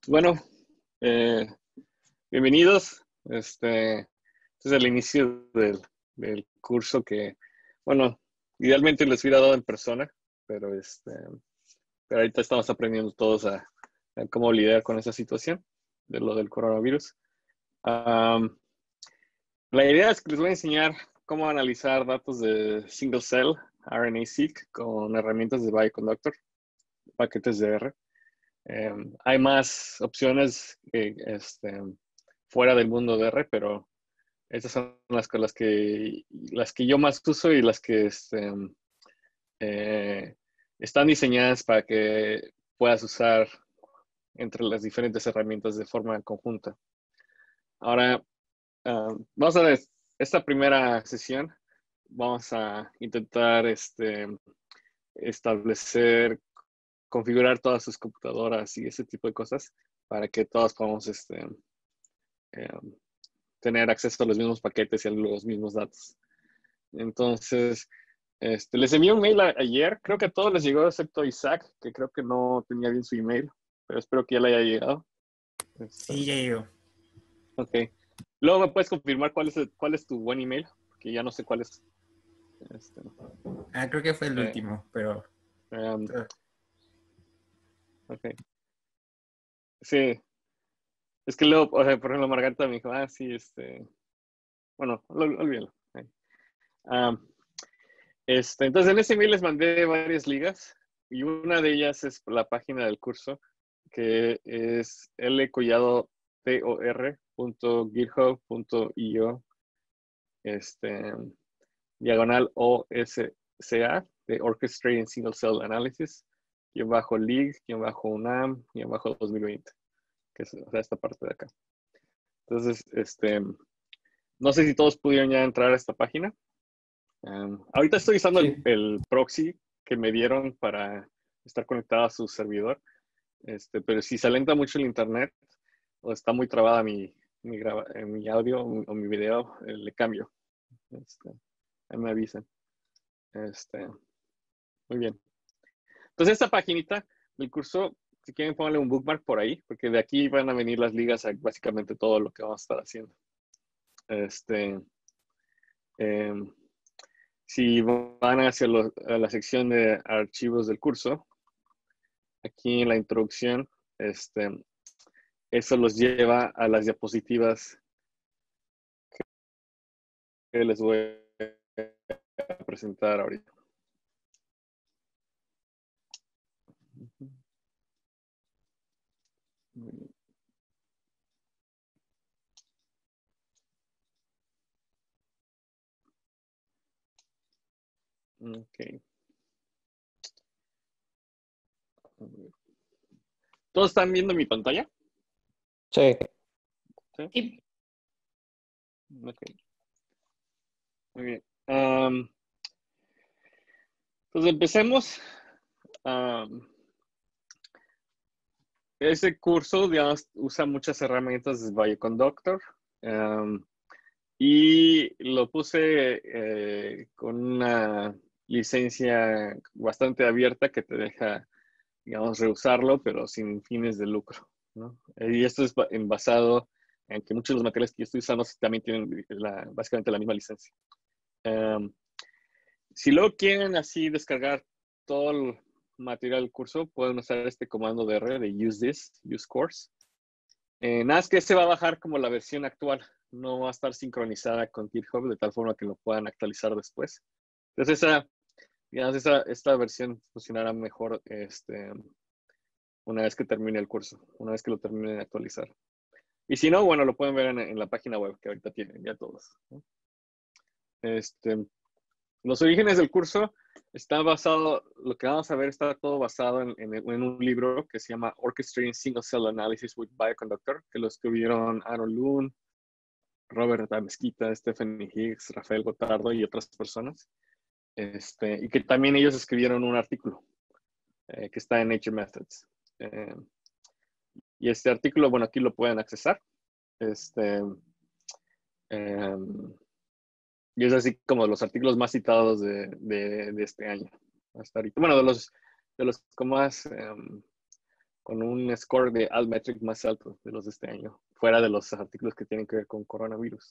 Bueno, eh, bienvenidos. Este es el inicio del curso que, bueno, idealmente les hubiera dado en persona, pero, pero ahorita estamos aprendiendo todos a cómo lidiar con esa situación de lo del coronavirus. Um, la idea es que les voy a enseñar cómo analizar datos de single cell RNA-seq con herramientas de Bioconductor, paquetes de R. Hay más opciones fuera del mundo de R, pero estas son las que yo más uso y las que eh, están diseñadas para que puedas usar entre las diferentes herramientas de forma conjunta. Ahora, vamos a ver esta primera sesión. Vamos a intentar establecer, configurar todas sus computadoras y ese tipo de cosas para que todos podamos eh, tener acceso a los mismos paquetes y a los mismos datos. Entonces, les envié un mail ayer. Creo que a todos les llegó, excepto a Isaac, que creo que no tenía bien su email, pero espero que ya le haya llegado. Sí, ya llegó. Ok. Luego me puedes confirmar cuál es tu buen email, porque ya no sé cuál es. Este, Creo que fue el eh, último, pero... um, ok. Sí, es que luego, o sea, por ejemplo, Margarita me dijo, sí, bueno, olvídalo. Um, entonces, en ese email les mandé varias ligas y una de ellas es la página del curso, que es lcollado.github.io, diagonal OSCA, de Orchestrating Single Cell Analysis, guión bajo LIG, guión bajo UNAM, guión bajo 2020, que es, o sea, esta parte de acá. Entonces, no sé si todos pudieron ya entrar a esta página. Ahorita estoy usando Sí. el proxy que me dieron para estar conectado a su servidor, pero si se alenta mucho el internet o está muy trabada mi audio o mi video, le cambio. Ahí me avisan. Este, Muy bien. Entonces, esta paginita del curso, si quieren, pónganle un bookmark por ahí, porque de aquí van a venir las ligas a básicamente todo lo que vamos a estar haciendo. Eh, si van hacia a la sección de archivos del curso, aquí en la introducción, eso los lleva a las diapositivas que les voy a presentar ahorita. Ok. ¿Todos están viendo mi pantalla? Sí. ¿Sí? Sí. Ok. Muy bien. Entonces empecemos. Ese curso, digamos, usa muchas herramientas de Bioconductor, y lo puse con una licencia bastante abierta que te deja, digamos, reusarlo, pero sin fines de lucro, ¿no? Y esto es basado en que muchos de los materiales que yo estoy usando también tienen básicamente la misma licencia. Um, si luego quieren así descargar todo el material del curso, pueden usar este comando de R de use this, use course. Nada más que se va a bajar como la versión actual, no va a estar sincronizada con GitHub de tal forma que lo puedan actualizar después. Entonces, digamos, esta versión funcionará mejor una vez que termine el curso, una vez que lo termine de actualizar. Y si no, bueno, lo pueden ver en la página web que ahorita tienen ya todos, ¿no? Los orígenes del curso está basado, lo que vamos a ver está todo basado en un libro que se llama Orchestrating Single Cell Analysis with Bioconductor, que lo escribieron Aaron Loon, Robert Mesquita, Stephanie Higgs, Rafael Gotardo y otras personas. Y que también ellos escribieron un artículo que está en Nature Methods. Y este artículo, bueno, aquí lo pueden accesar. Eh, y es así como los artículos más citados de este año hasta ahorita. Bueno, de los como más con un score de Altmetric más alto de los de este año, fuera de los artículos que tienen que ver con coronavirus.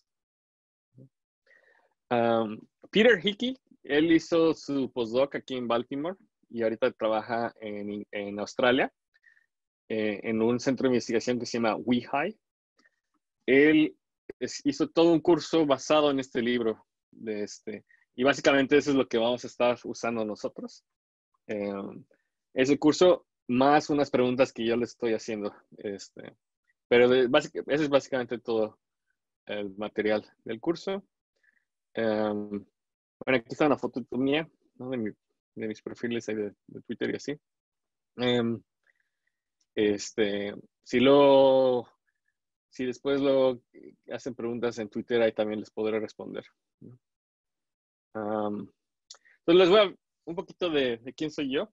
Peter Hickey, él hizo su postdoc aquí en Baltimore y ahorita trabaja en Australia, en un centro de investigación que se llama WeHi. Él hizo todo un curso basado en este libro, y básicamente eso es lo que vamos a estar usando nosotros. Ese curso más unas preguntas que yo le estoy haciendo. Pero ese es básicamente todo el material del curso. Bueno, aquí está una foto mía, ¿no? de mis perfiles ahí de Twitter y así. Si después lo hacen preguntas en Twitter, ahí también les podré responder. Entonces les voy a un poquito de quién soy yo.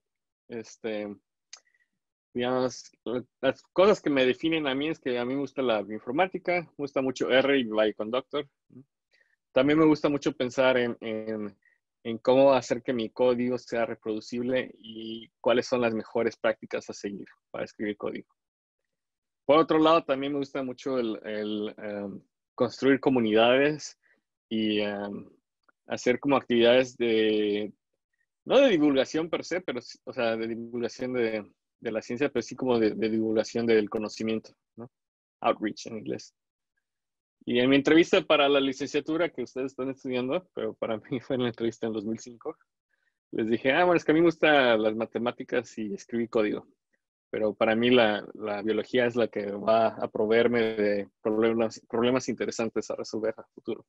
Digamos, las cosas que me definen a mí es que a mí me gusta la bioinformática, me gusta mucho R y Bioconductor. También me gusta mucho pensar en cómo hacer que mi código sea reproducible y cuáles son las mejores prácticas a seguir para escribir código. Por otro lado, también me gusta mucho el construir comunidades y hacer como actividades no de divulgación per se, pero, o sea, de divulgación de la ciencia, pero sí como de divulgación del conocimiento, ¿no? Outreach en inglés. Y en mi entrevista para la licenciatura que ustedes están estudiando, pero para mí fue en la entrevista en 2005, les dije, bueno, es que a mí me gustan las matemáticas y escribir código, pero para mí la biología es la que va a proveerme de problemas interesantes a resolver a futuro.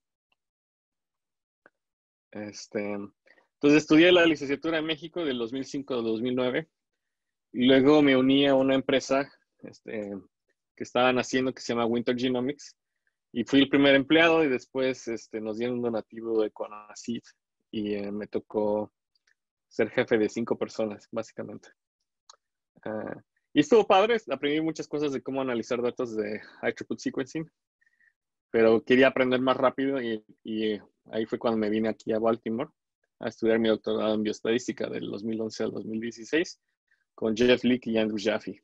Entonces estudié la licenciatura en México del 2005 al 2009 y luego me uní a una empresa que estaban haciendo que se llama Winter Genomics y fui el primer empleado y después nos dieron un donativo de CONACYT y me tocó ser jefe de 5 personas, básicamente. Y estuvo padre, aprendí muchas cosas de cómo analizar datos de high throughput sequencing, pero quería aprender más rápido y ahí fue cuando me vine aquí a Baltimore a estudiar mi doctorado en bioestadística del 2011 al 2016 con Jeff Leake y Andrew Jaffe.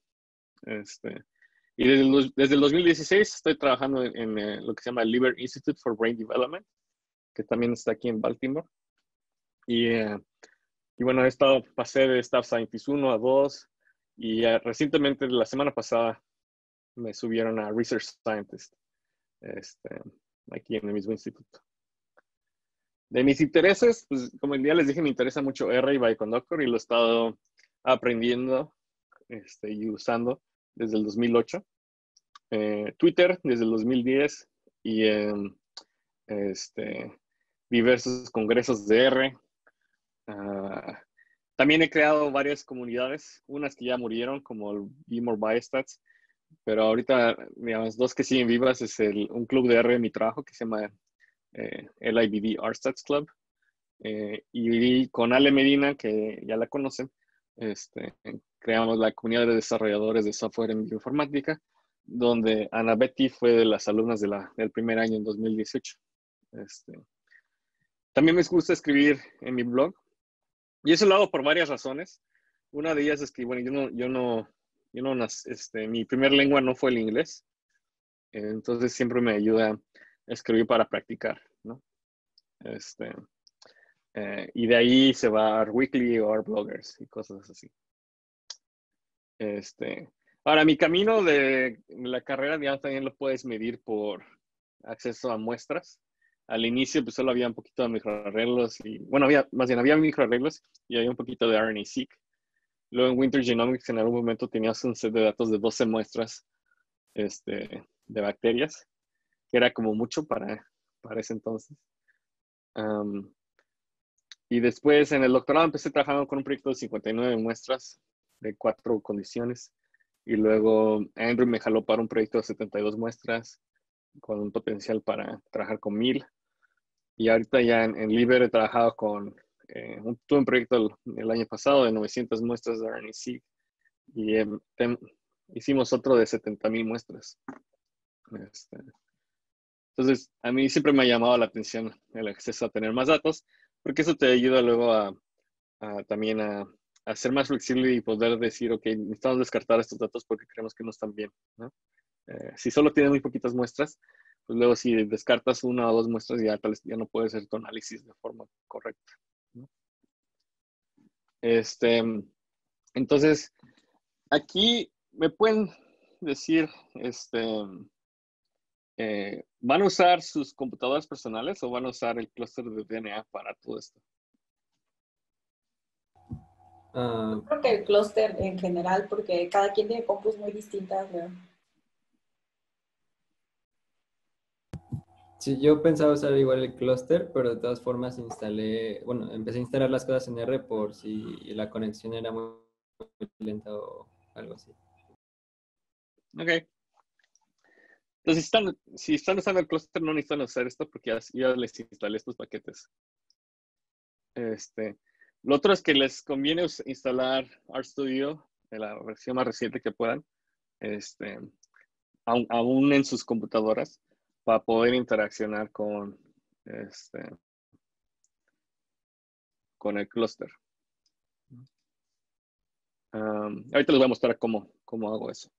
Y desde el 2016 estoy trabajando en lo que se llama el Liver Institute for Brain Development, que también está aquí en Baltimore. Y bueno, pasé de Staff Scientist 1 a 2 y recientemente, la semana pasada, me subieron a Research Scientist aquí en el mismo instituto. De mis intereses, pues como ya les dije, me interesa mucho R y Bioconductor y lo he estado aprendiendo y usando desde el 2008. Twitter desde el 2010 y diversos congresos de R. También he creado varias comunidades, unas que ya murieron, como el Be More Biostats, pero ahorita, digamos, dos que siguen vivas es un club de R de mi trabajo que se llama LIBD RStats Club. Y con Ale Medina, que ya la conocen, creamos la comunidad de desarrolladores de software en bioinformática, donde Ana Betty fue de las alumnas del primer año en 2018. También me gusta escribir en mi blog, y eso lo hago por varias razones. Una de ellas es que, bueno, mi primer lengua no fue el inglés, entonces siempre me ayuda a escribir para practicar, ¿no? Y de ahí se va a Weekly o a Bloggers y cosas así. Ahora, mi camino de la carrera, digamos, también lo puedes medir por acceso a muestras. Al inicio, pues solo había un poquito de microarreglos y, bueno, había microarreglos y había un poquito de RNA-seq. Luego en Winter Genomics, en algún momento tenías un set de datos de 12 muestras de bacterias, que era como mucho para ese entonces. Y después en el doctorado empecé trabajando con un proyecto de 59 muestras de 4 condiciones. Y luego Andrew me jaló para un proyecto de 72 muestras con un potencial para trabajar con 1000. Y ahorita ya en Liver he trabajado tuve un proyecto el año pasado de 900 muestras de RNA-seq y hicimos otro de 70,000 muestras. Entonces, a mí siempre me ha llamado la atención el acceso a tener más datos, porque eso te ayuda luego también a ser más flexible y poder decir, ok, necesitamos descartar estos datos porque creemos que no están bien, ¿no? Si solo tienes muy poquitas muestras, pues luego si descartas una o dos muestras ya tal vez ya no puedes hacer tu análisis de forma correcta, ¿no? Entonces, aquí me pueden decir, ¿van a usar sus computadoras personales o van a usar el clúster de DNA para todo esto? Yo creo que el clúster en general, porque cada quien tiene compus muy distintas, ¿no? Sí, yo pensaba usar igual el clúster, pero de todas formas empecé a instalar las cosas en R por si la conexión era muy lenta o algo así. Ok. Entonces, si están usando el clúster, no necesitan hacer esto porque ya les instalé estos paquetes. Lo otro es que les conviene instalar RStudio en la versión más reciente que puedan, aún en sus computadoras, para poder interaccionar con el clúster. Ahorita les voy a mostrar cómo hago eso.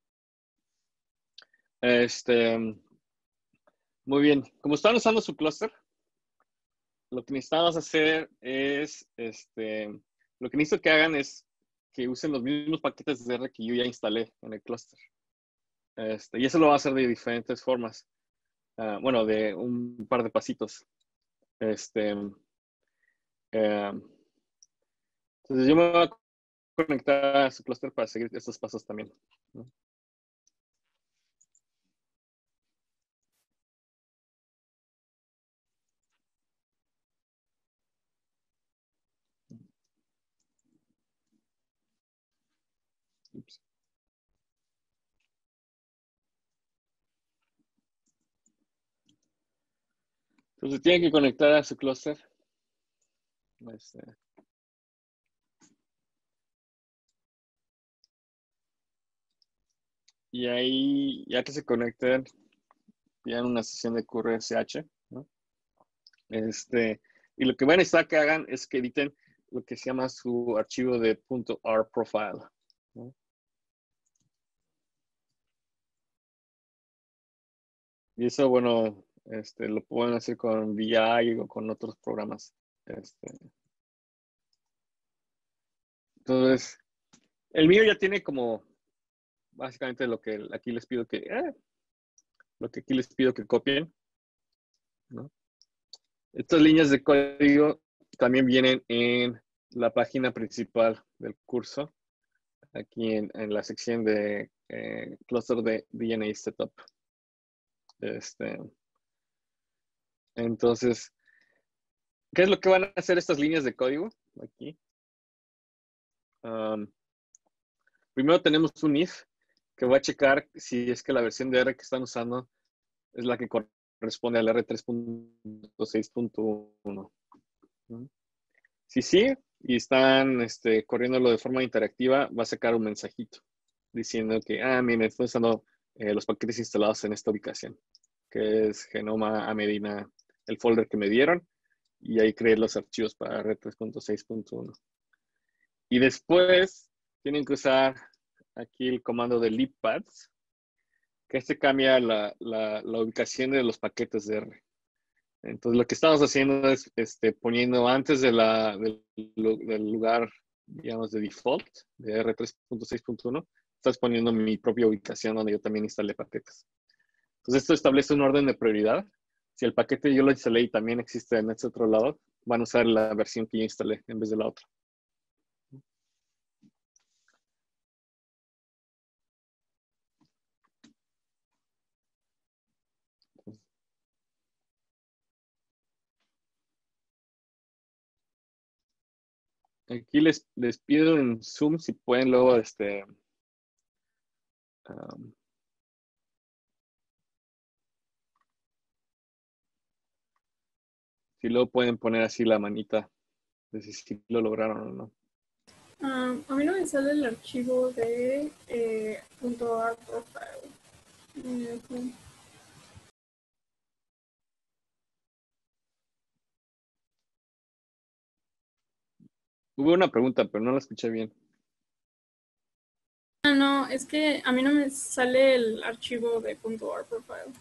Muy bien. Como están usando su clúster, lo que necesitamos hacer es, lo que necesito que hagan es que usen los mismos paquetes de R que yo ya instalé en el clúster. Y eso lo va a hacer de diferentes formas. Bueno, de un par de pasitos. Entonces yo me voy a conectar a su clúster para seguir estos pasos también, ¿no? Ups. Entonces tienen que conectar a su clúster. Y ahí, ya que se conecten, tienen una sesión de QRSH, ¿no? Y lo que van a necesitar que hagan es que editen lo que se llama su archivo de .r profile, ¿no? Y eso, bueno, lo pueden hacer con VI o con otros programas. Entonces, el mío ya tiene como básicamente lo que aquí les pido que copien, ¿no? Estas líneas de código también vienen en la página principal del curso, aquí en la sección de Cluster de DNA Setup. Entonces, ¿qué es lo que van a hacer estas líneas de código? Aquí. Primero tenemos un if que va a checar si es que la versión de R que están usando es la que corresponde al R3.6.1. Si sí, y están corriéndolo de forma interactiva, va a sacar un mensajito diciendo que, miren, estoy usando los paquetes instalados en esta ubicación, que es Genoma a Medina, el folder que me dieron, y ahí creé los archivos para R3.6.1. Y después tienen que usar aquí el comando de libpads, que cambia la ubicación de los paquetes de R. Entonces, lo que estamos haciendo es poniendo antes del lugar, digamos, de default de R3.6.1, estás poniendo mi propia ubicación donde yo también instalé paquetes. Entonces, esto establece un orden de prioridad. Si el paquete yo lo instalé y también existe en ese otro lado, van a usar la versión que yo instalé en vez de la otra. Aquí les pido en Zoom si pueden luego si luego pueden poner así la manita de si lo lograron o no. A mí no me sale el archivo de .r profile. Hubo una pregunta, pero no la escuché bien. no, es que a mí no me sale el archivo de .r profile.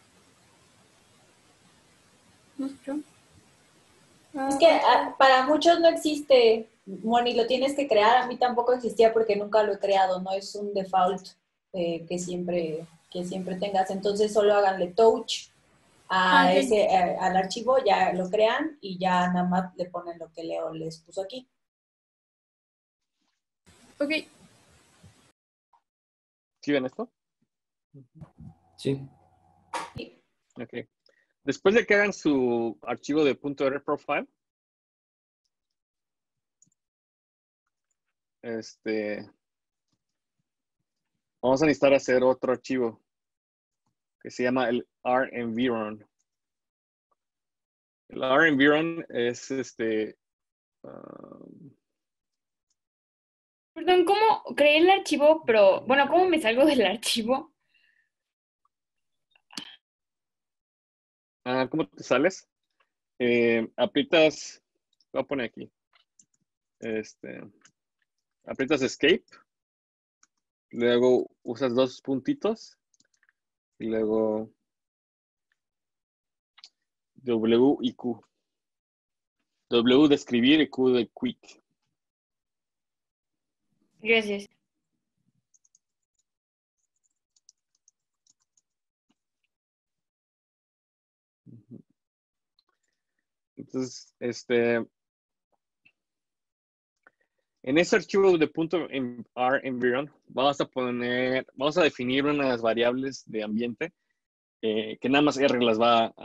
¿No escuchó? Es que para muchos no existe, Moni, lo tienes que crear. A mí tampoco existía porque nunca lo he creado, no es un default que siempre tengas. Entonces solo háganle touch a Ok. al archivo, ya lo crean y ya nada más le ponen lo que Leo les puso aquí. Ok. ¿Sí ven esto? Sí. Ok. Después de que hagan su archivo de .r profile, vamos a necesitar hacer otro archivo que se llama el renviron. El renviron es Perdón, ¿cómo creé el archivo? Pero, bueno, ¿cómo me salgo del archivo? ¿cómo te sales? Aprietas, voy a poner aquí, aprietas escape, luego usas dos puntitos y luego W y Q. W de escribir y Q de quit. Gracias. Entonces, en ese archivo de .renviron vamos a definir unas variables de ambiente que nada más R las va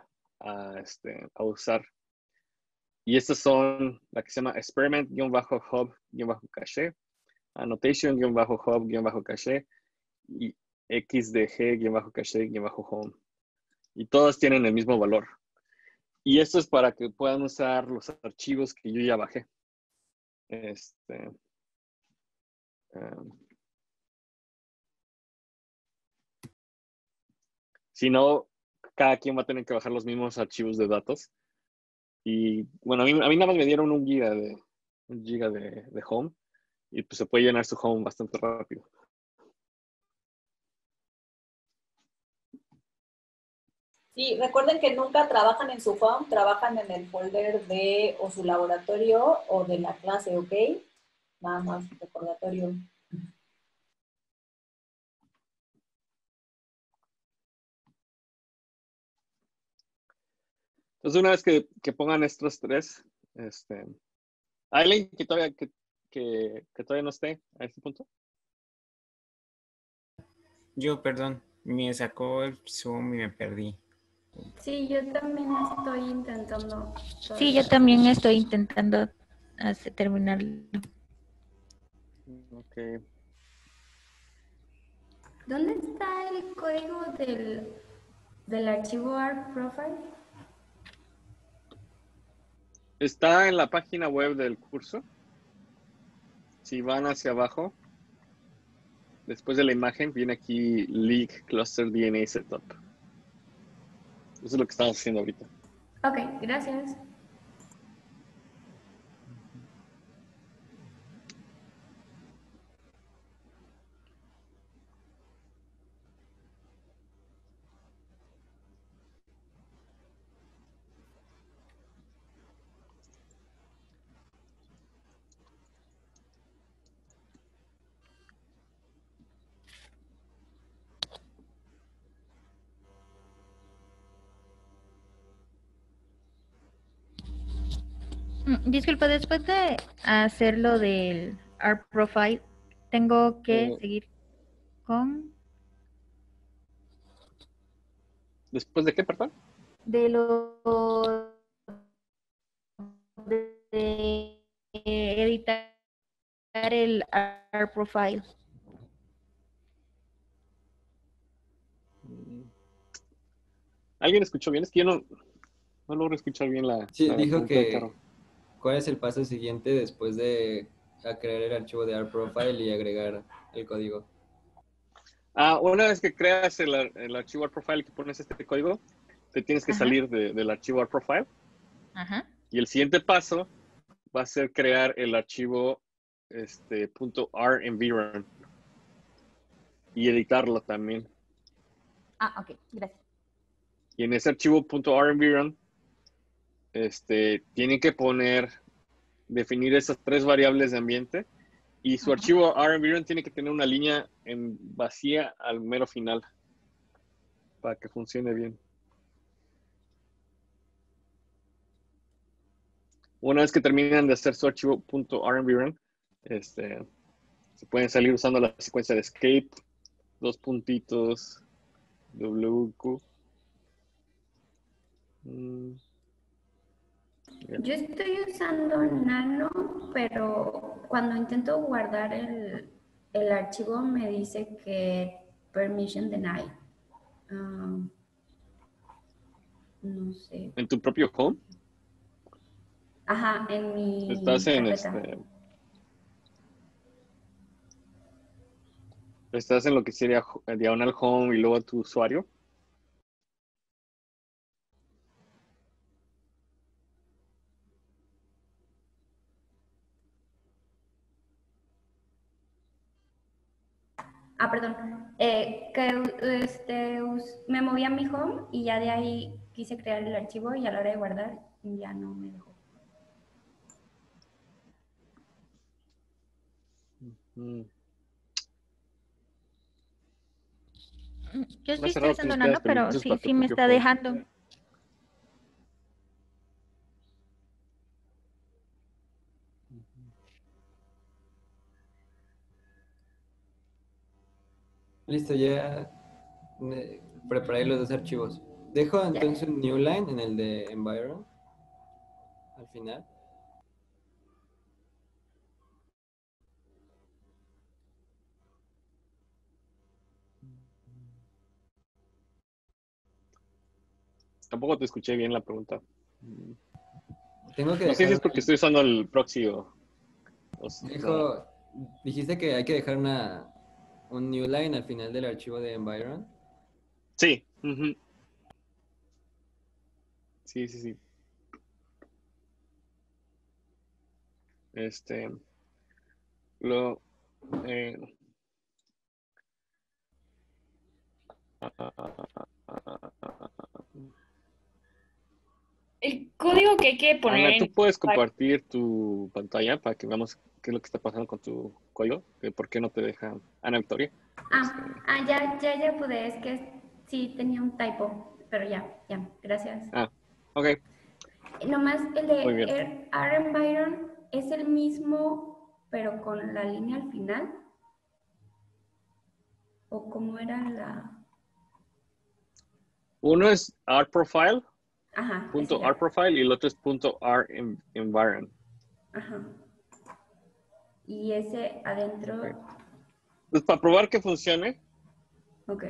a usar. Y estas son la que se llama experiment-hub-cache, annotation-hub-cache y xdg-cache-home. Y todas tienen el mismo valor. Y esto es para que puedan usar los archivos que yo ya bajé. Si no, cada quien va a tener que bajar los mismos archivos de datos. Y bueno, a mí nada más me dieron un giga de home y pues se puede llenar su home bastante rápido. Sí, recuerden que nunca trabajan en su home, trabajan en el folder de o su laboratorio o de la clase, ¿ok? Nada más recordatorio. Entonces, una vez que pongan estos tres, ¿hay alguien que todavía, que todavía no esté a este punto? Yo, perdón, me sacó el Zoom y me perdí. Sí, yo también estoy intentando. Sí, yo también estoy intentando terminarlo. Ok. ¿Dónde está el código del archivo ARC Profile? Está en la página web del curso. Si van hacia abajo, después de la imagen, viene aquí League Cluster DNA Setup. Eso es lo que estamos haciendo ahorita. Ok, gracias. Disculpa, después de hacer lo del Art Profile, tengo que seguir con ¿Después de qué, perdón? de lo de editar el Art Profile. ¿Alguien escuchó bien? Es que yo no logro escuchar bien la Sí, la dijo pregunta de que Caro. ¿cuál es el paso siguiente después de crear el archivo de RProfile y agregar el código? Una vez que creas el archivo RProfile que pones este código, te tienes que salir del archivo RProfile. Ajá. Y el siguiente paso va a ser crear el archivo .renviron. y editarlo también. Ah, ok, gracias. Y en ese archivo .renviron, tienen que definir esas 3 variables de ambiente, y su Ajá. archivo renviron tiene que tener una línea en vacía al mero final para que funcione bien. Una vez que terminan de hacer su archivo .renviron, se pueden salir usando la secuencia de escape, 2 puntitos, WQ. Yo estoy usando Nano, pero cuando intento guardar el archivo me dice que permission denied. No sé. En tu propio home, Ajá, en mi estás en carpeta. estás en lo que sería diagonal home y luego tu usuario. Ah, perdón. Me moví a mi home y ya de ahí quise crear el archivo y a la hora de guardar ya no me dejó. Mm. Yo sí Más estoy raro que usando no tengas Nano, pero permisos sí, para tu sí me propio está home. dejando. Listo, ya preparé los 2 archivos. Dejo entonces un new line en el de environ al final. Tampoco te escuché bien la pregunta. Tengo que No sé si dejar es porque estoy usando el proxy o no. dijiste que hay que dejar un new line al final del archivo de environ. Sí. Ujú. Sí, sí, sí. Lo, eh, El código que hay que poner Ana, ¿tú en... puedes compartir tu pantalla para que veamos qué es lo que está pasando con tu código? ¿Por qué no te deja Ana Victoria? Ya pude, es que sí tenía un typo, pero ya, gracias. Ok, Nomás el muy bien. de R Byron es el mismo, pero con la línea al final. ¿O cómo era la...? Uno es rprofile, Ajá, ese punto ya. rprofile, y el otro es punto renviron. Ajá. Y ese adentro... Okay. Pues para probar que funcione, Ok.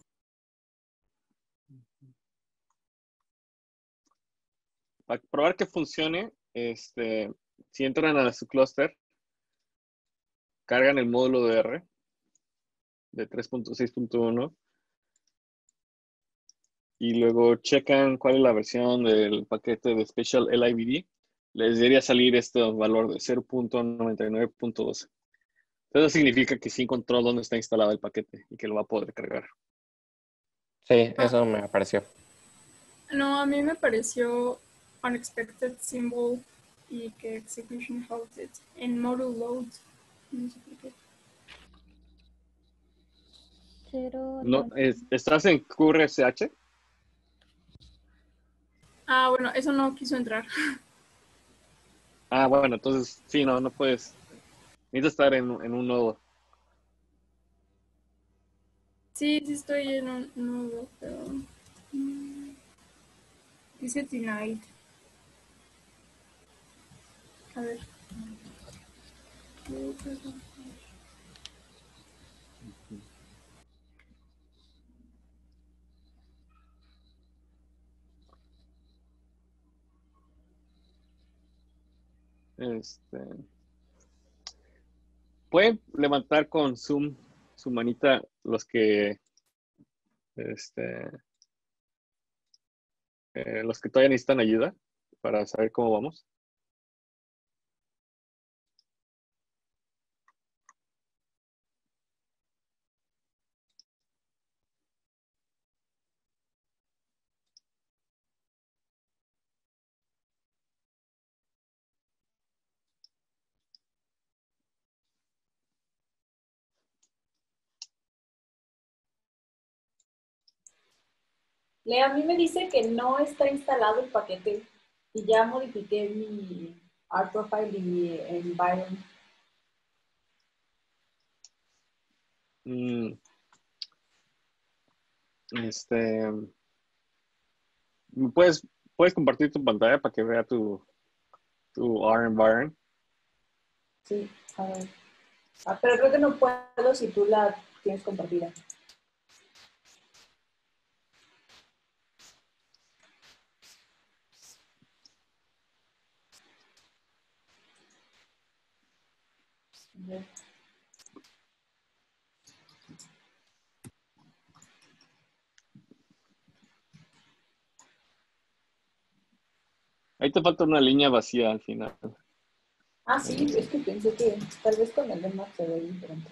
si entran a su clúster, cargan el módulo de R de 3.6.1 y luego checan cuál es la versión del paquete de Special LIVD, les debería salir este valor de 0.99.12. Eso significa que sí encontró dónde está instalado el paquete y que lo va a poder cargar. Sí, eso me apareció. No, a mí me pareció unexpected symbol y que execution halted en module load. No sé por qué. No, ¿estás en QRSH? Ah, bueno, eso no quiso entrar. Ah, bueno, entonces sí, no puedes. Necesitas estar en un nodo. Sí estoy en un nodo, pero... dice denied. A ver. Pueden levantar con Zoom su manita los que todavía necesitan ayuda para saber cómo vamos. Lea, a mí me dice que no está instalado el paquete y ya modifiqué mi art profile y mi environment. Mm, este, ¿puedes compartir tu pantalla para que vea tu R environment? Sí, a ver. Pero creo que no puedo si tú la tienes compartida. Ahí te falta una línea vacía al final. Ah, sí, es que pensé que tal vez con el demás se ve diferente.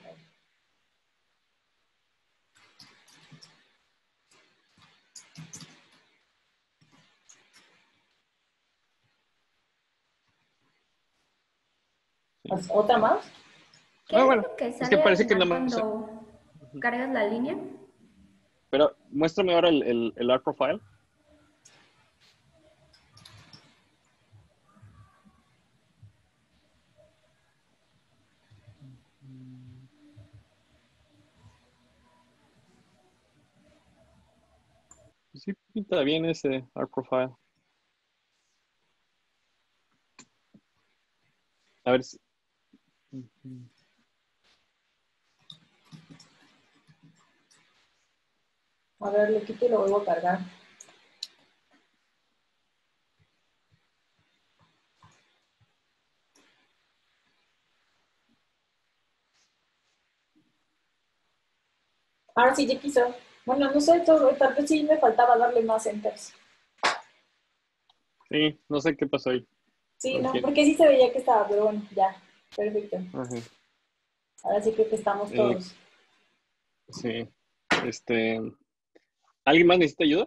Pues, ¿otra más? ¿Qué es Bueno, lo que es que sale parece al que final nada más. cuando cargas la línea? Pero muéstrame ahora el art profile. Sí, pinta bien ese art profile. A ver si. A ver, lo quito y lo vuelvo a cargar. Ahora sí, ya quiso. Bueno, no sé, tal vez sí me faltaba darle más enters. Sí, no sé qué pasó ahí. Sí, no, Ok. porque sí se veía que estaba, pero bueno, ya. Perfecto. Ajá. Ahora sí creo que estamos todos. Sí. Este. ¿Alguien más necesita ayuda?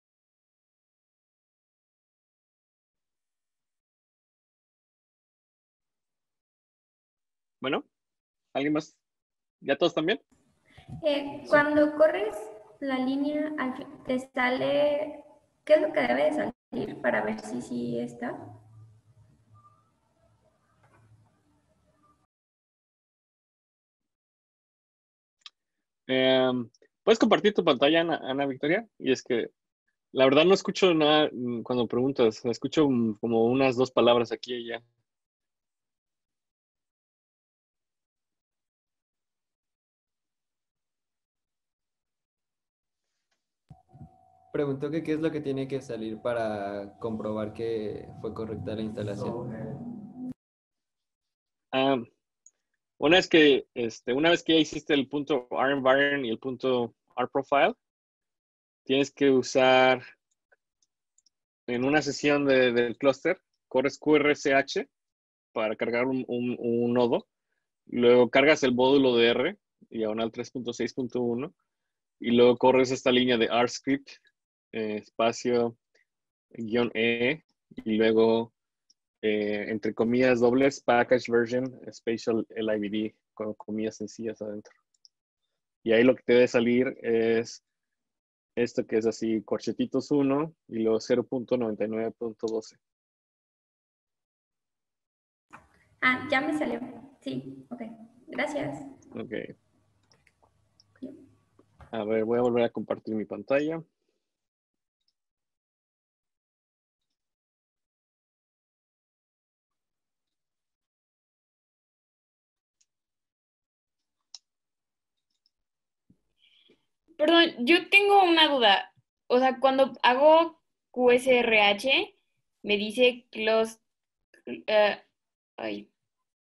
Bueno, ¿alguien más? ¿Ya todos también? Cuando corres la línea, te sale, ¿qué es lo que debe de salir para ver si sí está? ¿Puedes compartir tu pantalla, Ana Victoria? Y es que la verdad no escucho nada cuando preguntas. Escucho como unas 2 palabras aquí y allá. Preguntó que qué es lo que tiene que salir para comprobar que fue correcta la instalación. Ah, una vez que ya hiciste el punto REnvironment y el punto RProfile, tienes que usar en una sesión del clúster, corres QRSH para cargar un nodo. Luego cargas el módulo de R, diagonal 3.6.1, y luego corres esta línea de RScript, espacio, guión E, y luego, entre comillas dobles, package version, spatial libd, con comillas sencillas adentro. Y ahí lo que te debe salir es esto que es así, corchetitos 1 y luego 0.99.12. Ah, ya me salió. Sí, ok. Gracias. Ok. A ver, voy a volver a compartir mi pantalla. Perdón, yo tengo una duda. O sea, cuando hago QSRH, me dice close. Ay,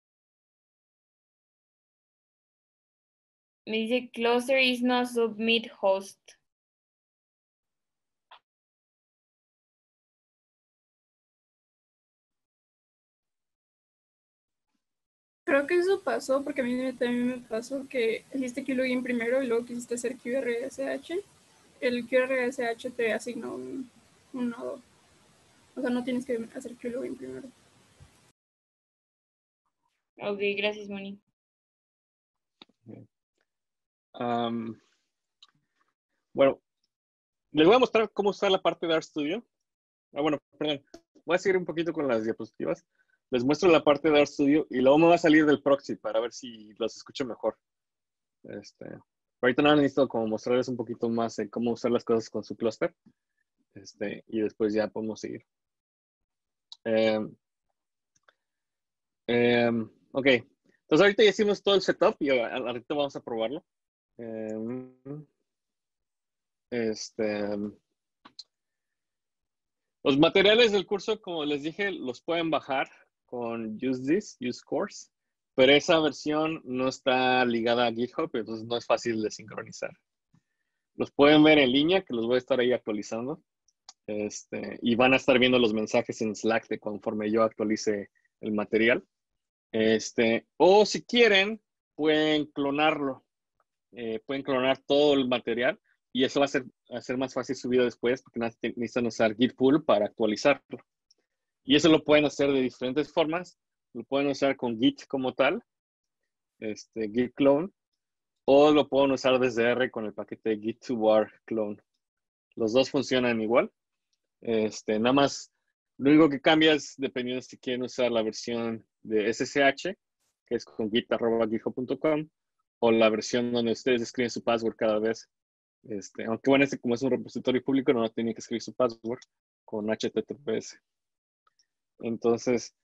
me dice cluster is not submit host. Creo que eso pasó porque a mí también me pasó que hiciste QLogin primero y luego quisiste hacer QRSH. El QRSH te asignó un nodo. O sea, no tienes que hacer QLogin primero. Ok, gracias, Moni. Bueno, Les voy a mostrar cómo usar la parte de RStudio. Bueno, perdón. Voy a seguir un poquito con las diapositivas. Les muestro la parte de RStudio y luego me va a salir del proxy para ver si los escucho mejor. Ahorita nada, necesito como mostrarles un poquito más de cómo usar las cosas con su clúster. Y después ya podemos seguir. Ok. Entonces ahorita ya hicimos todo el setup y ahorita vamos a probarlo. Los materiales del curso, como les dije, los pueden bajar con Use Course, pero esa versión no está ligada a GitHub, entonces no es fácil de sincronizar. Los pueden ver en línea, que los voy a estar ahí actualizando. Y van a estar viendo los mensajes en Slack de conforme yo actualice el material. O si quieren, pueden clonarlo. Pueden clonar todo el material y eso va a ser más fácil subirlo después porque necesitan usar Git pull para actualizarlo. Y eso lo pueden hacer de diferentes formas. Lo pueden usar con Git como tal, Git clone, o lo pueden usar desde R con el paquete git2bar clone. Los dos funcionan igual. Nada más, lo único que cambia es dependiendo si quieren usar la versión de SSH, que es con git@github.com, o la versión donde ustedes escriben su password cada vez. Aunque bueno, como es un repositorio público, no tienen que escribir su password con HTTPS. Entonces,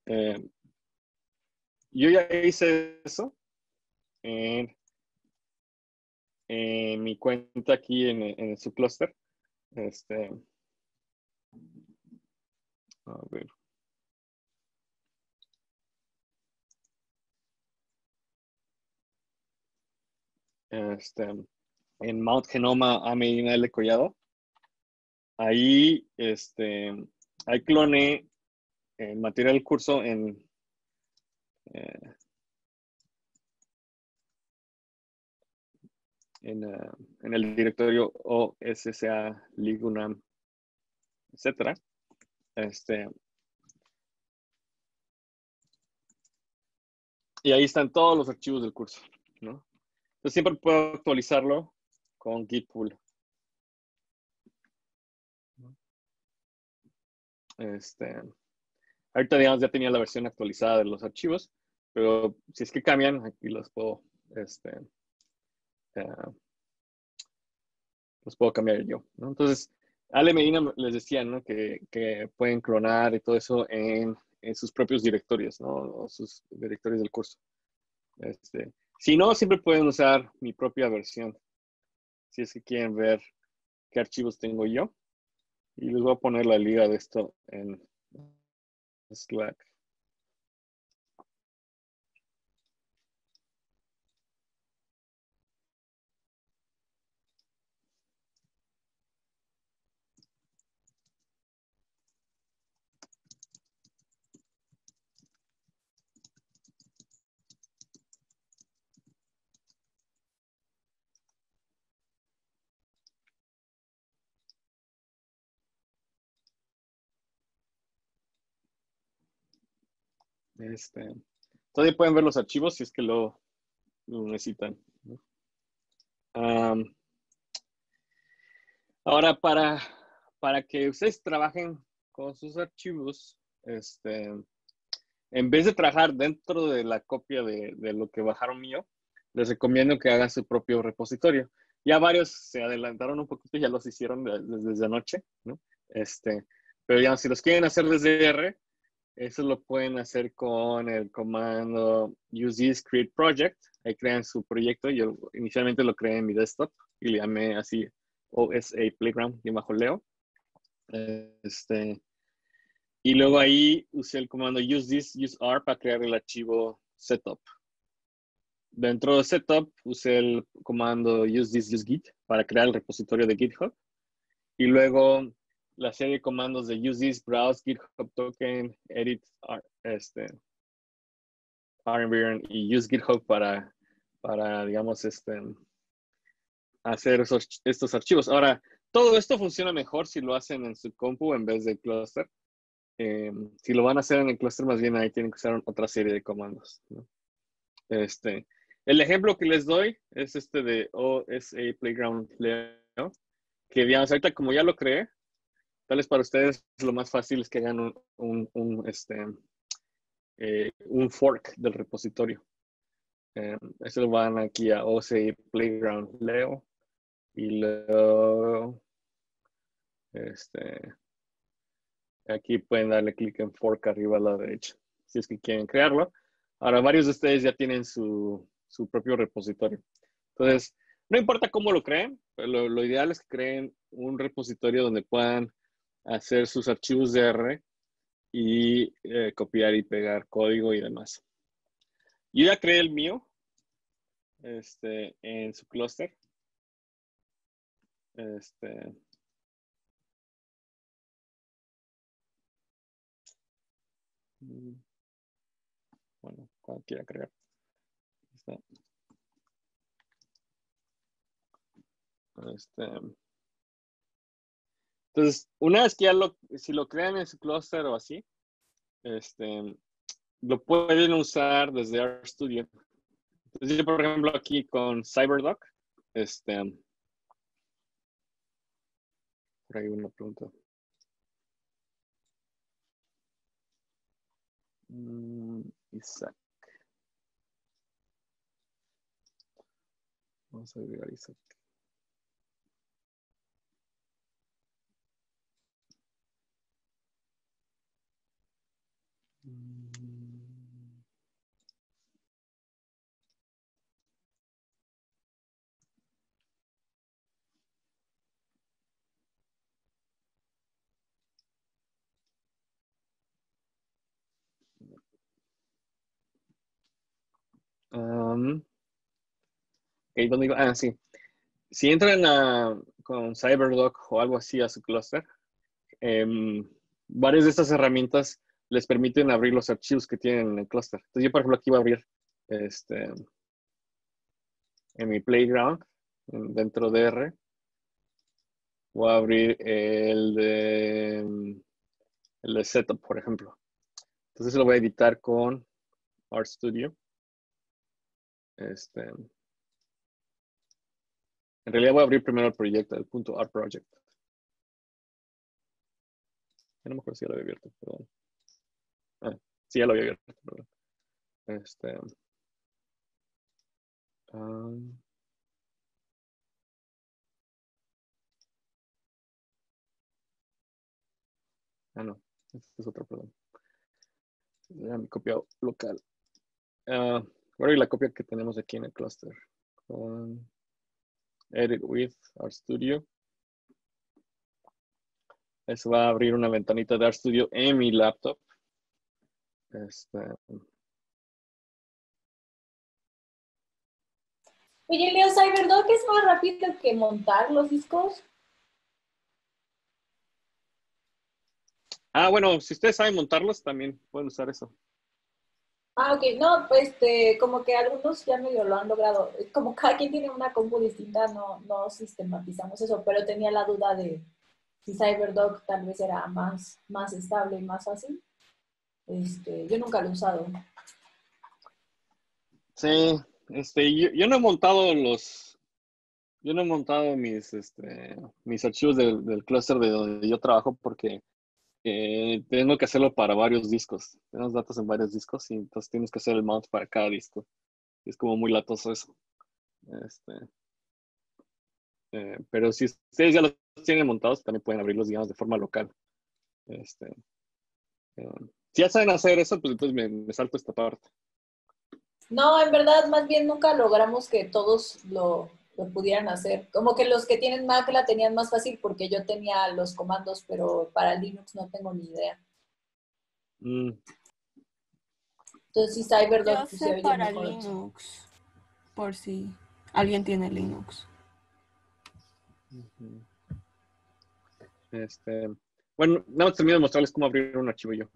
yo ya hice eso en mi cuenta aquí en su clúster. A ver. En Mount Genoma a Medina L. Collado. Ahí cloné el material del curso en el directorio OSSA, Ligunam, etc. Y ahí están todos los archivos del curso, ¿no? Entonces siempre puedo actualizarlo con Git pull. Ahorita, digamos, ya tenía la versión actualizada de los archivos, pero si es que cambian, aquí los puedo cambiar yo, ¿no? Entonces, Ale Medina les decía, ¿no? Que pueden clonar y todo eso en sus propios directorios, ¿no? O sus directorios del curso. Si no, siempre pueden usar mi propia versión. Si es que quieren ver qué archivos tengo yo. Y les voy a poner la liga de esto en Slack. Todavía pueden ver los archivos si es que lo necesitan, ¿no? Ahora, para que ustedes trabajen con sus archivos, en vez de trabajar dentro de la copia de lo que bajaron mío, les recomiendo que hagan su propio repositorio. Ya varios se adelantaron un poquito y ya los hicieron desde anoche, ¿no? Pero ya si los quieren hacer desde R, eso lo pueden hacer con el comando use create project. Ahí crean su proyecto. Yo inicialmente lo creé en mi desktop y le llamé así OSA Playground y bajo Leo. Y luego ahí usé el comando use R para crear el archivo setup. Dentro de setup usé el comando use git para crear el repositorio de GitHub. Y luego la serie de comandos de use browse, GitHub token, edit, renv y use GitHub para digamos, hacer estos archivos. Ahora, todo esto funciona mejor si lo hacen en su compu en vez de cluster. Si lo van a hacer en el cluster, más bien ahí tienen que usar otra serie de comandos, ¿no? El ejemplo que les doy es de OSA Playground Leo. que digamos, ahorita como ya lo creé, tal vez para ustedes lo más fácil es que hagan un fork del repositorio. Eso lo van aquí a OCI Playground Leo y luego aquí pueden darle clic en fork arriba a la derecha si es que quieren crearlo. Ahora varios de ustedes ya tienen su propio repositorio. Entonces, no importa cómo lo creen, pero lo ideal es que creen un repositorio donde puedan hacer sus archivos de R y copiar y pegar código y demás. Yo ya creé el mío en su clúster. Bueno, cuando quiera crear. Entonces, una vez que ya si lo crean en su clúster o así, lo pueden usar desde RStudio. Entonces, yo, por ejemplo, aquí con CyberDoc, por ahí una pregunta. Isaac. Vamos a agregar Isaac. ¿Dónde iba? Ah, sí. Si entran con CyberDoc o algo así a su clúster, varias de estas herramientas les permiten abrir los archivos que tienen en el clúster. Entonces yo, por ejemplo, aquí voy a abrir en mi Playground, dentro de R, voy a abrir el de Setup, por ejemplo. Entonces lo voy a editar con RStudio. En realidad voy a abrir primero el proyecto, el .rproject. No me acuerdo si ya lo había abierto, perdón. Sí, ya lo había abierto, perdón. No, este es otro, perdón. Ya mi copia local. Voy a abrir la copia que tenemos aquí en el clúster. Con Edit with RStudio. Eso va a abrir una ventanita de RStudio en mi laptop. Oye, Leo, CyberDoc es más rápido que montar los discos. Bueno, si ustedes saben montarlos, también pueden usar eso. Ok, no, pues como que algunos ya medio lo han logrado. Como cada quien tiene una compu distinta, no sistematizamos eso, pero tenía la duda de si CyberDoc tal vez era más estable y más fácil. Yo nunca lo he usado. Sí, yo no he montado mis archivos del clúster de donde yo trabajo porque tengo que hacerlo para varios discos. Tenemos datos en varios discos y entonces tienes que hacer el mount para cada disco. Es como muy latoso eso. Pero si ustedes ya los tienen montados, también pueden abrirlos, digamos, de forma local. Si ya saben hacer eso, pues entonces me salto esta parte. No, en verdad, más bien nunca logramos que todos lo pudieran hacer. Como que los que tienen Mac la tenían más fácil porque yo tenía los comandos, pero para Linux no tengo ni idea. Entonces, sí, CyberDoc Yo pues, se sé oye para mejor. Linux, por si alguien tiene Linux. Bueno, nada más termino de mostrarles cómo abrir un archivo yo.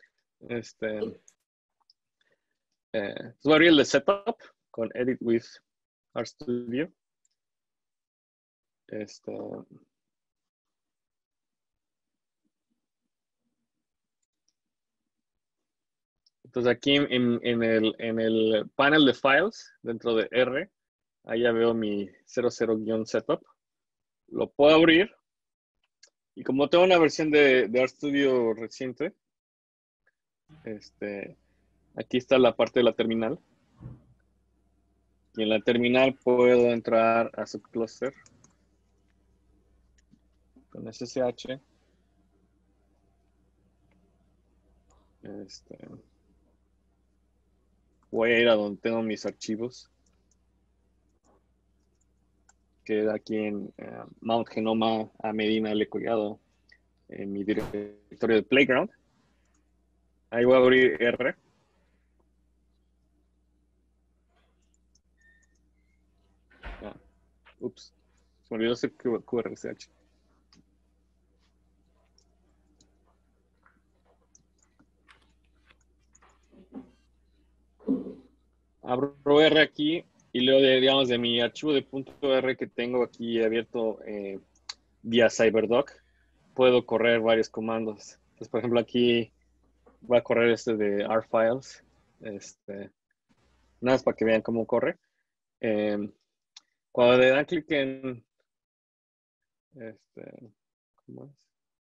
Voy a abrir el de Setup con Edit with RStudio. Entonces aquí en el panel de files, dentro de R, ahí ya veo mi 00-setup. lo puedo abrir. Y como tengo una versión de RStudio reciente, aquí está la parte de la terminal. Y en la terminal puedo entrar a subcluster con SSH. Voy a ir a donde tengo mis archivos. Que aquí en Mount Genoma a Medina le he colgado en mi directorio de Playground. Ahí voy a abrir R. Ups, se me olvidó hacer QRSH. Abro R aquí y luego, digamos, de mi archivo de .r que tengo aquí abierto vía CyberDoc, puedo correr varios comandos. Entonces, por ejemplo, aquí voy a correr de rfiles. Nada más para que vean cómo corre. Cuando le dan clic en ¿cómo es?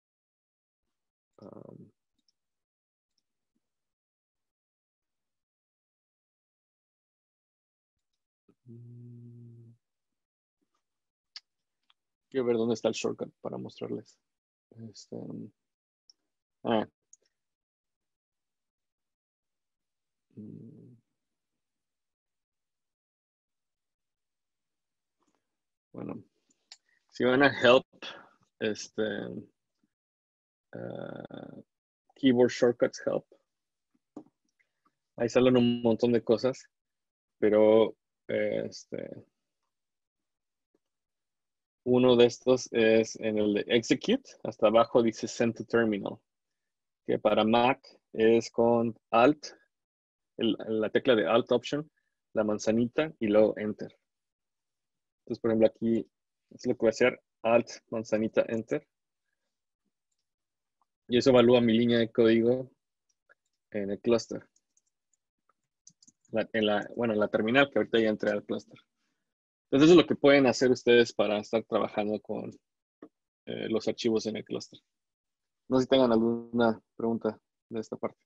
Quiero ver dónde está el shortcut para mostrarles. Bueno, si van a help, keyboard shortcuts help. Ahí salen un montón de cosas, pero uno de estos es en el de execute. Hasta abajo dice send to terminal, que para Mac es con Alt, la tecla de Alt Option, la manzanita y luego Enter. Entonces, por ejemplo, aquí es lo que voy a hacer, Alt, manzanita, Enter. Y eso evalúa mi línea de código en el clúster. En la terminal, que ahorita ya entré al clúster. Entonces, eso es lo que pueden hacer ustedes para estar trabajando con los archivos en el clúster. No sé si tengan alguna pregunta de esta parte.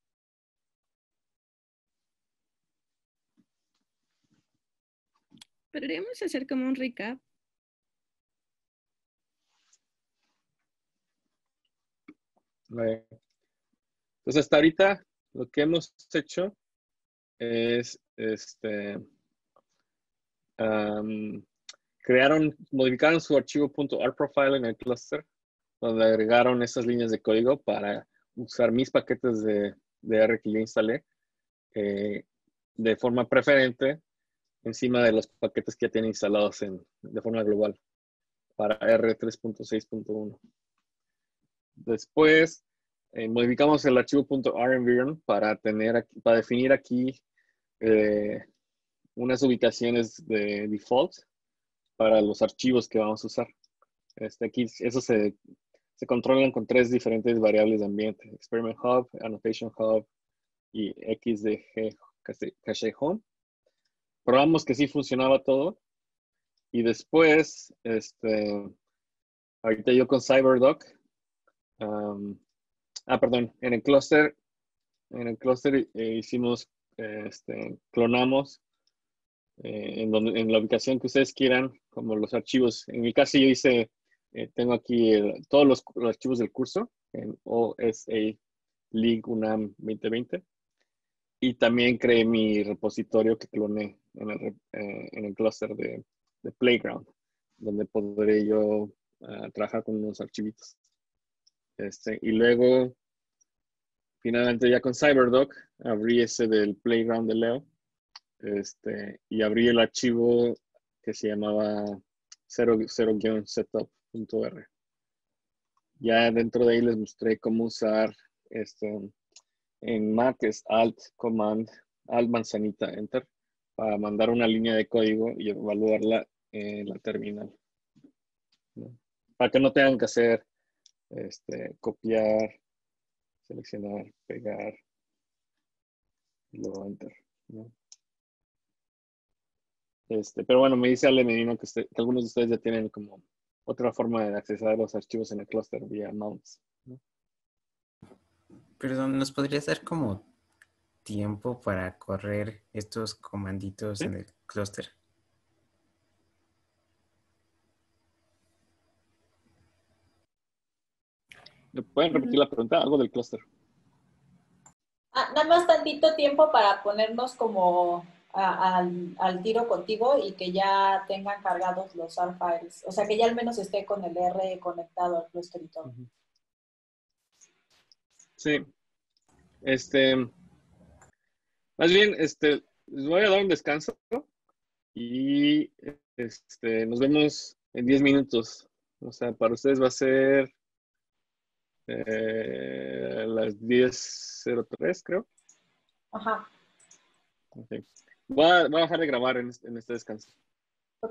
¿Podríamos hacer como un recap? Vale. Entonces, hasta ahorita lo que hemos hecho es modificaron su archivo .rprofile en el clúster, donde agregaron esas líneas de código para usar mis paquetes de R que yo instalé de forma preferente encima de los paquetes que ya tienen instalados de forma global para R 3.6.1. Después modificamos el archivo .renviron para definir aquí unas ubicaciones de default para los archivos que vamos a usar. Aquí eso se controlan con 3 diferentes variables de ambiente: Experiment Hub, Annotation Hub y XDG Cache Home. Probamos que sí funcionaba todo. Y después, ahorita yo con CyberDoc, perdón, en el clúster hicimos, clonamos en la ubicación que ustedes quieran, como los archivos. En mi caso yo tengo aquí todos los archivos del curso en OSA League UNAM 2020. Y también creé mi repositorio que cloné en el clúster de Playground, donde podré yo trabajar con unos archivitos. Y luego, finalmente ya con CyberDoc, abrí ese del Playground de Leo. Y abrí el archivo que se llamaba 0-setup.r. Ya dentro de ahí les mostré cómo usar en Mac es Alt Command, Alt manzanita Enter, para mandar una línea de código y evaluarla en la terminal, ¿no? Para que no tengan que hacer copiar, seleccionar, pegar y luego Enter, ¿no? Pero bueno, me dice Ale Medina que algunos de ustedes ya tienen como otra forma de acceder a los archivos en el clúster vía mounts, ¿no? Perdón, ¿nos podrías dar como tiempo para correr estos comanditos ¿Sí? en el clúster? ¿Me pueden repetir la pregunta? Algo del clúster. Nada más tantito tiempo para ponernos como al tiro contigo y que ya tengan cargados los AR files. O sea, que ya al menos esté con el R conectado al clúster y todo. Sí. Más bien, les voy a dar un descanso y nos vemos en 10 minutos. O sea, para ustedes va a ser las 10:03, creo. Ajá, Okay. Voy a dejar de grabar en este descanso. ok.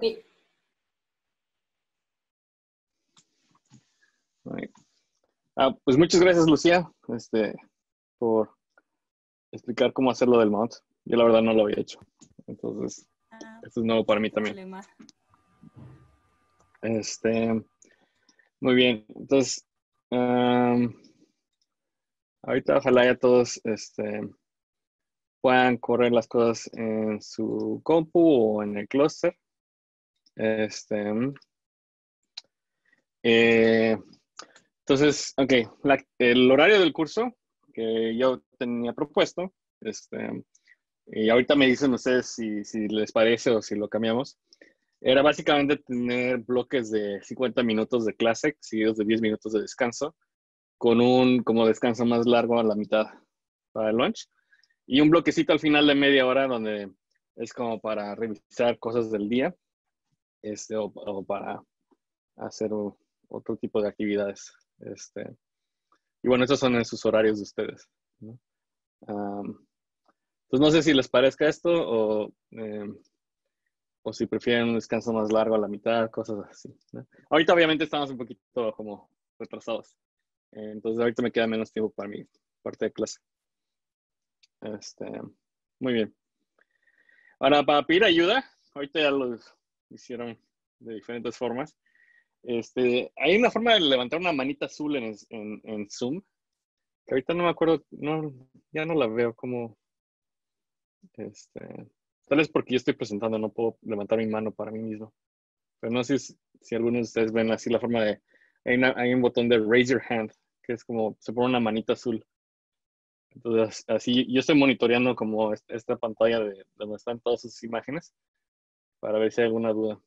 Right. Pues muchas gracias, Lucía, por explicar cómo hacerlo del mount. Yo la verdad no lo había hecho. Entonces, esto es nuevo para mí también. Problema. Muy bien. Entonces, ahorita ojalá ya todos puedan correr las cosas en su compu o en el clúster. Entonces, ok, el horario del curso que yo tenía propuesto, y ahorita me dicen ustedes si les parece o si lo cambiamos, era básicamente tener bloques de 50 minutos de clase, seguidos de 10 minutos de descanso, con un como descanso más largo a la mitad para el lunch, y un bloquecito al final de media hora donde es como para revisar cosas del día, o para hacer otro tipo de actividades. Y bueno, esos son en sus horarios de ustedes, ¿no? Pues no sé si les parezca esto o si prefieren un descanso más largo a la mitad, cosas así, ¿no? Ahorita obviamente estamos un poquito como retrasados. Entonces ahorita me queda menos tiempo para mi parte de clase. Muy bien. Ahora, para pedir ayuda, ahorita ya lo hicieron de diferentes formas. Hay una forma de levantar una manita azul en Zoom, que ahorita no me acuerdo, ya no la veo como, tal vez porque yo estoy presentando, no puedo levantar mi mano para mí mismo. Pero no sé si algunos de ustedes ven así la forma de, hay un botón de raise your hand, que es como, se pone una manita azul. Entonces, así, yo estoy monitoreando como esta pantalla de donde están todas sus imágenes, para ver si hay alguna duda.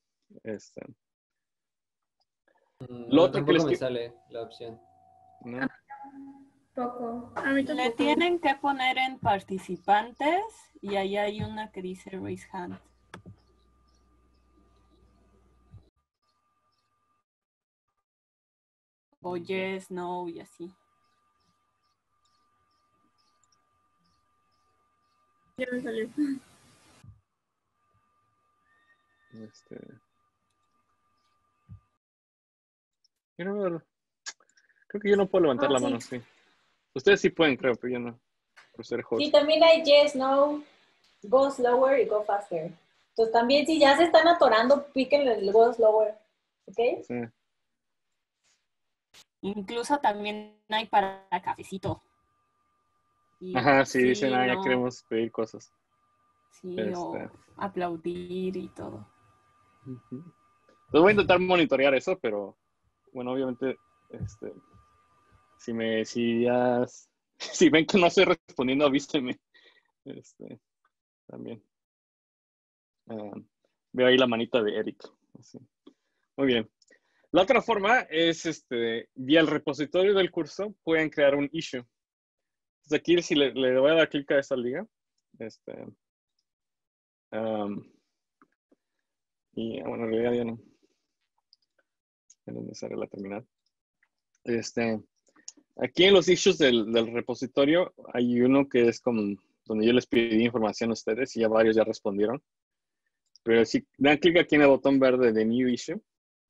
Lo otro que Tampoco les me sale la opción. ¿no? Poco. A mí Le tampoco. tienen que poner en participantes y ahí hay una que dice raise hand. O yes, no y así. Ya me salió. Quiero ver. Creo que yo no puedo levantar la Sí. mano, sí. Ustedes sí pueden, creo, pero yo no. Por ser host. Sí, también hay yes, no, go slower y go faster. Entonces también si ya se están atorando, píquenle el go slower. ¿Ok? Sí. Incluso también hay para cafecito. Y Ajá, sí, dicen, ya no, queremos pedir cosas. sí, o aplaudir y todo. Entonces voy a intentar monitorear eso, pero bueno, obviamente, si ven que no estoy respondiendo, avísenme. También. Veo ahí la manita de Eric. Así. Muy bien. La otra forma es, vía el repositorio del curso, pueden crear un issue. Entonces aquí, si le voy a dar clic a esa liga, y bueno, en realidad ya no. Ya no me sale la terminal. Aquí en los issues del repositorio hay uno que es como donde yo les pedí información a ustedes y ya varios ya respondieron. Pero si dan clic aquí en el botón verde de New Issue,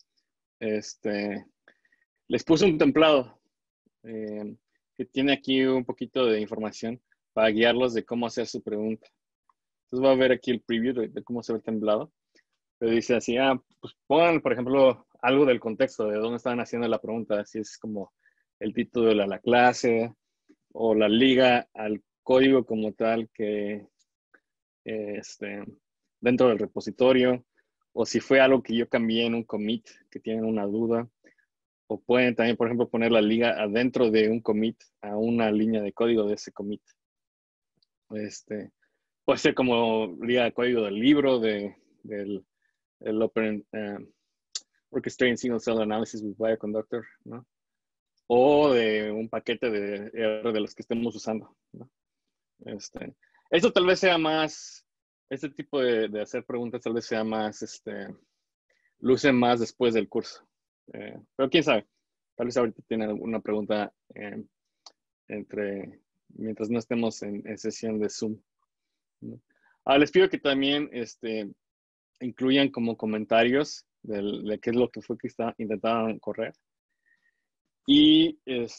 les puse un templado que tiene aquí un poquito de información para guiarlos de cómo hacer su pregunta. Entonces voy a ver aquí el preview de cómo se ve el templado. Pero dice así, pues pongan, por ejemplo, algo del contexto de dónde estaban haciendo la pregunta, si es como el título de la clase o la liga al código como tal que dentro del repositorio, o si fue algo que yo cambié en un commit que tienen una duda, o pueden también, por ejemplo, poner la liga adentro de un commit a una línea de código de ese commit. Puede ser como liga de código del libro, del Open Orchestrating Single Cell Analysis with Bioconductor, ¿no? O de un paquete de R de los que estemos usando, ¿no? Esto tal vez sea más, este tipo de hacer preguntas tal vez sea más, luce más después del curso. Pero quién sabe, tal vez ahorita tienen alguna pregunta mientras no estemos en sesión de Zoom, ¿no? Les pido que también incluyan como comentarios de qué es lo que fue que intentaron correr. Y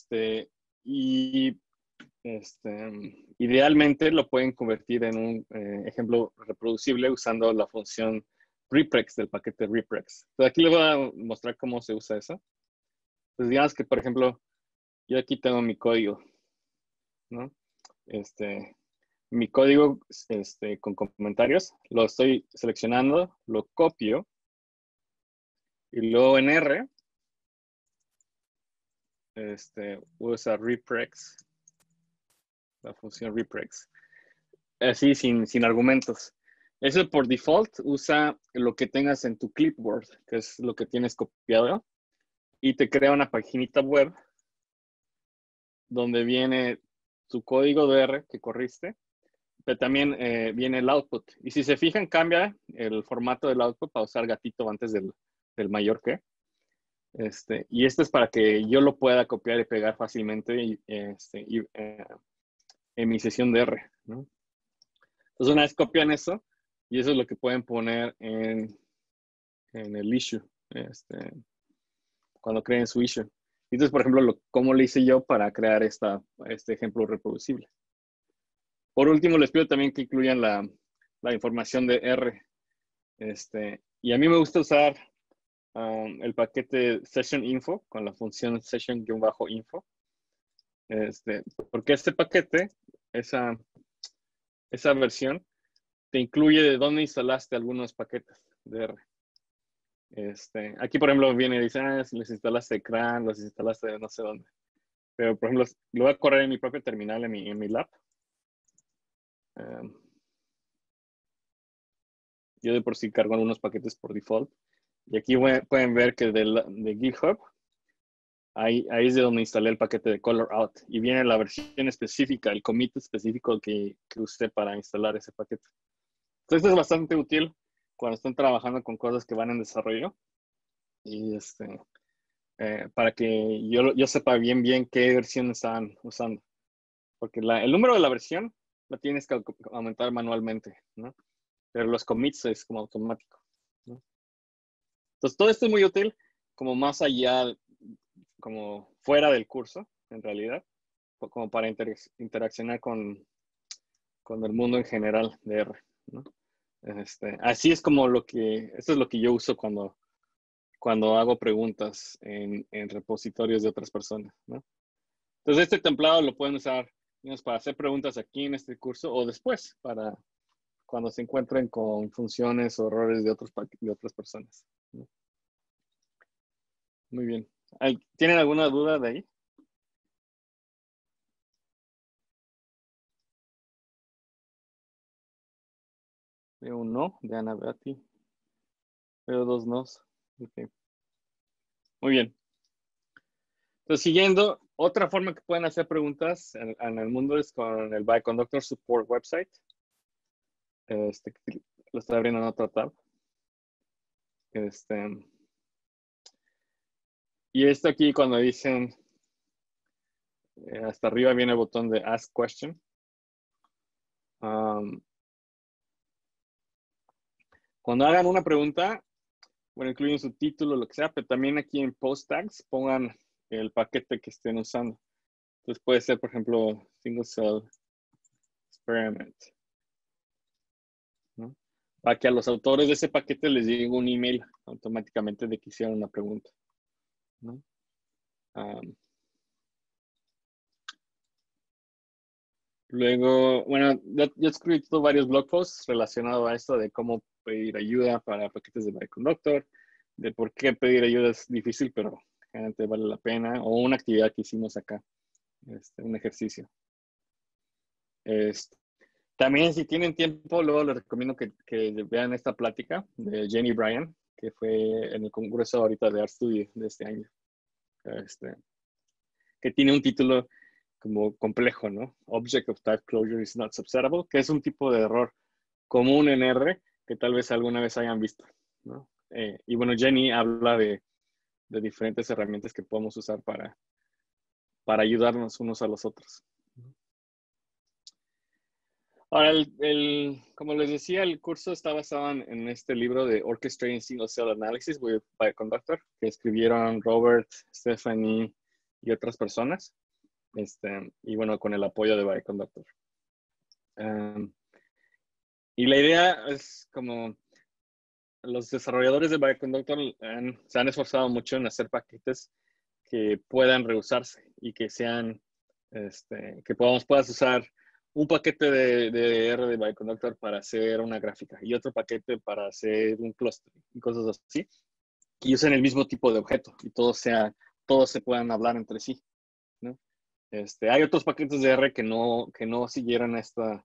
idealmente lo pueden convertir en un ejemplo reproducible usando la función reprex del paquete reprex. Entonces aquí les voy a mostrar cómo se usa eso. Pues digamos que, por ejemplo, yo aquí tengo mi código, ¿no? Mi código con comentarios, lo estoy seleccionando, lo copio y luego en R usa reprex, la función reprex, así sin argumentos. Eso por default usa lo que tengas en tu clipboard, que es lo que tienes copiado, y te crea una paginita web donde viene tu código de R que corriste, pero también viene el output. Y si se fijan, cambia el formato del output para usar gatito antes del mayor que. Y esto es para que yo lo pueda copiar y pegar fácilmente en mi sesión de R, ¿no? Entonces, una vez copian eso, y eso es lo que pueden poner en el issue, cuando creen su issue. Entonces, por ejemplo, cómo le hice yo para crear este ejemplo reproducible. Por último, les pido también que incluyan la información de R. Y a mí me gusta usar el paquete session info con la función session-info. Porque este paquete, esa versión, te incluye de dónde instalaste algunos paquetes de R. Aquí, por ejemplo, viene y dice, si les instalaste CRAN, los instalaste de no sé dónde. Pero, por ejemplo, lo voy a correr en mi propio terminal, en mi lab. Yo de por sí cargo algunos paquetes por default. Y aquí pueden ver que de GitHub, ahí es de donde instalé el paquete de Color Out. Y viene la versión específica, el commit específico que usé para instalar ese paquete. Entonces, esto es bastante útil cuando están trabajando con cosas que van en desarrollo. Y para que yo sepa bien qué versión están usando. Porque el número de la versión lo tienes que aumentar manualmente, ¿no? Pero los commits es como automático, ¿no? Entonces, todo esto es muy útil como más allá, como fuera del curso, en realidad, como para interaccionar con el mundo en general de R, ¿no? Así es como esto es lo que yo uso cuando hago preguntas en repositorios de otras personas, ¿no? Entonces, este templado lo pueden usar, digamos, para hacer preguntas aquí en este curso o después, para cuando se encuentren con funciones o errores de otras personas, ¿no? Muy bien. ¿Tienen alguna duda de ahí? Veo un no de Ana Beati. Veo dos nos. Okay. Muy bien. Entonces, siguiendo, otra forma que pueden hacer preguntas en el mundo es con el Bioconductor Support website. Lo estoy abriendo en otra tab. Y esto aquí cuando dicen, hasta arriba viene el botón de Ask Question. Cuando hagan una pregunta, bueno, incluyen su título, lo que sea, pero también aquí en Post Tags pongan el paquete que estén usando. Entonces puede ser, por ejemplo, Single Cell Experiment, ¿no? para que a los autores de ese paquete les llegue un email automáticamente de que hicieron una pregunta, ¿no? Luego, bueno, yo he escrito varios blog posts relacionados a esto de cómo pedir ayuda para paquetes de Bioconductor, de por qué pedir ayuda es difícil, pero realmente vale la pena, o una actividad que hicimos acá, un ejercicio. También, si tienen tiempo, luego les recomiendo que vean esta plática de Jenny Bryan, que fue en el congreso ahorita de RStudio de este año, que tiene un título como complejo, ¿no? Object of Type Closure is not subsettable, que es un tipo de error común en R que tal vez alguna vez hayan visto, ¿no? Y bueno, Jenny habla de diferentes herramientas que podemos usar para ayudarnos unos a los otros. Ahora, como les decía, el curso está basado en este libro de Orchestrating Single Cell Analysis with Bioconductor, que escribieron Robert, Stephanie y otras personas. Y bueno, con el apoyo de Bioconductor. Y la idea es como los desarrolladores de Bioconductor se han esforzado mucho en hacer paquetes que puedan reusarse y que sean, que puedas usar un paquete de R de Bioconductor para hacer una gráfica y otro paquete para hacer un cluster y cosas así, y usen el mismo tipo de objeto y todos se puedan hablar entre sí, ¿no? Hay otros paquetes de R que no siguieron estas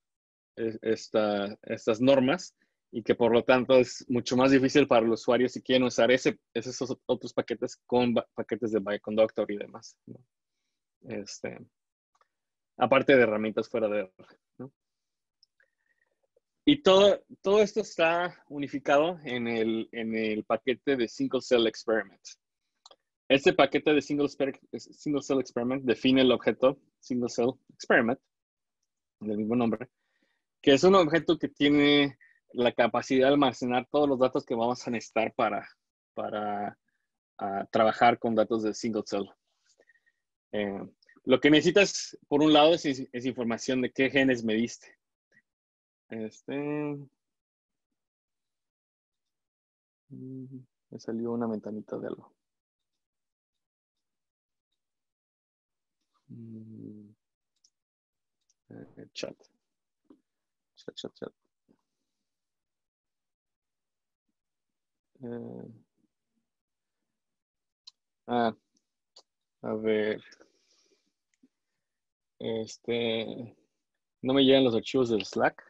normas y que por lo tanto es mucho más difícil para el usuario si quieren usar esos otros paquetes con paquetes de Bioconductor y demás, ¿no? Aparte de herramientas fuera de R, ¿no? Y todo esto está unificado en el paquete de Single Cell Experiment. Este paquete de Single Cell Experiment define el objeto Single Cell Experiment, del mismo nombre, que es un objeto que tiene la capacidad de almacenar todos los datos que vamos a necesitar para trabajar con datos de Single Cell. Lo que necesitas, por un lado, es información de qué genes mediste. Me salió una ventanita de algo. Chat. A ver. No me llegan los archivos del Slack.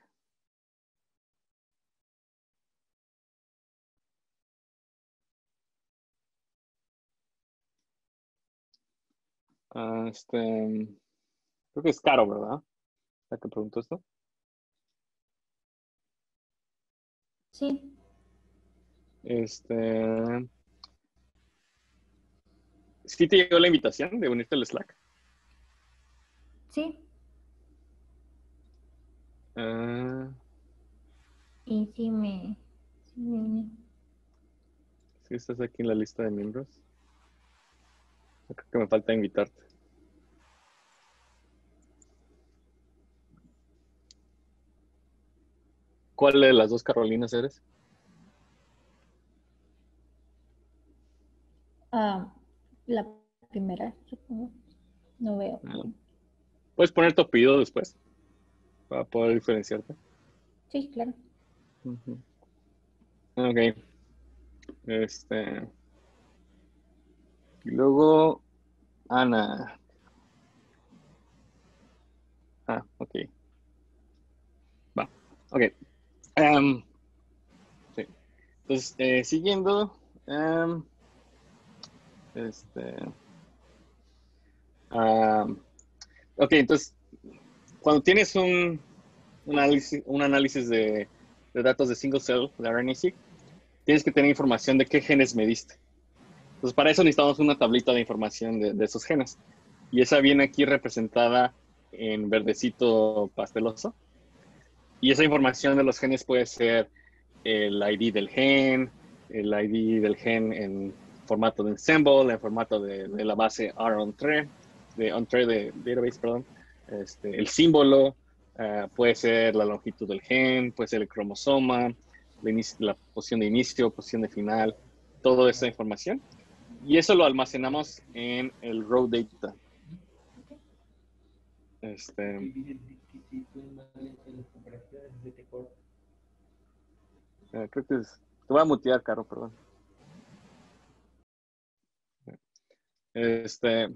Creo que es Caro, ¿verdad? La que preguntó esto. Sí. ¿Sí te llegó la invitación de unirte al Slack? Sí. Y sí me uní. Sí, estás aquí en la lista de miembros. Creo que me falta invitarte. ¿Cuál de las dos Carolinas eres? La primera, supongo. No veo. ¿Puedes poner tu apellido después? Para poder diferenciarte. Sí, claro. Ok. Y luego, Ana. Ok. Va. Ok. Sí. Entonces, siguiendo. Ok, entonces, cuando tienes un análisis de datos de single cell, de RNA-seq, tienes que tener información de qué genes mediste. Entonces, para eso necesitamos una tablita de información de esos genes. Y esa viene aquí representada en verdecito pasteloso. Y esa información de los genes puede ser el ID del gen, el ID del gen en formato de ensemble, en formato de la base R-on-tree, de database, perdón, el símbolo, Puede ser la longitud del gen, puede ser el cromosoma, la posición de inicio, posición de final, toda esa información. Y eso lo almacenamos en el raw data. Creo que te voy a mutear, Caro, perdón. Entonces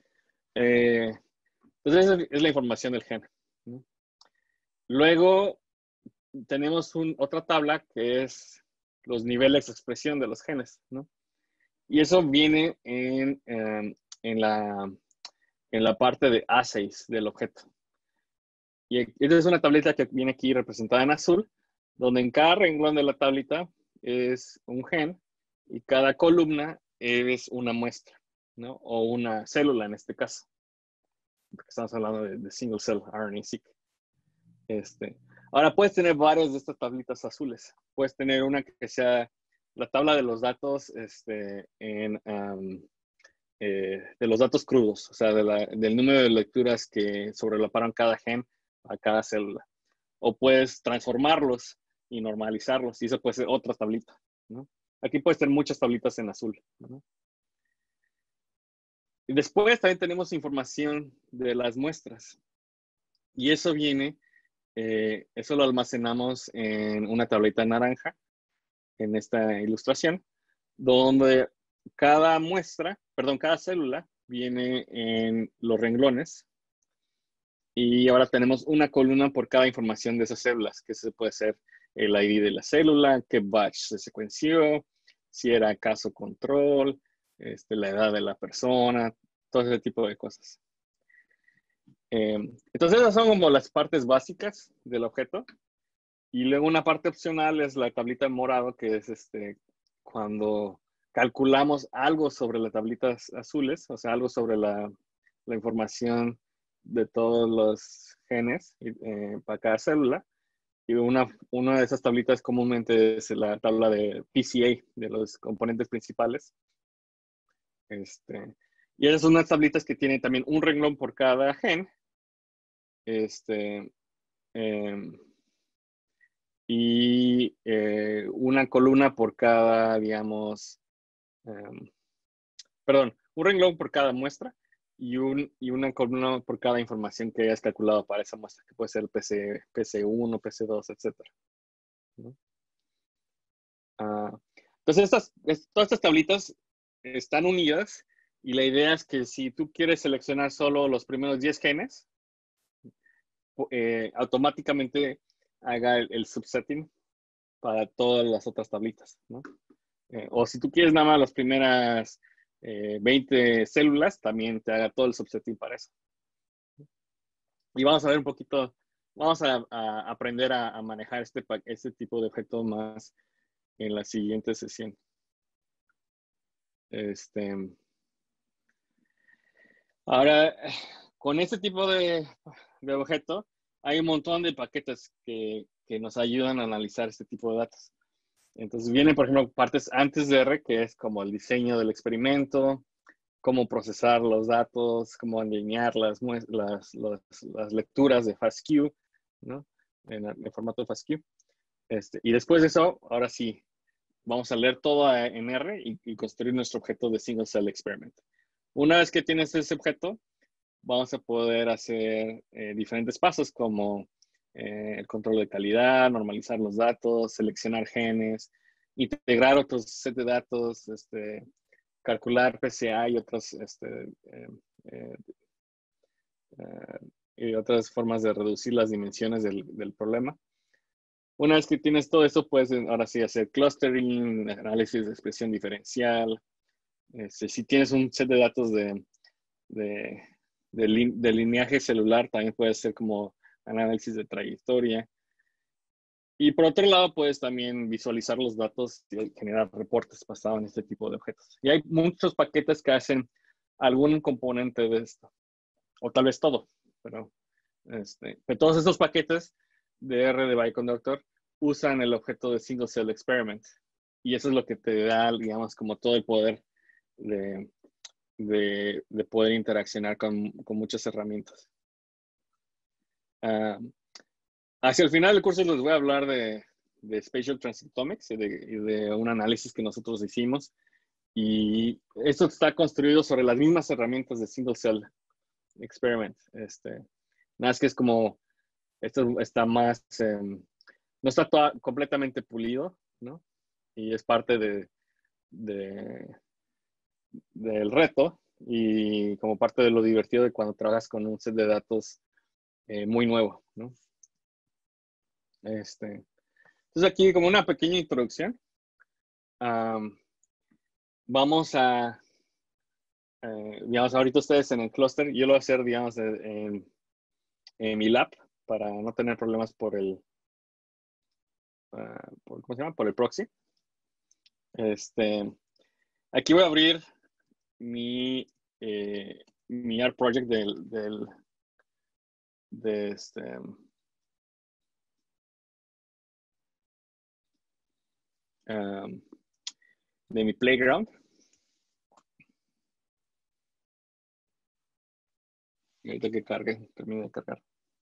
esa es la información del gen, ¿no? Luego tenemos otra tabla que es los niveles de expresión de los genes, ¿no? Y eso viene en la parte de assays del objeto. Y esta es una tableta que viene aquí representada en azul, donde en cada renglón de la tablita es un gen y cada columna es una muestra, ¿no? O una célula en este caso. Porque estamos hablando de single cell RNA-seq. Ahora puedes tener varias de estas tablitas azules. Puedes tener una que sea la tabla de los datos de los datos crudos, o sea, del número de lecturas que sobrelaparon cada gen a cada célula. O puedes transformarlos y normalizarlos, y eso puede ser otra tablita, ¿no? Aquí puedes tener muchas tablitas en azul, ¿no? Y después también tenemos información de las muestras. Y eso viene, eso lo almacenamos en una tableta naranja, en esta ilustración, donde cada célula viene en los renglones. Y ahora tenemos una columna por cada información de esas células, que se puede ser el ID de la célula, qué batch se secuenció, si era caso control, la edad de la persona, todo ese tipo de cosas. Entonces esas son como las partes básicas del objeto. Y luego una parte opcional es la tablita en morado, que es cuando calculamos algo sobre las tablitas azules, o sea, algo sobre la información de todos los genes para cada célula. Y una de esas tablitas comúnmente es la tabla de PCA, de los componentes principales. Y esas son unas tablitas que tienen también un renglón por cada gen. Y una columna por cada, digamos, un renglón por cada muestra y una columna por cada información que hayas calculado para esa muestra, que puede ser PC1, PC2, etc. ¿No? Entonces, todas estas tablitas están unidas y la idea es que si tú quieres seleccionar solo los primeros 10 genes, automáticamente haga el subsetting para todas las otras tablitas, ¿no? O si tú quieres nada más las primeras 20 células, también te haga todo el subsetting para eso. Y vamos a ver un poquito, vamos a aprender a manejar este tipo de objetos más en la siguiente sesión. Ahora, con este tipo de objeto, hay un montón de paquetes que nos ayudan a analizar este tipo de datos. Entonces vienen, por ejemplo, partes antes de R, que es como el diseño del experimento, cómo procesar los datos, cómo alinear las lecturas de FASTQ, ¿no? En formato de FASTQ. Y después de eso, ahora sí, vamos a leer todo en R y construir nuestro objeto de Single Cell Experiment. Una vez que tienes ese objeto, vamos a poder hacer diferentes pasos como el control de calidad, normalizar los datos, seleccionar genes, integrar otros set de datos, calcular PCA y otras formas de reducir las dimensiones del problema. Una vez que tienes todo esto, puedes ahora sí hacer clustering, análisis de expresión diferencial. Si tienes un set de datos de lineaje celular, también puede ser como análisis de trayectoria. Y por otro lado, puedes también visualizar los datos y generar reportes basados en este tipo de objetos. Y hay muchos paquetes que hacen algún componente de esto, o tal vez todo, pero todos estos paquetes de R de Bioconductor usan el objeto de Single Cell Experiment. Y eso es lo que te da, digamos, como todo el poder de poder interaccionar con muchas herramientas. Hacia el final del curso les voy a hablar de Spatial Transcriptomics y de un análisis que nosotros hicimos. Y esto está construido sobre las mismas herramientas de Single Cell Experiment. Nada más que es como, esto está más, no está completamente pulido, ¿no? Y es parte del reto y como parte de lo divertido de cuando trabajas con un set de datos muy nuevo, ¿no? Entonces aquí como una pequeña introducción. Vamos a, digamos, ahorita ustedes en el clúster, yo lo voy a hacer, digamos, en mi lab para no tener problemas por el, ¿cómo se llama? Por el proxy. Aquí voy a abrir mi art project de mi playground. Y ahorita que cargue, termine de cargar.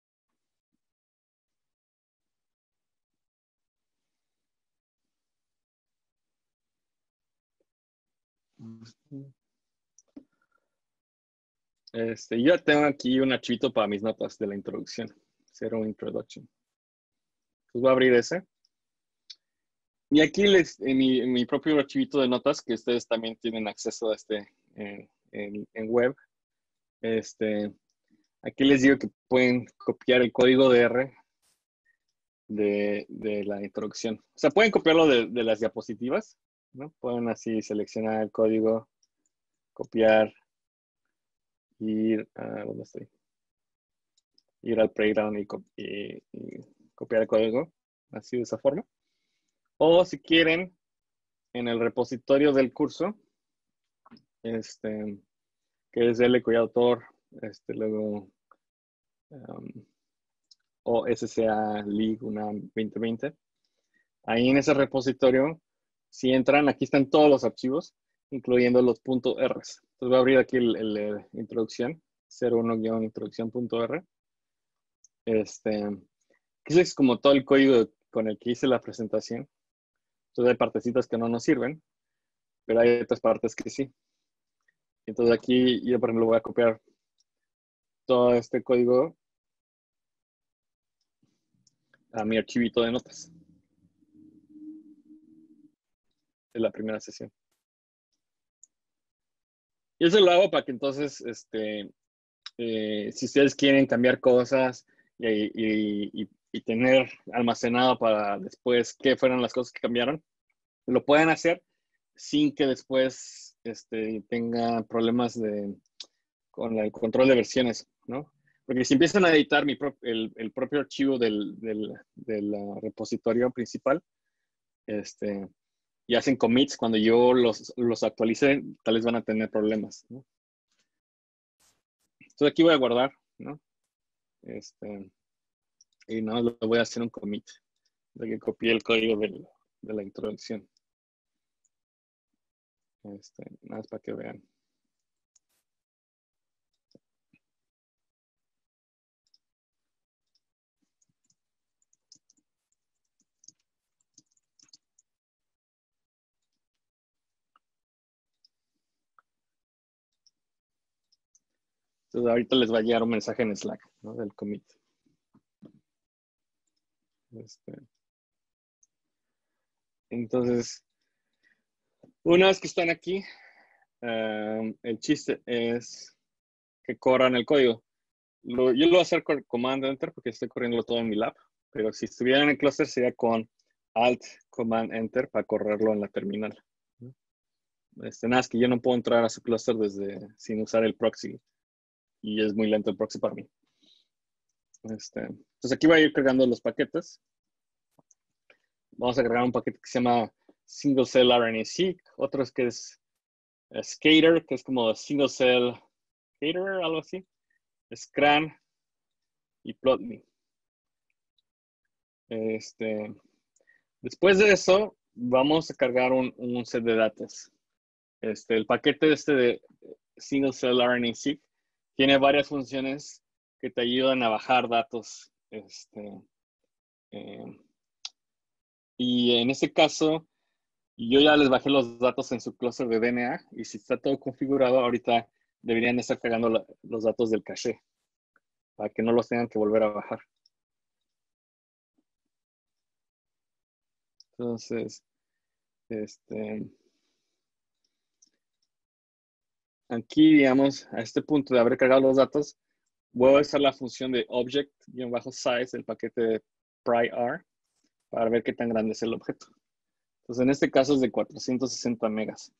Yo tengo aquí un archivito para mis notas de la introducción. Zero Introduction. Entonces voy a abrir ese. Y aquí en mi propio archivito de notas, que ustedes también tienen acceso a en web, aquí les digo que pueden copiar el código de R de la introducción. O sea, pueden copiarlo de las diapositivas, ¿no? Pueden así seleccionar el código, copiar, ir a, ¿dónde estoy? Ir al playground y copiar el código, así de esa forma. O si quieren, en el repositorio del curso, que es L cuyo autor, luego OSCA League UNAM 2020. Ahí en ese repositorio, si entran, aquí están todos los archivos, incluyendo los .rs. Entonces voy a abrir aquí la introducción, 01-introducción.r. Que es como todo el código con el que hice la presentación. Entonces hay partecitas que no nos sirven, pero hay otras partes que sí. Entonces aquí yo, por ejemplo, voy a copiar todo este código a mi archivito de notas de la primera sesión. Y eso lo hago para que entonces, si ustedes quieren cambiar cosas y tener almacenado para después qué fueron las cosas que cambiaron, lo pueden hacer sin que después tenga problemas con el control de versiones, ¿no? Porque si empiezan a editar el propio archivo del repositorio principal, y hacen commits, cuando yo los actualice, tal vez van a tener problemas, ¿no? Entonces aquí voy a guardar, ¿no? Y no, le voy a hacer un commit de que copié el código de la introducción. Nada más para que vean. Entonces ahorita les va a llegar un mensaje en Slack, ¿no? Del commit. Entonces, una vez que están aquí, el chiste es que corran el código. Yo lo voy a hacer con Command Enter porque estoy corriendo todo en mi lab, pero si estuviera en el clúster sería con Alt Command Enter para correrlo en la terminal. Nada, es que yo no puedo entrar a su clúster sin usar el proxy y es muy lento el proxy para mí. Entonces aquí voy a ir cargando los paquetes. Vamos a cargar un paquete que se llama Single Cell RNA-seq, otro es que es Skater, que es como Single Cell Skater, algo así. Scran y Plotly. Después de eso, vamos a cargar un set de datos. El paquete de Single Cell RNA-seq tiene varias funciones que te ayudan a bajar datos Y en este caso, yo ya les bajé los datos en su clúster de DNA y si está todo configurado, ahorita deberían estar cargando los datos del caché para que no los tengan que volver a bajar. Entonces, aquí, digamos, a este punto de haber cargado los datos, voy a usar la función de object-size del paquete de pry_r para ver qué tan grande es el objeto. Entonces, en este caso es de 460 megas.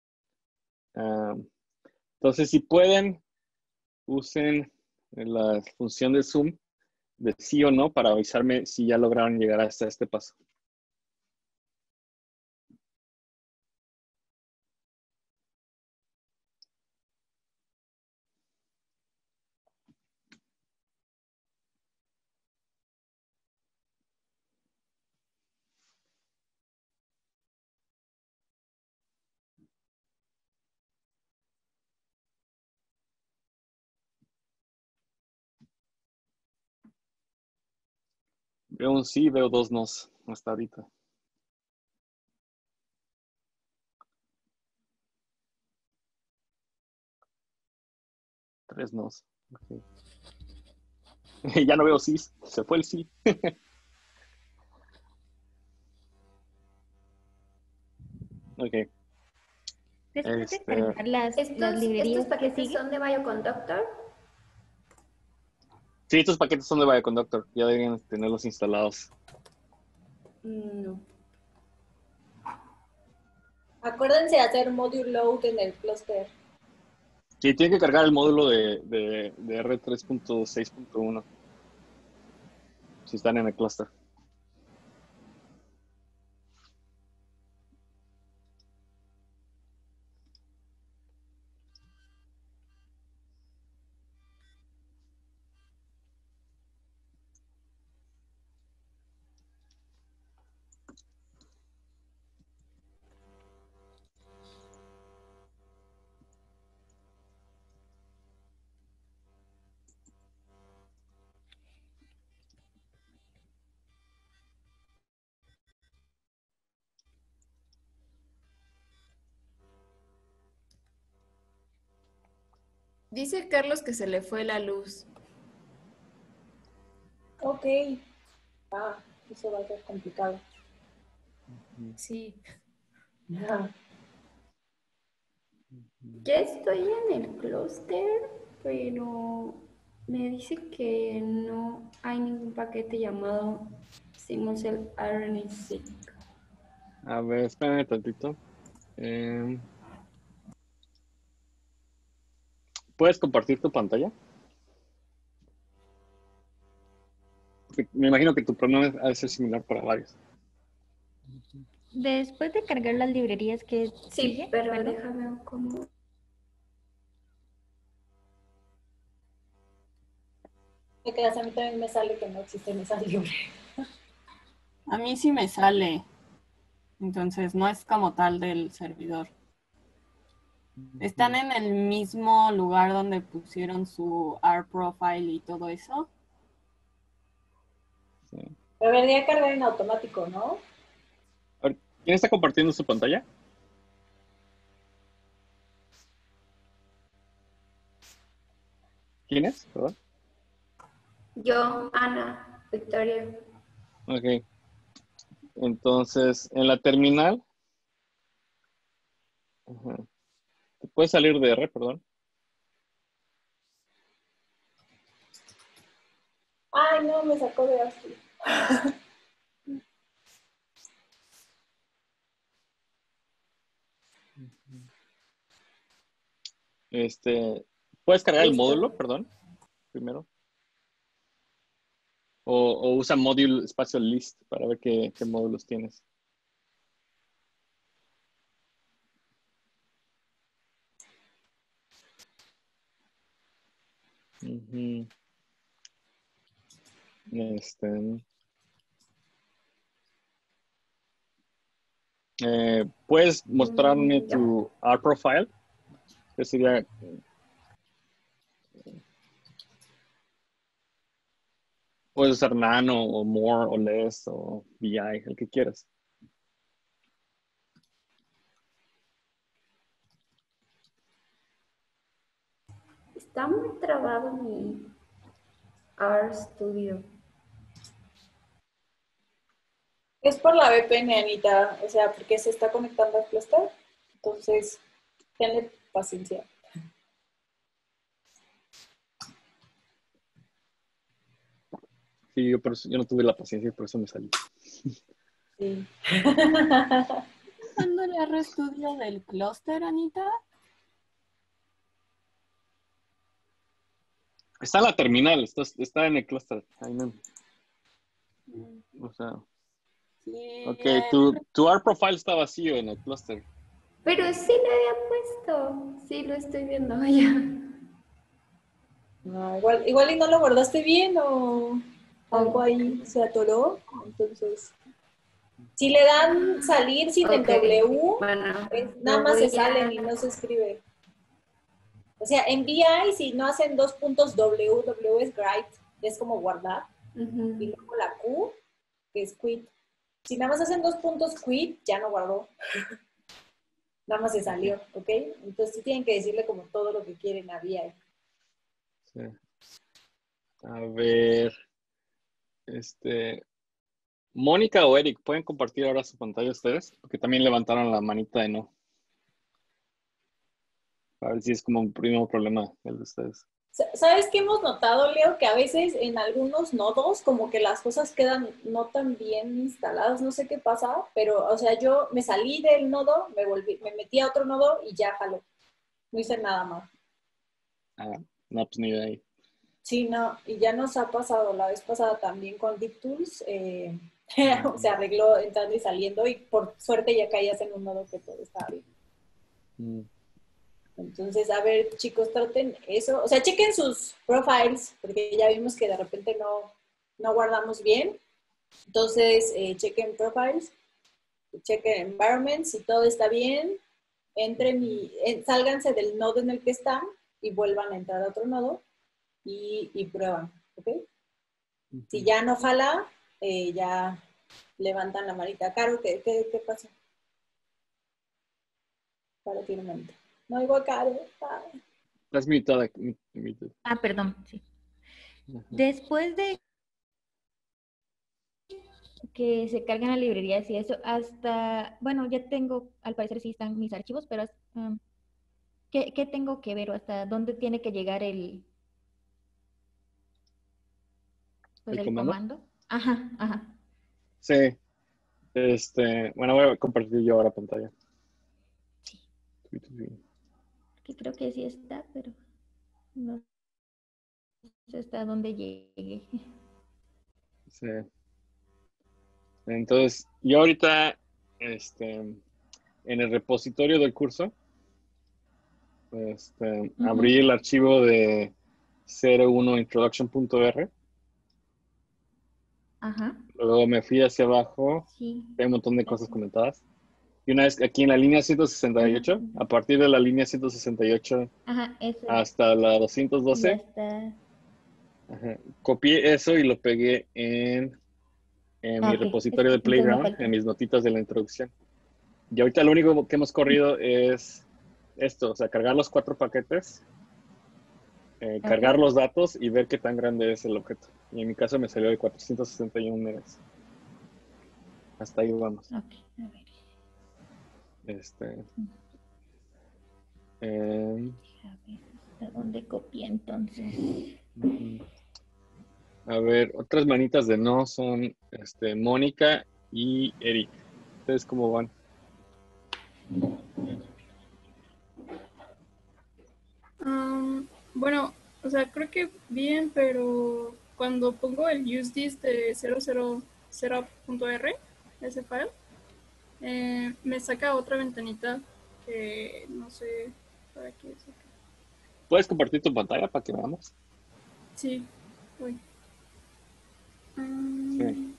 Entonces, si pueden, usen la función de zoom de sí o no para avisarme si ya lograron llegar hasta este paso. Veo un sí, veo dos nos hasta ahorita. Tres nos. Okay. Ya no veo sí, se fue el sí. Ok. Después de cargar las librerías, ¿Estos paquetes son de Bioconductor? Sí, estos paquetes son de Bioconductor. Ya deberían tenerlos instalados. No. Acuérdense de hacer module load en el clúster. Sí, tienen que cargar el módulo de R3.6.1 si están en el clúster. Dice Carlos que se le fue la luz. Ok. Eso va a ser complicado. Sí. Ajá. Ya estoy en el clúster, pero me dice que no hay ningún paquete llamado Single Cell RNA-seq. A ver, espérame tantito. ¿Puedes compartir tu pantalla? Porque me imagino que tu problema ha de ser similar para varios. después de cargar las librerías que Sí, sigue, pero perdón. déjame ver cómo. Me quedas, a mí también me sale que no existe mesa libre. A mí sí me sale. Entonces no es como tal del servidor. ¿Están en el mismo lugar donde pusieron su R profile y todo eso? Sí. Debería cargar en automático, ¿no? A ver, ¿quién está compartiendo su pantalla? ¿Quién es? ¿Perdón? Yo, Ana, Victoria. Ok. Entonces, en la terminal, ¿te puedes salir de R, perdón? Ay, no, me sacó de así. ¿Puedes cargar el Listo. módulo, perdón, primero? O usa module espacio list para ver qué módulos tienes. Ujú. ¿Puedes mostrarme Ya. tu R profile? Que sería... puedes usar Nano o More o Less o BI, el que quieras. Está muy trabado mi RStudio. Es por la VPN, Anita, o sea, porque se está conectando al cluster. Entonces, tenle paciencia. Sí, yo no tuve la paciencia y por eso me salí. Sí. ¿Usando el RStudio del clúster, Anita? Está en la terminal, está en el cluster. Ahí no. O sea, Sí, ok, tu R profile está vacío en el cluster. Pero sí le había puesto. Sí, lo estoy viendo ya. No, igual y no lo guardaste bien o algo ahí se atoró. Entonces, si le dan salir sin el Ok. W, Bueno, nada lo más voy se salen y no se escribe. O sea, en VI, si no hacen dos puntos W, W es write, es como guardar. Ujú. Y luego la Q, que es quit. Si nada más hacen dos puntos quit, ya no guardó. Nada más se salió, ¿ok? Entonces sí tienen que decirle como todo lo que quieren a VI. Sí. A ver, Mónica o Eric, ¿pueden compartir ahora su pantalla ustedes? Porque también levantaron la manita de no. A ver si es como un primer problema el de ustedes. ¿Sabes qué hemos notado, Leo? Que a veces en algunos nodos como que las cosas quedan no tan bien instaladas, no sé qué pasa, pero, o sea, yo me salí del nodo, me metí a otro nodo y ya jaló. No hice nada más. Ah, no, pues ni de ahí. Sí, no, y ya nos ha pasado la vez pasada también con DeepTools, se arregló entrando y saliendo y por suerte ya caías en un nodo que todo estaba bien. Mm. Entonces, a ver, chicos, traten eso. O sea, chequen sus profiles, porque ya vimos que de repente no guardamos bien. Entonces, chequen profiles, chequen environments, si todo está bien, sálganse del nodo en el que están y vuelvan a entrar a otro nodo y prueban, ¿ok? Si ya no jala, ya levantan la manita. Caro, ¿qué pasó? Caro tiene manita. No oigo a Caro. Ay. Estás mutada. Muted. Ah, perdón, sí. Ajá. Después de que se cargan las librerías y eso, hasta, bueno, ya tengo, al parecer sí están mis archivos, pero ¿qué tengo que ver o hasta dónde tiene que llegar pues ¿El el comando? comando? Ajá, ajá. Sí. Bueno, voy a compartir yo ahora pantalla. Sí. Que creo que sí está, pero no sé hasta dónde llegue. Sí. Entonces, yo ahorita, en el repositorio del curso, abrí el archivo de 01introduction.r. Ajá. Luego me fui hacia abajo, Sí. hay un montón de cosas comentadas. Y una vez aquí en la línea 168, a partir de la línea 168 Ajá, eso. hasta la Ya 212, está. copié eso y lo pegué en mi Ok, repositorio de entonces me Playground, falta. en mis notitas de la introducción. Y ahorita lo único que hemos corrido es esto, o sea, cargar los 4 paquetes, cargar los datos y ver qué tan grande es el objeto. Y en mi caso me salió de 461 megas. Hasta ahí vamos. Ok, a ver. A ver, ¿hasta dónde copié entonces? A ver, otras manitas de no son Mónica y Eric. ¿Ustedes cómo van? Bueno, o sea, creo que bien, pero cuando pongo el useDis de 000.r, ese file, me saca otra ventanita que no sé para qué es. ¿Puedes compartir tu pantalla para que veamos? Sí, voy. Sí.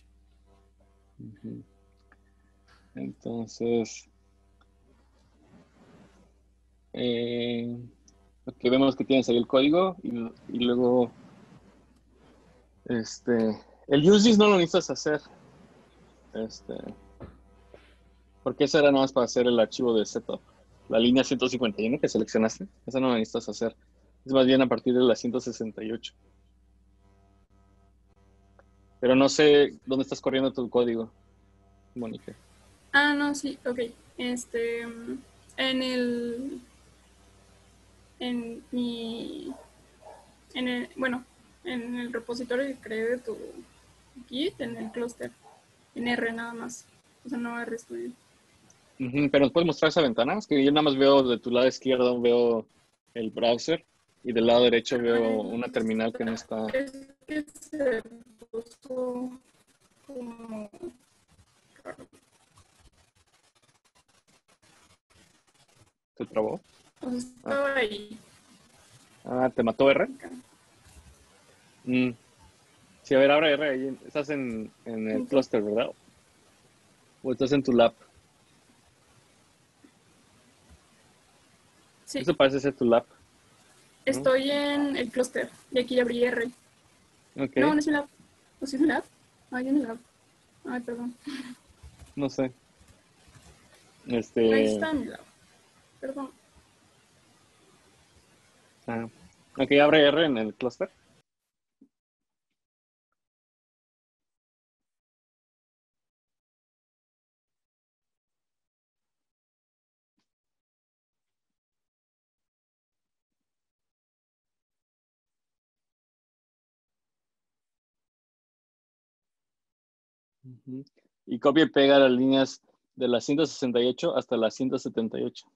Entonces, que vemos que tienes ahí el código y luego el uses no lo necesitas hacer. Porque eso era nada más para hacer el archivo de setup. La línea 151 que seleccionaste, esa no la necesitas hacer. Es más bien a partir de la 168. Pero no sé dónde estás corriendo tu código, Mónica. Ah, no, sí, ok. En mi, bueno, en el repositorio que creé de tu Git, en el clúster, en R nada más, o sea, no RStudio. Pero ¿nos puedes mostrar esa ventana? Es que yo nada más veo de tu lado izquierdo, veo el browser y del lado derecho veo una terminal que no está. Es que se puso como raro. ¿Se trabó? O sea, estaba ahí. ¿Te mató R? Sí, a ver, abre R ahí. Estás en el clúster, ¿verdad? ¿O estás en tu lab? Sí. Eso parece ser tu lab. Estoy en el clúster y aquí abrí R. Okay. No, no es mi lab. ¿O sí es mi lab? Ay, es mi lab. Ay, perdón. No sé. Ahí está mi lab. Perdón. Ok, abre R en el clúster. Y copia y pega las líneas de la 168 hasta la 178.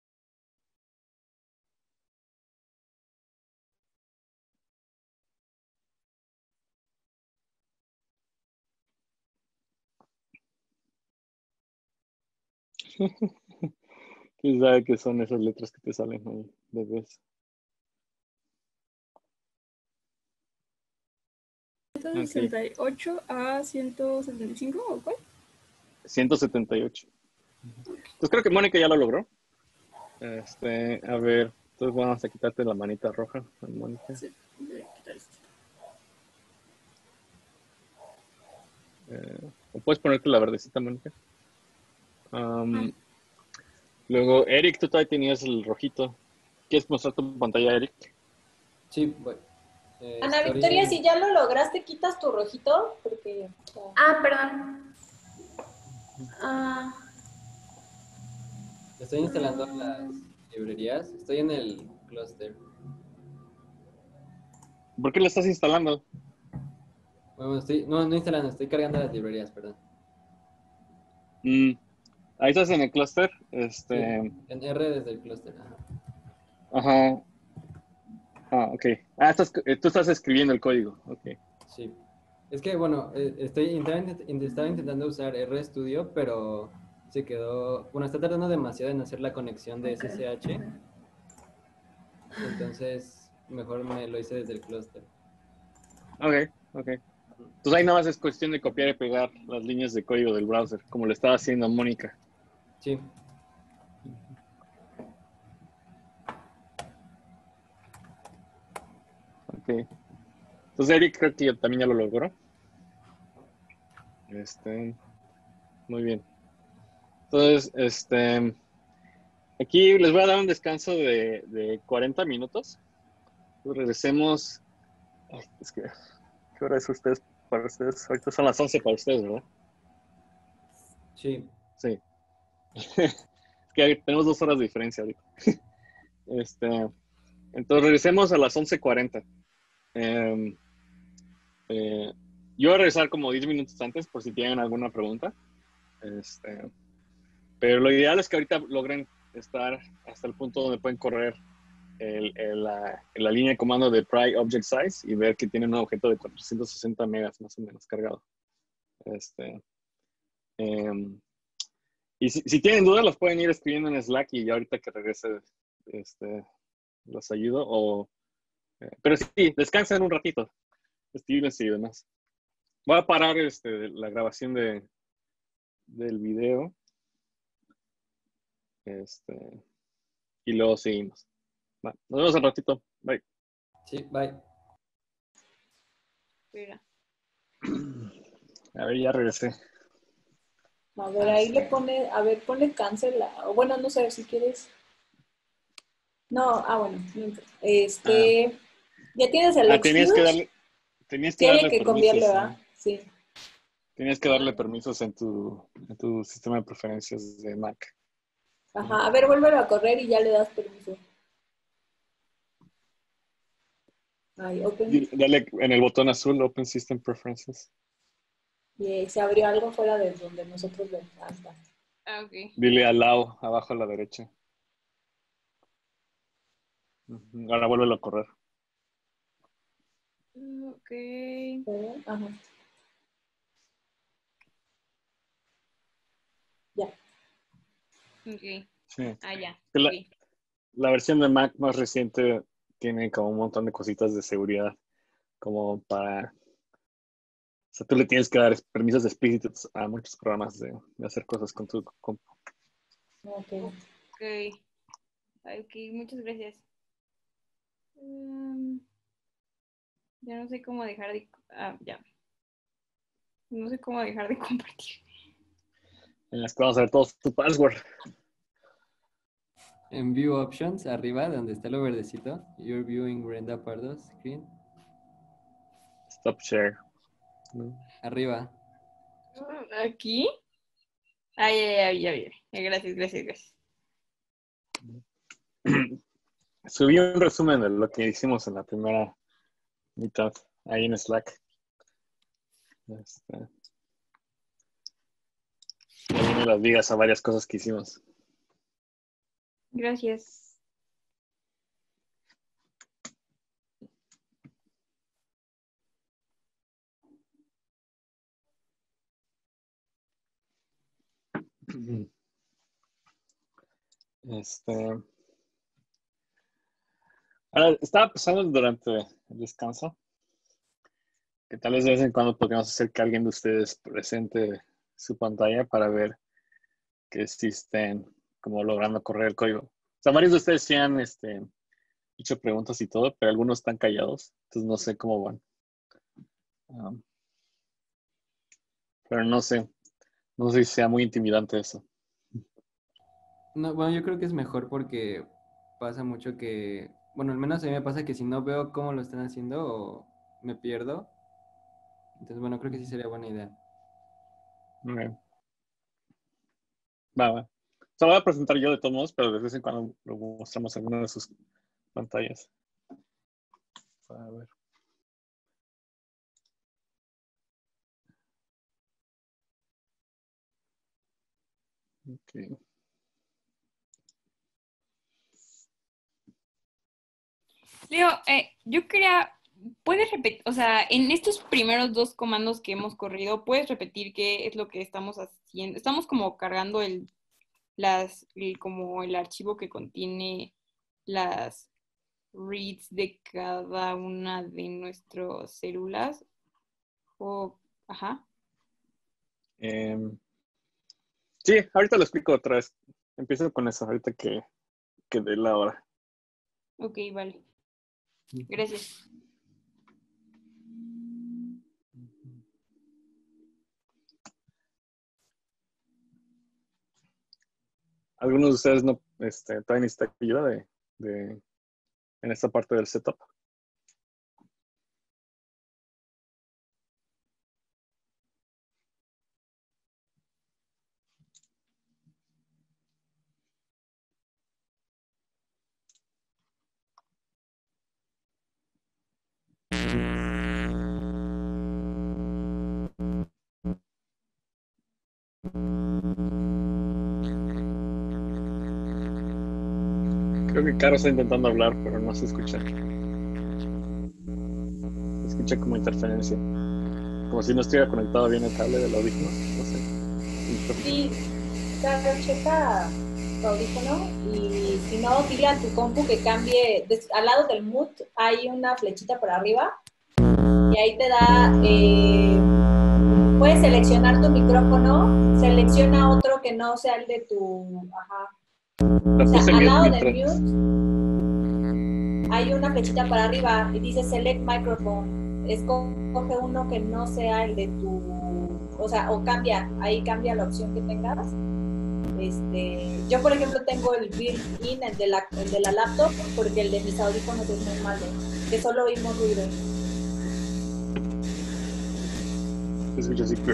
¿Quién sabe qué son esas letras que te salen ahí de vez? 168 a 175 ¿o cuál? 178. Entonces creo que Mónica ya lo logró. A ver, entonces vamos a quitarte la manita roja, Mónica. Sí, voy a quitar esto. ¿O puedes ponerte la verdecita, Mónica? Luego, Eric, tú todavía tenías el rojito. ¿Quieres mostrar tu pantalla, Eric? Sí, bueno. Ana Victoria, si ya lo lograste, quitas tu rojito, porque... Perdón. Estoy instalando las librerías. Estoy en el clúster. ¿Por qué lo estás instalando? Bueno, no instalando, estoy cargando las librerías, perdón. Ahí estás en el clúster. Sí, en R desde el clúster. Ajá. Ok. Tú estás escribiendo el código. Ok. Sí. Es que, bueno, estaba intentando usar RStudio, pero se quedó... Bueno, está tardando demasiado en hacer la conexión de SSH. Entonces, mejor me lo hice desde el clúster. Ok. Entonces ahí nada más es cuestión de copiar y pegar las líneas de código del browser, como lo estaba haciendo Mónica. Sí. Ok. Entonces Eric creo que también ya lo logró. Muy bien. Entonces, aquí les voy a dar un descanso de 40 minutos. Entonces, regresemos. Es que, ¿qué hora es para ustedes? Ahorita son las 11 para ustedes, ¿verdad? Sí. Sí. Es que tenemos 2 horas de diferencia ahorita. Entonces, regresemos a las 11:40. Yo voy a regresar como 10 minutos antes por si tienen alguna pregunta. Pero lo ideal es que ahorita logren estar hasta el punto donde pueden correr la línea de comando de pry object size y ver que tiene un objeto de 460 megas más o menos cargado. Y si tienen dudas, las pueden ir escribiendo en Slack y ya ahorita que regrese los ayudo. Pero sí, descansen un ratito, estírense y demás. Voy a parar la grabación del video. y luego seguimos. Va, nos vemos al ratito. Bye. Sí, bye. Espera. A ver, ya regresé. A ver, ahí le pone, a ver, ponle cancel. O bueno, no sé si quieres. No, bueno. No importa. ¿Ya tienes el tenías que excuse? darle Tiene que permisos, cambiarle, ¿no? ¿verdad? Sí. Tenías que darle permisos en tu sistema de preferencias de Mac. Ajá, a ver, vuélvelo a correr y ya le das permiso. Ahí, open. Dale en el botón azul, Open System Preferences. Y se abrió algo fuera de donde nosotros vemos. Ahí está. Ok. Dile allow abajo a la derecha. Ahora vuélvelo a correr. Ok. Ajá. Ya. Ok. Sí. Ya. La, Ok. la versión de Mac más reciente tiene como un montón de cositas de seguridad, como para... O sea, tú le tienes que dar permisos explícitos a muchos programas de hacer cosas con tu compu. Ok. Ok, muchas gracias. Ya no sé cómo dejar de... ya. No sé cómo dejar de compartir. En las que vamos a ver todos tu password. En View Options, arriba, donde está el verdecito, You're viewing Brenda Pardo's screen. Stop share. Arriba. ¿Aquí? Ya. Gracias. Subí un resumen de lo que hicimos en la primera mitad, ahí en Slack. Ya vienen las ligas a varias cosas que hicimos. Gracias. Ahora, estaba pensando durante el descanso que tal vez de vez en cuando podríamos hacer que alguien de ustedes presente su pantalla para ver que sí estén como logrando correr el código. O sea, varios de ustedes sí han hecho preguntas y todo, pero algunos están callados, entonces no sé cómo van. Pero no sé si sea muy intimidante eso. No, bueno, yo creo que es mejor porque pasa mucho que, bueno, al menos a mí me pasa que si no veo cómo lo están haciendo, me pierdo. Entonces, bueno, creo que sí sería buena idea. Okay. Va. Se lo voy a presentar yo de todos modos, pero de vez en cuando lo mostramos en una de sus pantallas. A ver. Okay. Leo, yo quería, ¿puedes repetir, o sea, en estos primeros 2 comandos que hemos corrido, puedes repetir qué es lo que estamos haciendo? Estamos como cargando como el archivo que contiene las reads de cada una de nuestras células. Ajá. Sí, ahorita lo explico otra vez. Empiezo con eso, ahorita que dé la hora. Ok, vale. Gracias. ¿Algunos de ustedes no todavía necesitan ayuda en esta parte del setup? Creo que Caro está intentando hablar, pero no se escucha. Se escucha como interferencia. Como si no estuviera conectado bien el cable del audífono. No sé. Sí, Caro, checa tu audífono y si no, dile a tu compu que cambie. Al lado del mute hay una flechita por arriba y ahí te da... puedes seleccionar tu micrófono, selecciona otro que no sea el de tu... Ajá. La O sea, puse al mute lado de mientras. mute hay una flechita para arriba y dice select microphone. Escoge uno que no sea el de tu, o sea, o cambia, ahí cambia la opción que tengas. Yo por ejemplo tengo el built-in, el de la laptop, porque el de mis audífonos es muy malo, que solo oímos ruido. Se escucha así.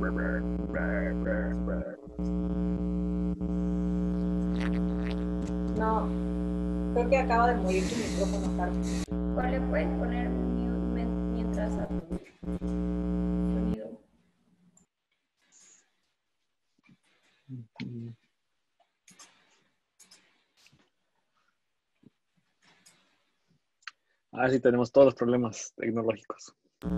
No, creo que acaba de morir tu micrófono, Carlos. ¿Cuál le puedes poner mute mientras a tu sonido? Ah, sí, tenemos todos los problemas tecnológicos.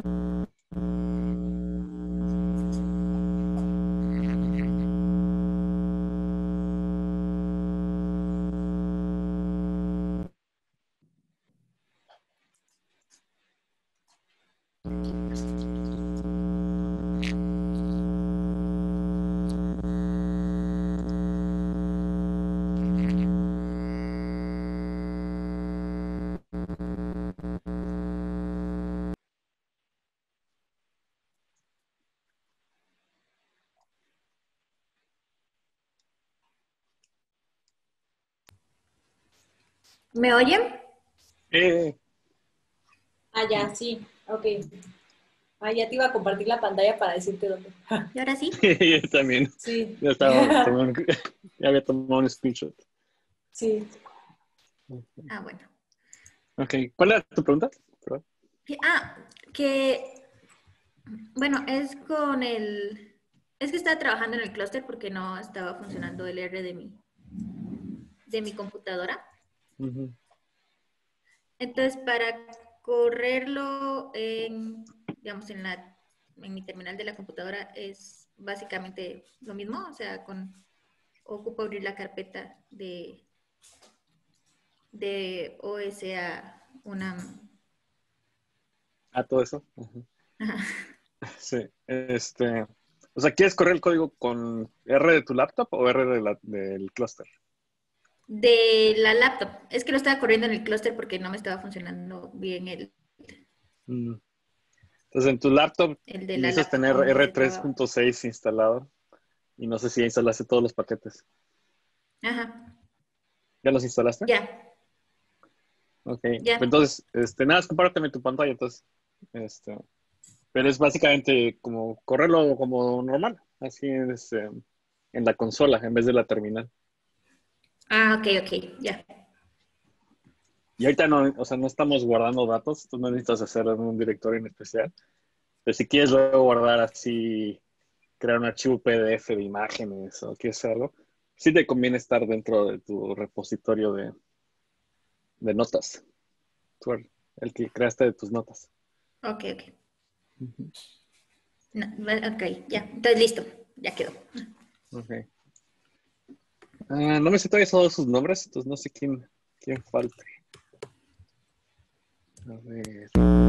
¿Me oyen? Ah, ya, sí, ok. Ah, ya te iba a compartir la pantalla para decirte dónde. ¿Y ahora sí? Yo también. Sí. Ya estaba tomando, ya había tomado un screenshot. Sí. Ah, bueno. Ok, ¿cuál era tu pregunta? Perdón. Que, bueno, es con el... Es que estaba trabajando en el clúster porque no estaba funcionando el R de mi computadora. Ujú. Entonces, para correrlo digamos, en mi terminal de la computadora es básicamente lo mismo, o sea, ocupo abrir la carpeta de OSA una... Todo eso. Ujú. Ajá. Sí. O sea, ¿quieres correr el código con R de tu laptop o R del clúster? De la laptop. Es que lo estaba corriendo en el clúster porque no me estaba funcionando bien Mm. Entonces, en tu laptop el de la necesitas laptop tener donde grababa. R3.6 instalado. Y no sé si ya instalaste todos los paquetes. Ajá. ¿Ya los instalaste? Ya. Ok. Ya. Entonces, nada, compárteme tu pantalla. Entonces, pero es básicamente como correrlo como normal. Así es en la consola en vez de la terminal. Ah, ok, ya. Y ahorita no, o sea, no estamos guardando datos. Tú no necesitas hacer un directorio en especial. Pero si quieres luego guardar así, crear un archivo PDF de imágenes o quieres hacer algo, sí te conviene estar dentro de tu repositorio de notas. El que creaste de tus notas. Ok. No, ok, ya. Entonces listo. Ya quedó. Ok. No me sé todavía todos sus nombres, entonces no sé quién falta. A ver.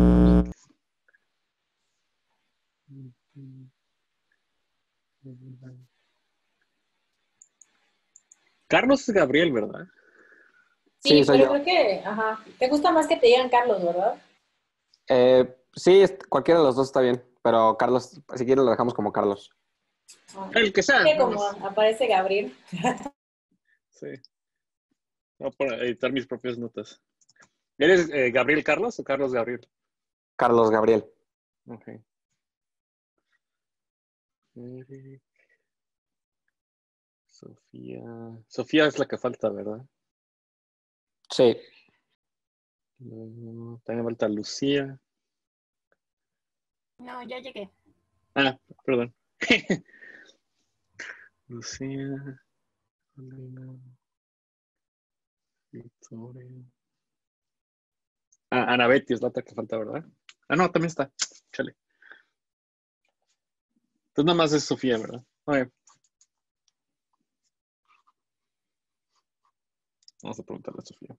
Carlos es Gabriel, ¿verdad? Sí, Sí, soy pero yo. creo que, ajá, te gusta más que te digan Carlos, ¿verdad? Sí, cualquiera de los dos está bien, pero Carlos, si quieres lo dejamos como Carlos. El que sea. Que como aparece Gabriel. Sí. Voy a editar mis propias notas. ¿Eres Gabriel Carlos o Carlos Gabriel? Carlos Gabriel. Ok. Eric. Sofía. Sofía es la que falta, ¿verdad? Sí. Luego, también falta Lucía. No, ya llegué. Perdón. Lucía. Elena, Victoria. Ana Betty es la otra que falta, ¿verdad? No, también está. Chale. Entonces nada más es Sofía, ¿verdad? Okay. Vamos a preguntarle a Sofía.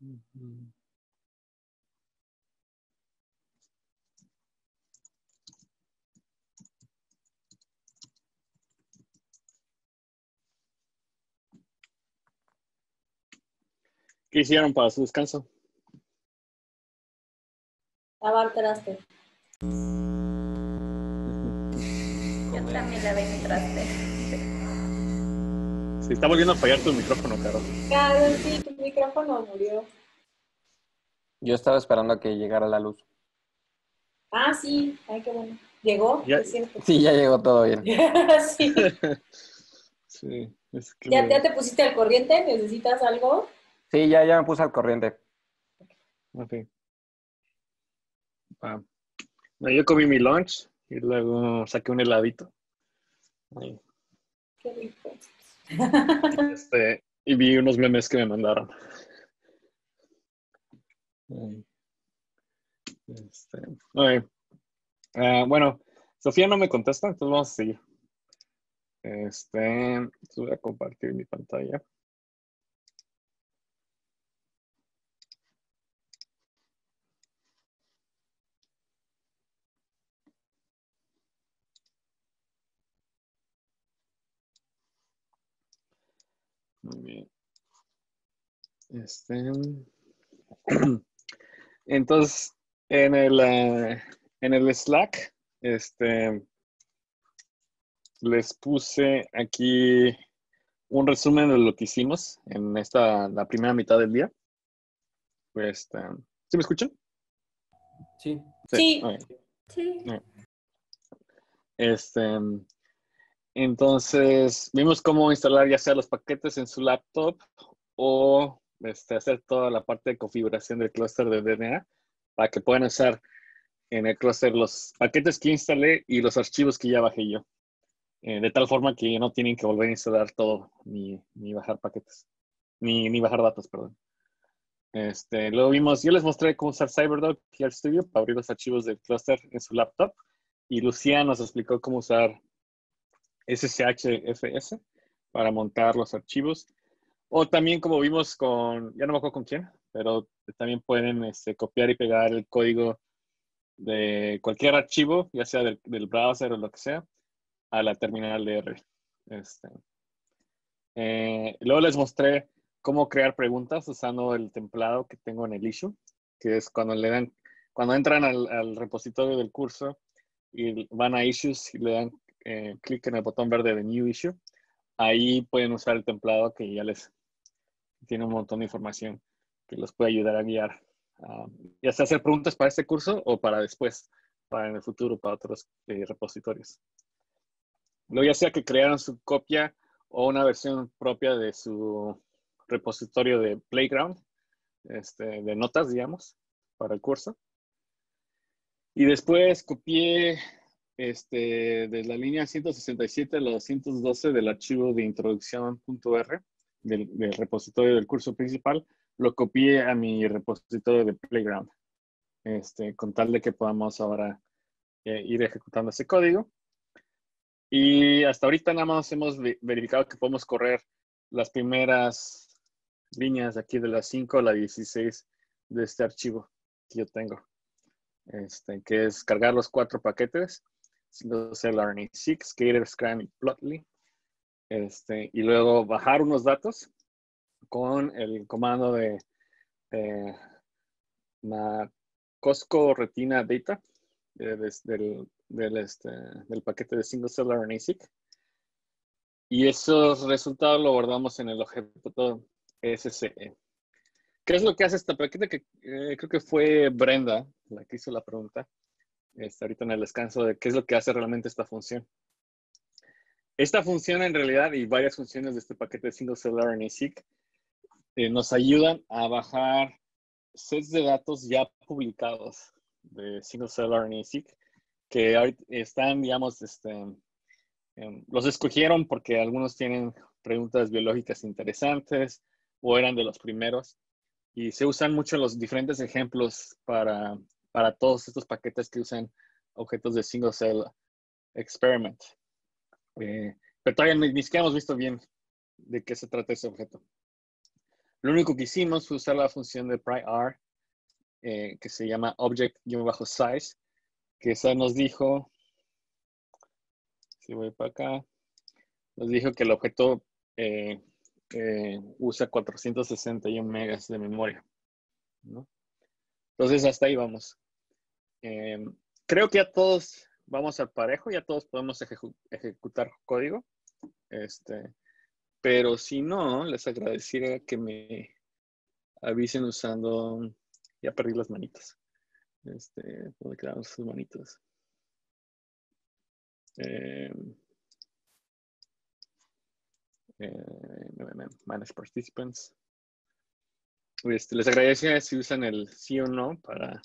¿Qué hicieron para su descanso? Lavar traste. Yo también lavé mi traste. Se está volviendo a fallar tu micrófono, Caro. Claro, sí, tu micrófono murió. Yo estaba esperando a que llegara la luz. Ah, sí. Ay, qué bueno. ¿Llegó? Ya. Es cierto. Sí, ya llegó todo bien. Sí. Sí, es que ¿Ya te pusiste al corriente? ¿Necesitas algo? Sí, ya me puse al corriente. Ok. Ah. No, yo comí mi lunch y luego saqué un heladito. Ahí. Qué rico. Y vi unos memes que me mandaron. Ahí. Ok. Bueno, Sofía no me contesta, entonces vamos a seguir. Voy a compartir mi pantalla. Muy bien. Entonces, en el Slack, les puse aquí un resumen de lo que hicimos en la primera mitad del día. ¿Sí me escuchan? Sí. Sí. Ok. Sí. Entonces, vimos cómo instalar ya sea los paquetes en su laptop o hacer toda la parte de configuración del clúster de DNA para que puedan usar en el clúster los paquetes que instalé y los archivos que ya bajé yo. De tal forma que no tienen que volver a instalar todo ni bajar paquetes, ni bajar datos, perdón. Luego yo les mostré cómo usar CyberDog y RStudio para abrir los archivos del clúster en su laptop y Lucía nos explicó cómo usar SSHFS para montar los archivos. O también como vimos ya no me acuerdo con quién, pero también pueden copiar y pegar el código de cualquier archivo, ya sea del browser o lo que sea, a la terminal de R. Luego les mostré cómo crear preguntas usando el templado que tengo en el issue, que es cuando entran al repositorio del curso y van a issues y le dan clic en el botón verde de New Issue, ahí pueden usar el templado que ya les tiene un montón de información que los puede ayudar a guiar, ya sea hacer preguntas para este curso o para después, para en el futuro, para otros repositorios. Luego ya sea que crearon su copia o una versión propia de su repositorio de Playground, de notas, digamos, para el curso. Y después copié de la línea 167 a la 212 del archivo de introducción.r del repositorio del curso principal, lo copié a mi repositorio de Playground, con tal de que podamos ahora ir ejecutando ese código. Y hasta ahorita nada más hemos verificado que podemos correr las primeras líneas aquí de la 5 a la 16 de este archivo que yo tengo, que es cargar los 4 paquetes, RNA-seq, Scatter, Scram y Plotly, y luego bajar unos datos con el comando de Cosco Retina Data del paquete de Single Cell RNA-seq. Y esos resultados lo guardamos en el objeto SCE. ¿Qué es lo que hace esta paquete? Que creo que fue Brenda la que hizo la pregunta. Ahorita en el descanso de qué es lo que hace realmente esta función. Esta función en realidad y varias funciones de este paquete de Single Cell RNA-seq nos ayudan a bajar sets de datos ya publicados de Single Cell RNA-seq que ahorita están, digamos, los escogieron porque algunos tienen preguntas biológicas interesantes o eran de los primeros y se usan mucho los diferentes ejemplos para todos estos paquetes que usan objetos de Single Cell Experiment. Pero todavía ni siquiera hemos visto bien de qué se trata ese objeto. Lo único que hicimos fue usar la función de pryr, que se llama object-size, que esa nos dijo, si voy para acá, nos dijo que el objeto usa 461 megas de memoria, ¿no? Entonces, hasta ahí vamos. Creo que ya todos vamos al parejo, ya todos podemos ejecutar código. Pero si no, les agradecería que me avisen usando... Ya perdí las manitas. ¿Dónde quedaron sus manitas? Manage participants. Les agradecería si usan el sí o no para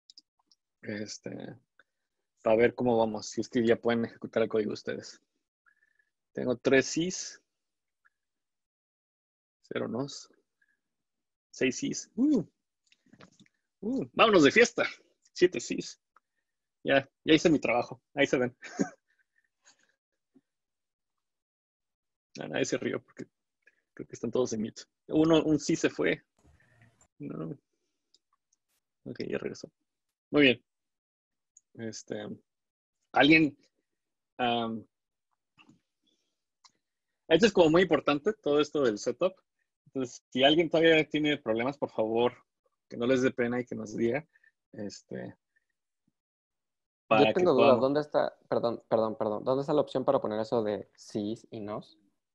ver cómo vamos. Si es que ya pueden ejecutar el código ustedes. Tengo 3 sís. 0 nos. 6 sís. Vámonos de fiesta. 7 sís. Ya hice mi trabajo. Ahí se ven. Nadie se rió porque creo que están todos en mute. Un sí se fue. No. Ok, ya regresó. Muy bien. ¿Alguien? Esto es como muy importante, todo esto del setup. Entonces, si alguien todavía tiene problemas, por favor, que no les dé pena y que nos diga. Para Yo que tengo duda, podamos. ¿dónde está, perdón, ¿dónde está la opción para poner eso de sís y nos?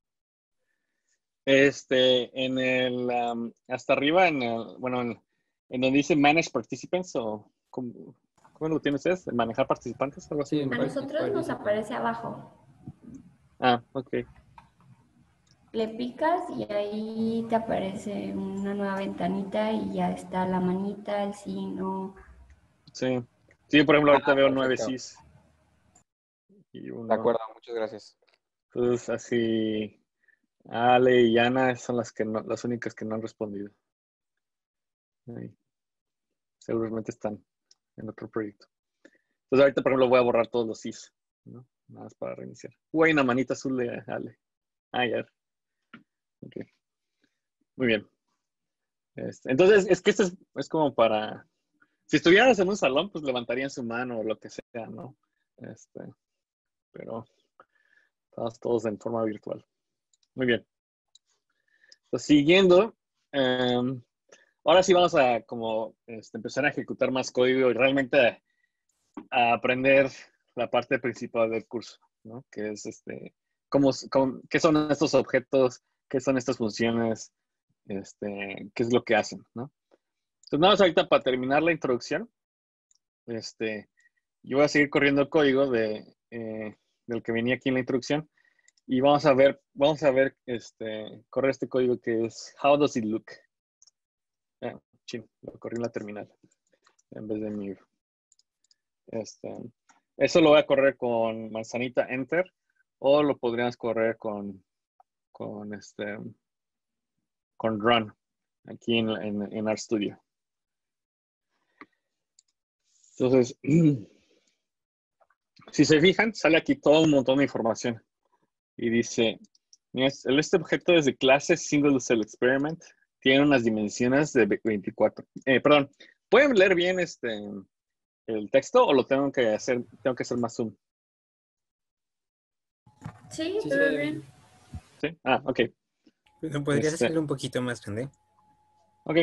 En el, hasta arriba, en donde dice Manage Participants, o ¿cómo lo tienen ustedes? ¿Manejar participantes? Algo así. Sí, A nosotros nos aparece abajo. Ok. Le picas y ahí te aparece una nueva ventanita y ya está la manita, el signo. Sí, por ejemplo, ahorita veo 9 perfecto. sís. Y uno. De acuerdo, muchas gracias. Entonces, así, Ale y Ana son las únicas que no han respondido. Ahí. Seguramente están en otro proyecto. Entonces, ahorita, por ejemplo, voy a borrar todos los sís, ¿no? Nada más para reiniciar. Hay una manita azul de Ale. Ya. Ok. Muy bien. Entonces, es que esto es como para... Si estuvieras en un salón, pues levantarían su mano o lo que sea, ¿no? Pero estamos todos en forma virtual. Muy bien. Entonces, siguiendo, ahora sí vamos a como empezar a ejecutar más código y realmente a aprender la parte principal del curso, ¿no? Que es qué son estos objetos, qué son estas funciones, qué es lo que hacen, ¿no? Entonces, nada más ahorita para terminar la introducción, yo voy a seguir corriendo el código del que venía aquí en la introducción y vamos a ver, correr este código que es how does it look. Lo corrí en la terminal en vez de mi. Eso lo voy a correr con manzanita enter o lo podríamos correr con run aquí en RStudio. Entonces, si se fijan, sale aquí todo un montón de información. Y dice, este objeto es de clase Single Cell Experiment. Tiene unas dimensiones de 24. Perdón, ¿pueden leer bien el texto o lo tengo que hacer más zoom? Sí, Se ve bien. ¿Sí? Ok. ¿Podrías hacerlo un poquito más grande? Ok.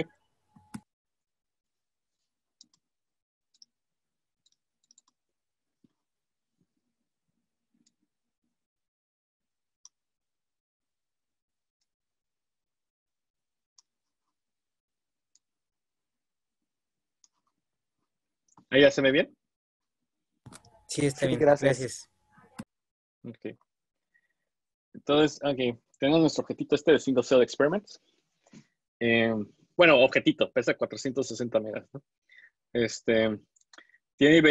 ¿Ahí ya se ve bien? Sí, está Sí, bien. gracias. Ok. Entonces, tenemos nuestro objetito de Single Cell Experiments. Bueno, objetito, pesa 460 megas, ¿no? Tiene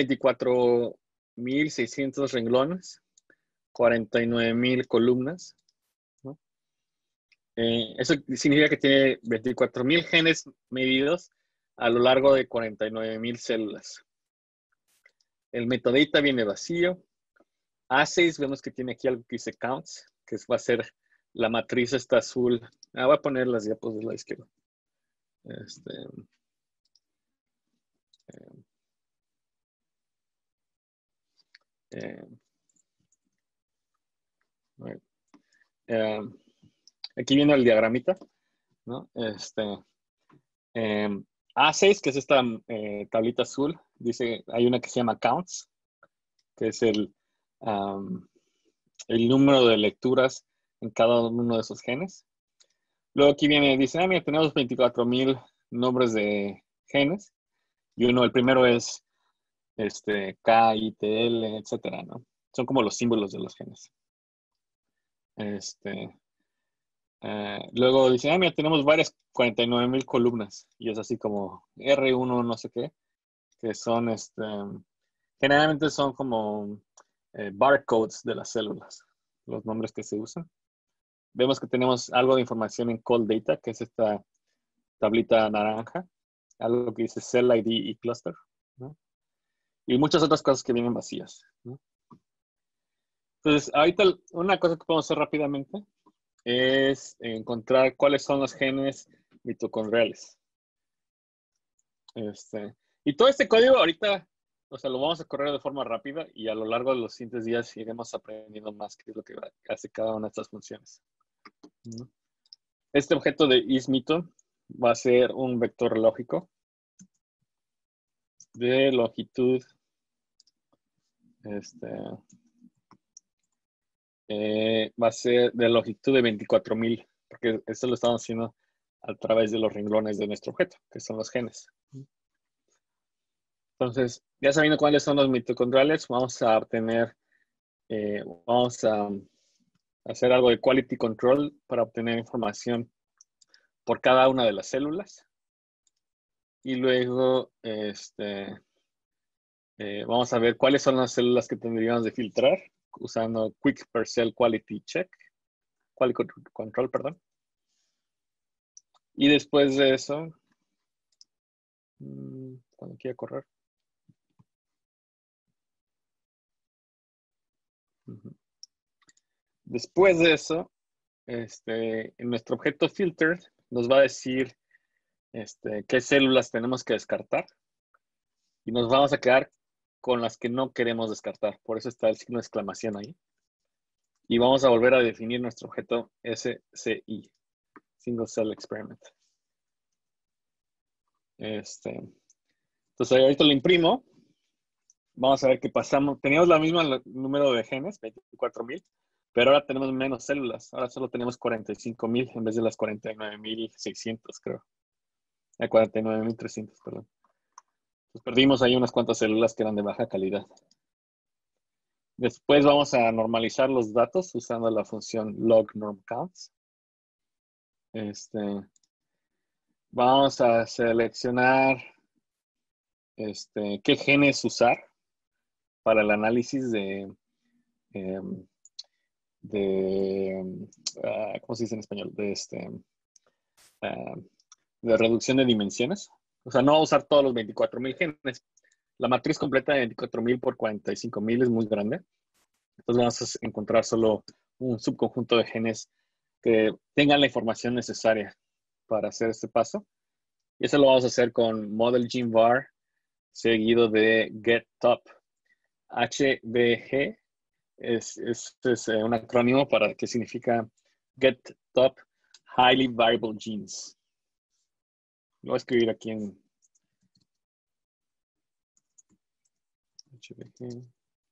24.600 renglones, 49.000 columnas, ¿no? Eso significa que tiene 24.000 genes medidos a lo largo de 49.000 células. El metadata viene vacío. A6, vemos que tiene aquí algo que dice counts, que va a ser la matriz esta azul. Voy a poner las diapos de la izquierda. Este, right. Aquí viene el diagramita, ¿no? A6, que es esta tablita azul, dice, hay una que se llama counts, que es el número de lecturas en cada uno de esos genes. Luego aquí viene, dice, mira, tenemos 24,000 nombres de genes, y el primero es K, I, T, L, etcétera, ¿no? Son como los símbolos de los genes. Luego dice, mira, tenemos varias 49,000 columnas, y es así como R1 no sé qué, que son, generalmente son como barcodes de las células, los nombres que se usan. Vemos que tenemos algo de información en Cold Data, que es esta tablita naranja, algo que dice Cell ID y Cluster, ¿no? Y muchas otras cosas que vienen vacías, ¿no? Entonces, ahorita una cosa que podemos hacer rápidamente es encontrar cuáles son los genes mitocondriales. Y todo este código ahorita, o sea, lo vamos a correr de forma rápida y a lo largo de los siguientes días iremos aprendiendo más qué es lo que hace cada una de estas funciones. Este objeto de ismito va a ser un vector lógico de longitud va a ser de longitud de 24,000, porque esto lo estamos haciendo a través de los renglones de nuestro objeto, que son los genes. Entonces, ya sabiendo cuáles son los mitocondriales, vamos a obtener, vamos a hacer algo de quality control para obtener información por cada una de las células. Y luego, vamos a ver cuáles son las células que tendríamos de filtrar usando Quick Per Cell Quality Check, Quality Control, perdón. Y después de eso, cuando quiera correr. Después de eso, en nuestro objeto filter nos va a decir qué células tenemos que descartar. Y nos vamos a quedar con las que no queremos descartar. Por eso está el signo de exclamación ahí. Y vamos a volver a definir nuestro objeto SCI, Single Cell Experiment. Entonces ahorita lo imprimo. Vamos a ver que pasamos. Teníamos la misma número de genes, 24,000, pero ahora tenemos menos células. Ahora solo tenemos 45,000 en vez de las 49,600, creo. 49,300, perdón. Pues perdimos ahí unas cuantas células que eran de baja calidad. Después vamos a normalizar los datos usando la función log_norm_counts. Vamos a seleccionar qué genes usar para el análisis de ¿cómo se dice en español? De reducción de dimensiones. O sea, no usar todos los 24,000 genes. La matriz completa de 24,000 por 45,000 es muy grande. Entonces vamos a encontrar solo un subconjunto de genes que tengan la información necesaria para hacer este paso. Y eso lo vamos a hacer con model gene var seguido de get_top. HBG es un acrónimo para que significa get_top highly variable genes. Lo voy a escribir aquí en HBG.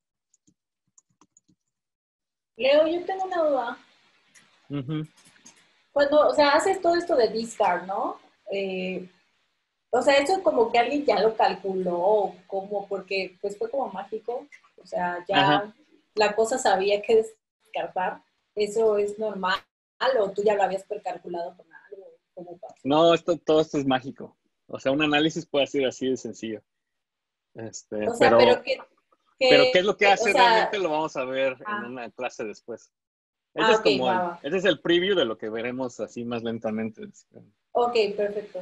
Leo, yo tengo una duda. Cuando, o sea, haces todo esto de discard, ¿no? O sea, eso como que alguien ya lo calculó, como porque pues fue como mágico. O sea, ya la cosa sabía que descartar. ¿Eso es normal o tú ya lo habías precalculado con algo? ¿Cómo pasa? No, todo esto es mágico. O sea, un análisis puede ser así de sencillo. O sea, pero qué es lo que hace realmente lo vamos a ver en una clase después. Ese es como ese es el preview de lo que veremos así más lentamente. Ok, perfecto.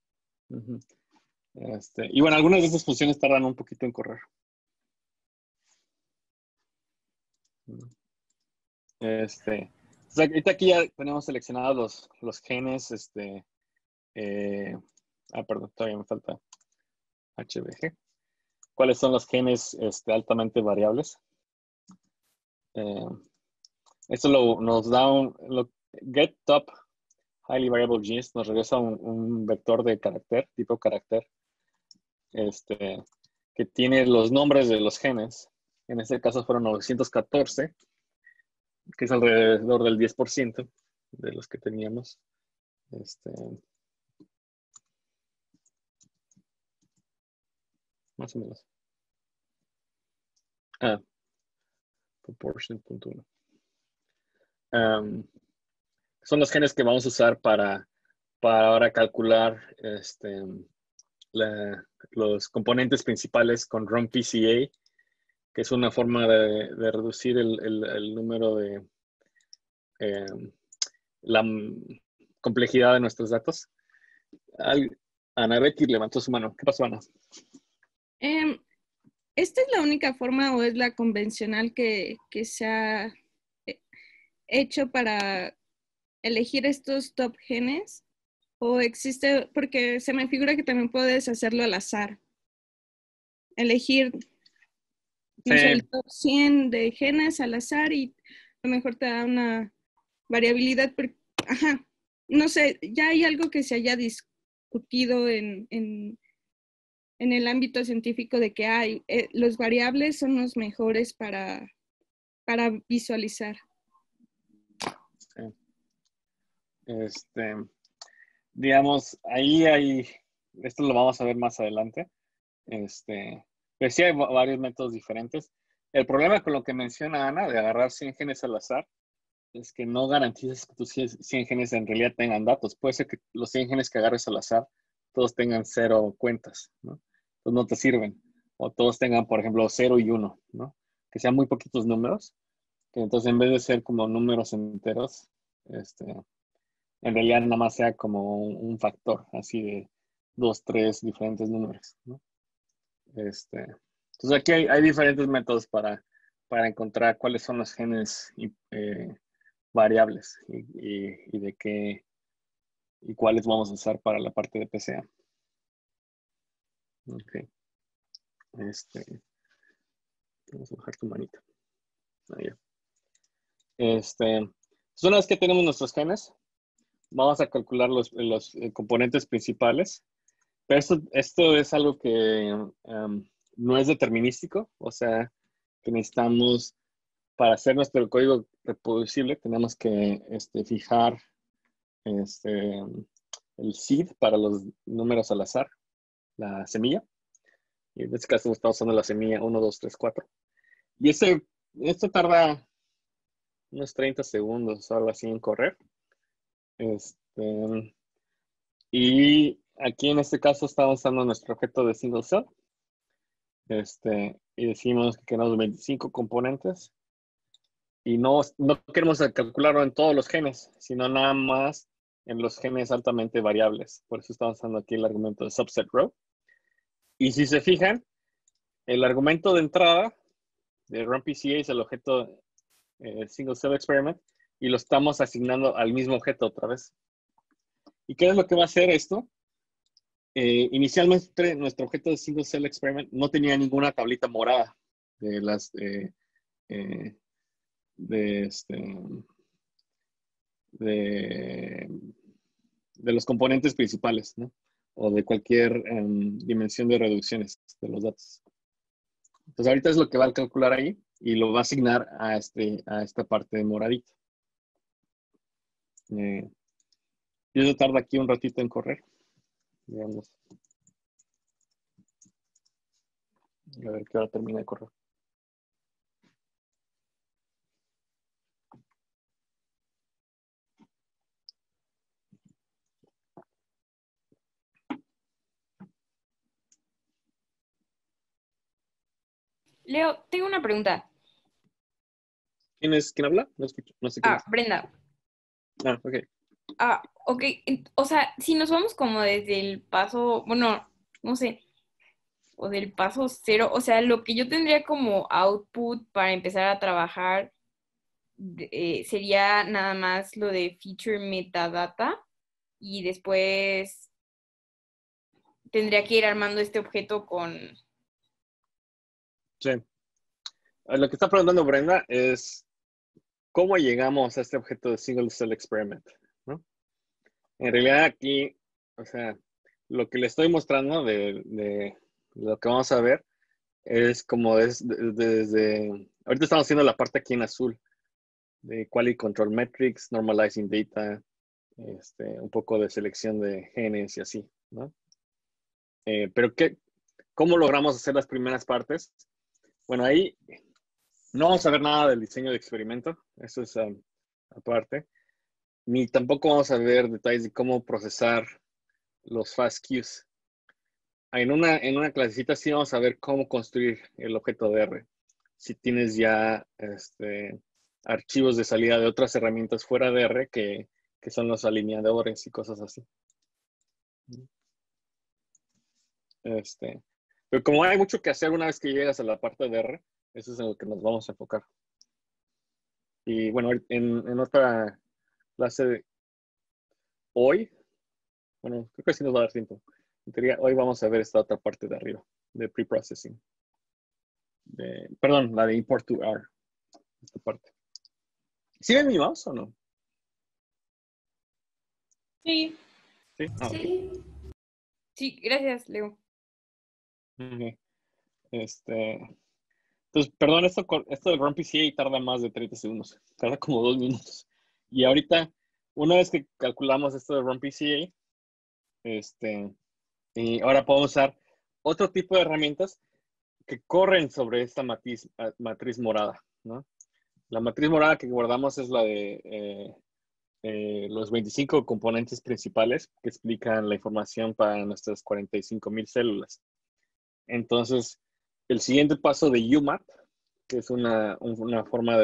Y bueno, algunas de estas funciones tardan un poquito en correr. O sea, ahorita aquí ya tenemos seleccionados los genes Perdón, todavía me falta HBG. ¿Cuáles son los genes altamente variables? Esto nos da get top highly variable genes, nos regresa un vector de carácter, tipo carácter, que tiene los nombres de los genes. En este caso fueron 914, que es alrededor del 10% de los que teníamos. Más o menos. Proportion .1. Son los genes que vamos a usar para ahora calcular los componentes principales con RUM-PCA, que es una forma de reducir el número de la complejidad de nuestros datos. Ana Betty levantó su mano. ¿Qué pasó, Ana? ¿Esta es la única forma o es la convencional que se ha hecho para elegir estos top genes? ¿O existe, porque se me figura que también puedes hacerlo al azar? Elegir, no sé, el top 100 de genes al azar y a lo mejor te da una variabilidad. Ajá, no sé, ya hay algo que se haya discutido en el ámbito científico de que los variables son los mejores para visualizar. Digamos, ahí hay, esto lo vamos a ver más adelante, pero sí hay varios métodos diferentes. El problema con lo que menciona Ana de agarrar 100 genes al azar es que no garantizas que tus 100 genes en realidad tengan datos. Puede ser que los 100 genes que agarres al azar todos tengan 0 cuentas, ¿no? Entonces no te sirven. O todos tengan, por ejemplo, 0 y 1, ¿no? Que sean muy poquitos números. Que entonces en vez de ser como números enteros, en realidad nada más sea como un factor, así de 2, 3 diferentes números, ¿no? Entonces aquí hay diferentes métodos para encontrar cuáles son los genes variables y de qué y cuáles vamos a usar para la parte de PCA. Ok. Vamos a bajar tu manita. Ahí. Una vez que tenemos nuestros genes, vamos a calcular los componentes principales. Pero esto es algo que no es determinístico, o sea, que necesitamos, para hacer nuestro código reproducible, tenemos que fijar el seed para los números al azar, la semilla. Y en este caso estamos usando la semilla 1, 2, 3, 4. Y esto tarda unos 30 segundos o algo así en correr. Y aquí en este caso estamos usando nuestro objeto de single cell. Y decimos que queremos 25 componentes. Y no queremos calcularlo en todos los genes, sino nada más en los genes altamente variables. Por eso estamos usando aquí el argumento de subset row. Y si se fijan, el argumento de entrada de RUM-PCA es el objeto single cell experiment y lo estamos asignando al mismo objeto otra vez. ¿Y qué es lo que va a hacer esto? Inicialmente nuestro objeto de single cell experiment no tenía ninguna tablita morada de los componentes principales, ¿no? O de cualquier dimensión de reducciones de los datos. Entonces ahorita es lo que va a calcular ahí y lo va a asignar a esta parte de moradito. Y eso tarda aquí un ratito en correr. Digamos. A ver qué hora termina de correr. Leo, tengo una pregunta. ¿Quién habla? No escucho, no sé quién es. Brenda. Ok. Ok. O sea, si nos vamos como desde el paso, bueno, no sé, o del paso 0, o sea, lo que yo tendría como output para empezar a trabajar sería nada más lo de feature metadata y después tendría que ir armando este objeto con... Sí. Lo que está preguntando Brenda es cómo llegamos a este objeto de Single Cell Experiment, ¿no? En realidad aquí, o sea, lo que le estoy mostrando de lo que vamos a ver es como desde... Ahorita estamos haciendo la parte aquí en azul de Quality Control Metrics, Normalizing Data, un poco de selección de genes y así, ¿no? Pero ¿cómo logramos hacer las primeras partes? Bueno, ahí no vamos a ver nada del diseño de experimento, eso es aparte, ni tampoco vamos a ver detalles de cómo procesar los FASTQs. En una clasecita sí vamos a ver cómo construir el objeto de R. Si tienes ya archivos de salida de otras herramientas fuera de R que son los alineadores y cosas así. Pero como hay mucho que hacer una vez que llegas a la parte de R, eso es en lo que nos vamos a enfocar. Y bueno, en otra clase de hoy, bueno, creo que sí nos va a dar tiempo. En teoría, hoy vamos a ver esta otra parte de arriba, de preprocessing. Perdón, la de import to R. Esta parte. ¿Sí ven mi mouse o no? Sí. Sí. Sí. Sí, gracias, Leo. Okay. Entonces, perdón, esto del Run PCA tarda más de 30 segundos. Tarda como 2 minutos. Y ahorita, una vez que calculamos esto de Run PCA, y ahora podemos usar otro tipo de herramientas que corren sobre esta matriz morada, ¿no? La matriz morada que guardamos es la de los 25 componentes principales que explican la información para nuestras 45,000 células. Entonces, el siguiente paso de UMAP, que es una forma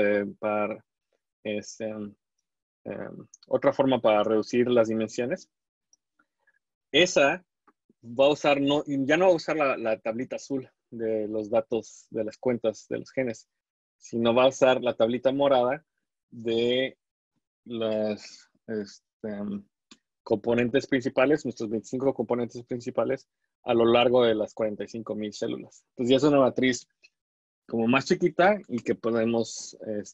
otra forma para reducir las dimensiones, esa va a usar, ya no va a usar la tablita azul de los datos de las cuentas de los genes, sino va a usar la tablita morada de los componentes principales, nuestros 25 componentes principales, a lo largo de las 45,000 células. Entonces ya es una matriz como más chiquita y que podemos,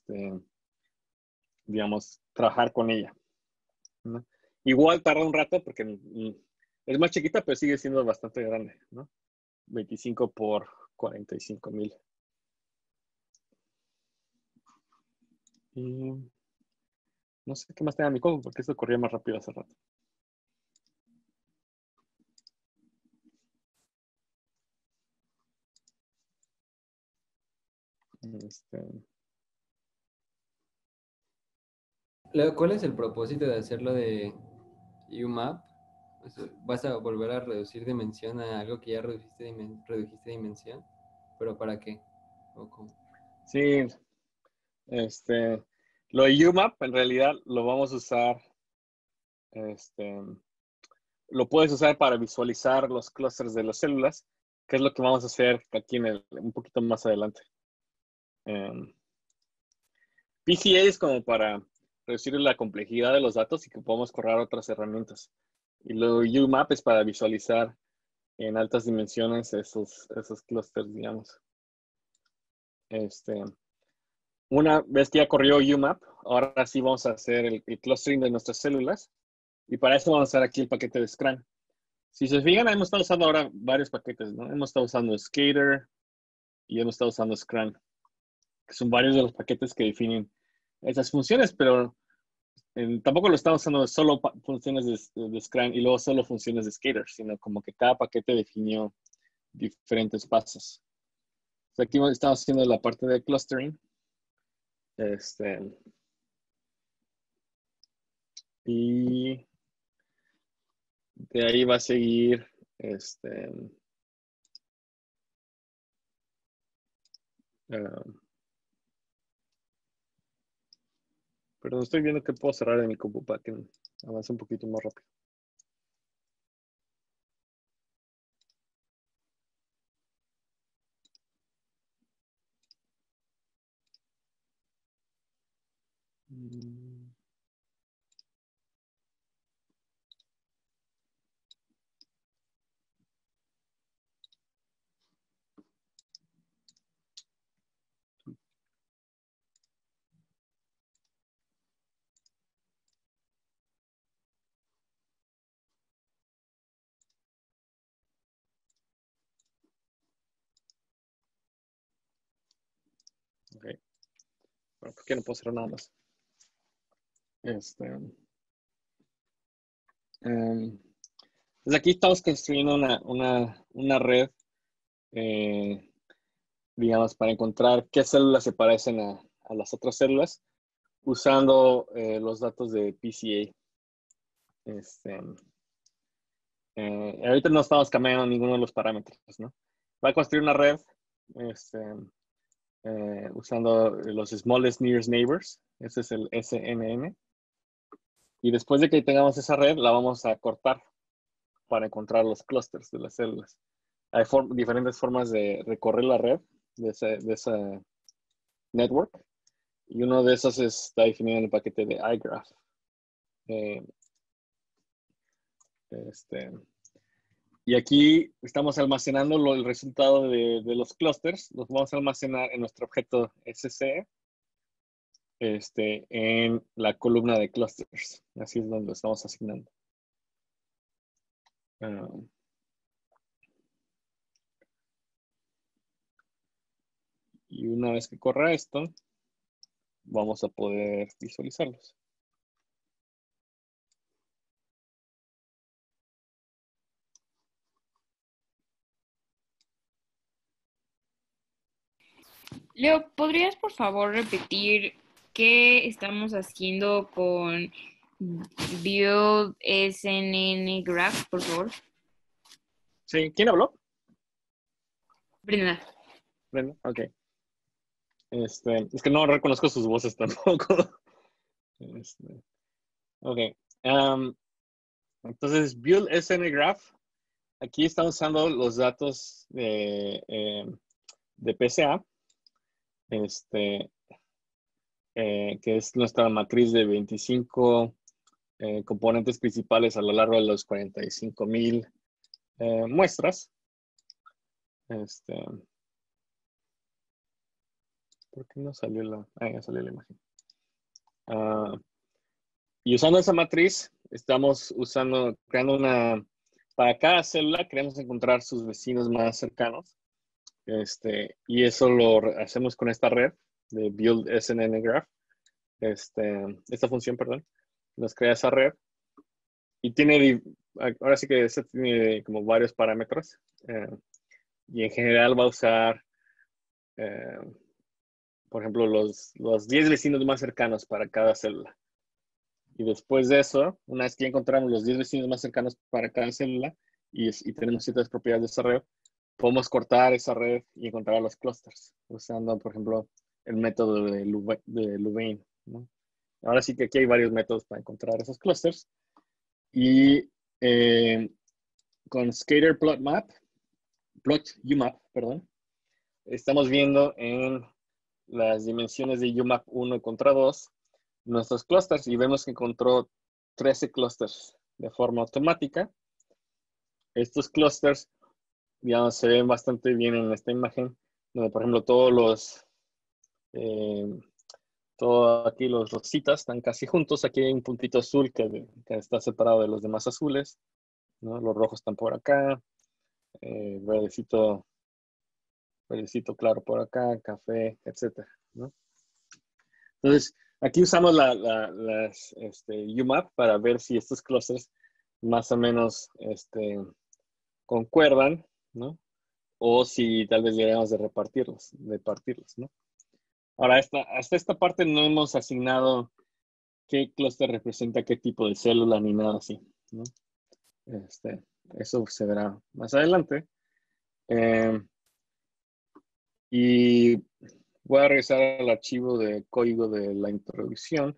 digamos, trabajar con ella, ¿no? Igual tarda un rato porque es más chiquita, pero sigue siendo bastante grande, ¿no? 25 por 45,000. Y no sé qué más tenga mi código porque esto corría más rápido hace rato. Leo, ¿cuál es el propósito de hacerlo de UMAP? ¿Vas a volver a reducir dimensión a algo que ya redujiste dimensión? ¿Pero para qué? ¿O cómo? Sí, lo de UMAP en realidad lo vamos a usar, lo puedes usar para visualizar los clústeres de las células, que es lo que vamos a hacer aquí un poquito más adelante. PCA es como para reducir la complejidad de los datos y que podamos correr otras herramientas. Y luego UMAP es para visualizar en altas dimensiones esos clústeres, digamos. Una vez que ya corrió UMAP, ahora sí vamos a hacer el clustering de nuestras células. Y para eso vamos a usar aquí el paquete de Scran. Si se fijan, hemos estado usando ahora varios paquetes, ¿no? Hemos estado usando Skater y hemos estado usando Scran, que son varios de los paquetes que definen esas funciones, pero tampoco lo estamos usando solo funciones de Scran y luego solo funciones de Skater, sino como que cada paquete definió diferentes pasos. O sea, aquí estamos haciendo la parte de clustering. Y de ahí va a seguir pero estoy viendo que puedo cerrar en mi compu para que avance un poquito más rápido. Bueno, ¿por qué no puedo cerrar nada más? Desde aquí estamos construyendo una red, digamos, para encontrar qué células se parecen a las otras células usando los datos de PCA. Ahorita no estamos cambiando ninguno de los parámetros, ¿no? Va a construir una red usando los smallest nearest neighbors. Ese es el SNN. Y después de que tengamos esa red, la vamos a cortar para encontrar los clústeres de las células. Hay diferentes formas de recorrer la red de esa network. Y uno de esos está definido en el paquete de iGraph. Y aquí estamos almacenando el resultado de los clusters. Los vamos a almacenar en nuestro objeto SC en la columna de clusters. Así es donde lo estamos asignando. Y una vez que corra esto, vamos a poder visualizarlos. Leo, ¿podrías por favor repetir qué estamos haciendo con Build SNN Graph, por favor? Sí, ¿quién habló? Brenda. Brenda, ok. Es que no reconozco sus voces tampoco. Ok. Entonces, Build SN Graph. Aquí estamos usando los datos de PCA. Que es nuestra matriz de 25 componentes principales a lo largo de los 45,000 muestras. ¿Por qué no salió la? Ya salió la imagen. Y usando esa matriz, estamos creando para cada célula queremos encontrar sus vecinos más cercanos. Y eso lo hacemos con esta red de Build SNN Graph. Esta función, perdón, nos crea esa red. Y ahora sí que tiene como varios parámetros. Y en general va a usar, por ejemplo, los 10 vecinos más cercanos para cada célula. Y después de eso, una vez que ya encontramos los 10 vecinos más cercanos para cada célula y tenemos ciertas propiedades de esa red, podemos cortar esa red y encontrar los clusters usando, por ejemplo, el método de Louvain, ¿no? Ahora sí que aquí hay varios métodos para encontrar esos clusters. Y con Scatter Plot UMAP, perdón, estamos viendo en las dimensiones de UMAP 1 contra 2 nuestros clusters y vemos que encontró 13 clusters de forma automática. Estos clusters, digamos, se ven bastante bien en esta imagen, donde, por ejemplo, todos aquí los rositas están casi juntos. Aquí hay un puntito azul que está separado de los demás azules, ¿no? Los rojos están por acá, verdecito claro por acá, café, etcétera, ¿no? Entonces, aquí usamos las UMAP para ver si estos clusters más o menos concuerdan, ¿no? O si tal vez deberíamos de partirlos, ¿no? Ahora, hasta esta parte no hemos asignado qué clúster representa qué tipo de célula ni nada así, ¿no? Eso se verá más adelante. Y voy a regresar al archivo de código de la introducción.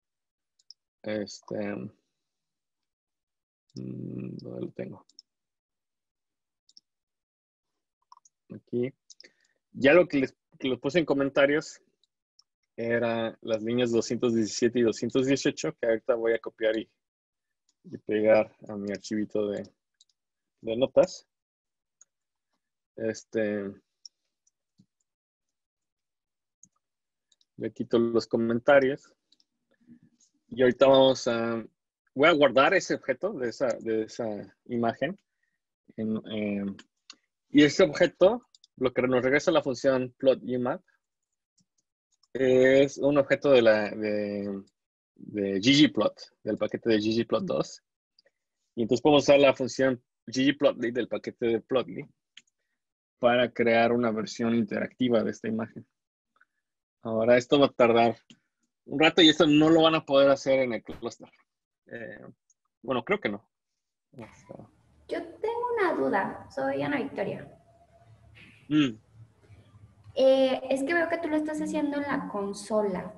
¿Dónde lo tengo? Aquí. Ya lo que les puse en comentarios era las líneas 217 y 218, que ahorita voy a copiar y pegar a mi archivito de notas. Le quito los comentarios. Y ahorita voy a guardar ese objeto de esa imagen. Y ese objeto, lo que nos regresa a la función plot UMAP, Es un objeto de ggplot, del paquete de ggplot2. Y entonces podemos usar la función ggplotly del paquete de plotly para crear una versión interactiva de esta imagen. Ahora, esto va a tardar un rato y esto no lo van a poder hacer en el clúster. Bueno, creo que no. Yo tengo una duda. Soy Ana Victoria. Mm. Es que veo que tú lo estás haciendo en la consola.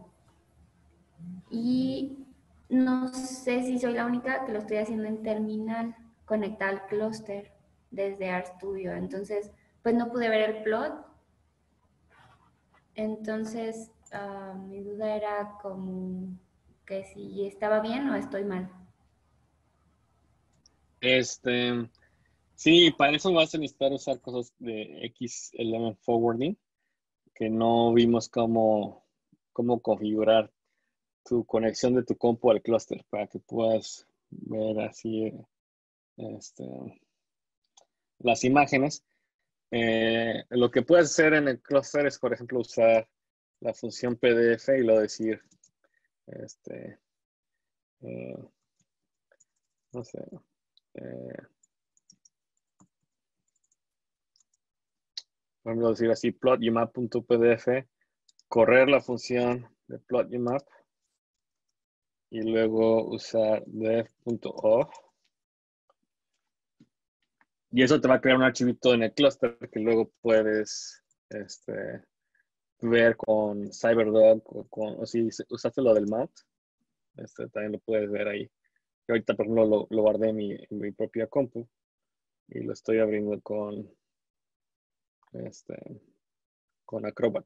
Y no sé si soy la única que lo estoy haciendo en terminal, conectada al clúster desde RStudio. Entonces, pues no pude ver el plot. Entonces, mi duda era como que si estaba bien o estoy mal. Sí, para eso vas a necesitar usar cosas de X11 forwarding, que no vimos cómo configurar tu conexión de tu compu al clúster para que puedas ver así las imágenes. Lo que puedes hacer en el clúster es, por ejemplo, usar la función PDF y luego decir, no sé, por ejemplo, decir así, plotumap.pdf, correr la función de plotumap y luego usar dev.off. Y eso te va a crear un archivito en el clúster que luego puedes ver con CyberDog o si usaste lo del mount, también lo puedes ver ahí. Yo ahorita, por ejemplo, lo guardé en mi propia compu y lo estoy abriendo con Acrobat.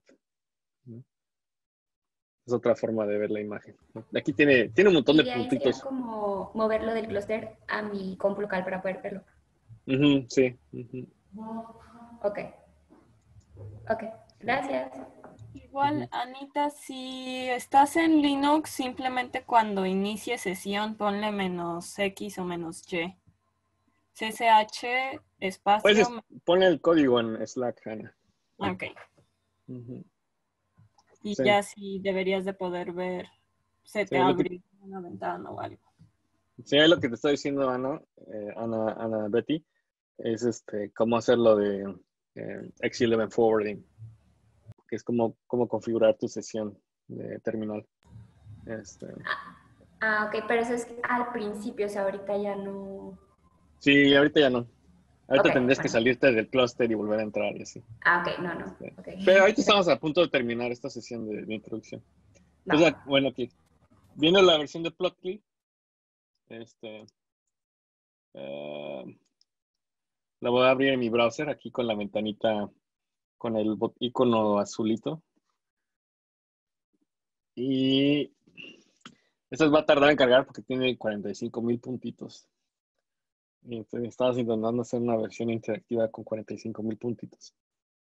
Es otra forma de ver la imagen. Aquí tiene un montón Y de de ahí sería puntitos. como moverlo del clúster a mi compu local para poder verlo. Sí. Ok. Ok, gracias. Igual, Anita, si estás en Linux, simplemente cuando inicie sesión ponle -X o -Y. CCH espacio. Pues ponle el código en Slack, Ana. Ok. Y Sí. ya sí deberías de poder ver, se te abre una ventana o algo. Sí, es lo que te estoy diciendo, Ana Betty, es cómo hacerlo de X11 forwarding, que es cómo configurar tu sesión de terminal. Ok, pero eso es al principio, o sea, ahorita ya no. Sí, ahorita ya no. Ahorita Ok, tendrías que bueno. salirte del clúster y volver a entrar y así. Ok, no. Okay. Pero ahorita estamos a punto de terminar esta sesión de introducción. Entonces, bueno, aquí, viendo la versión de Plotly, la voy a abrir en mi browser aquí con la ventanita, con el icono azulito. Y esta va a tardar en cargar porque tiene 45,000 puntitos. Y entonces estamos intentando hacer una versión interactiva con 45,000 puntitos.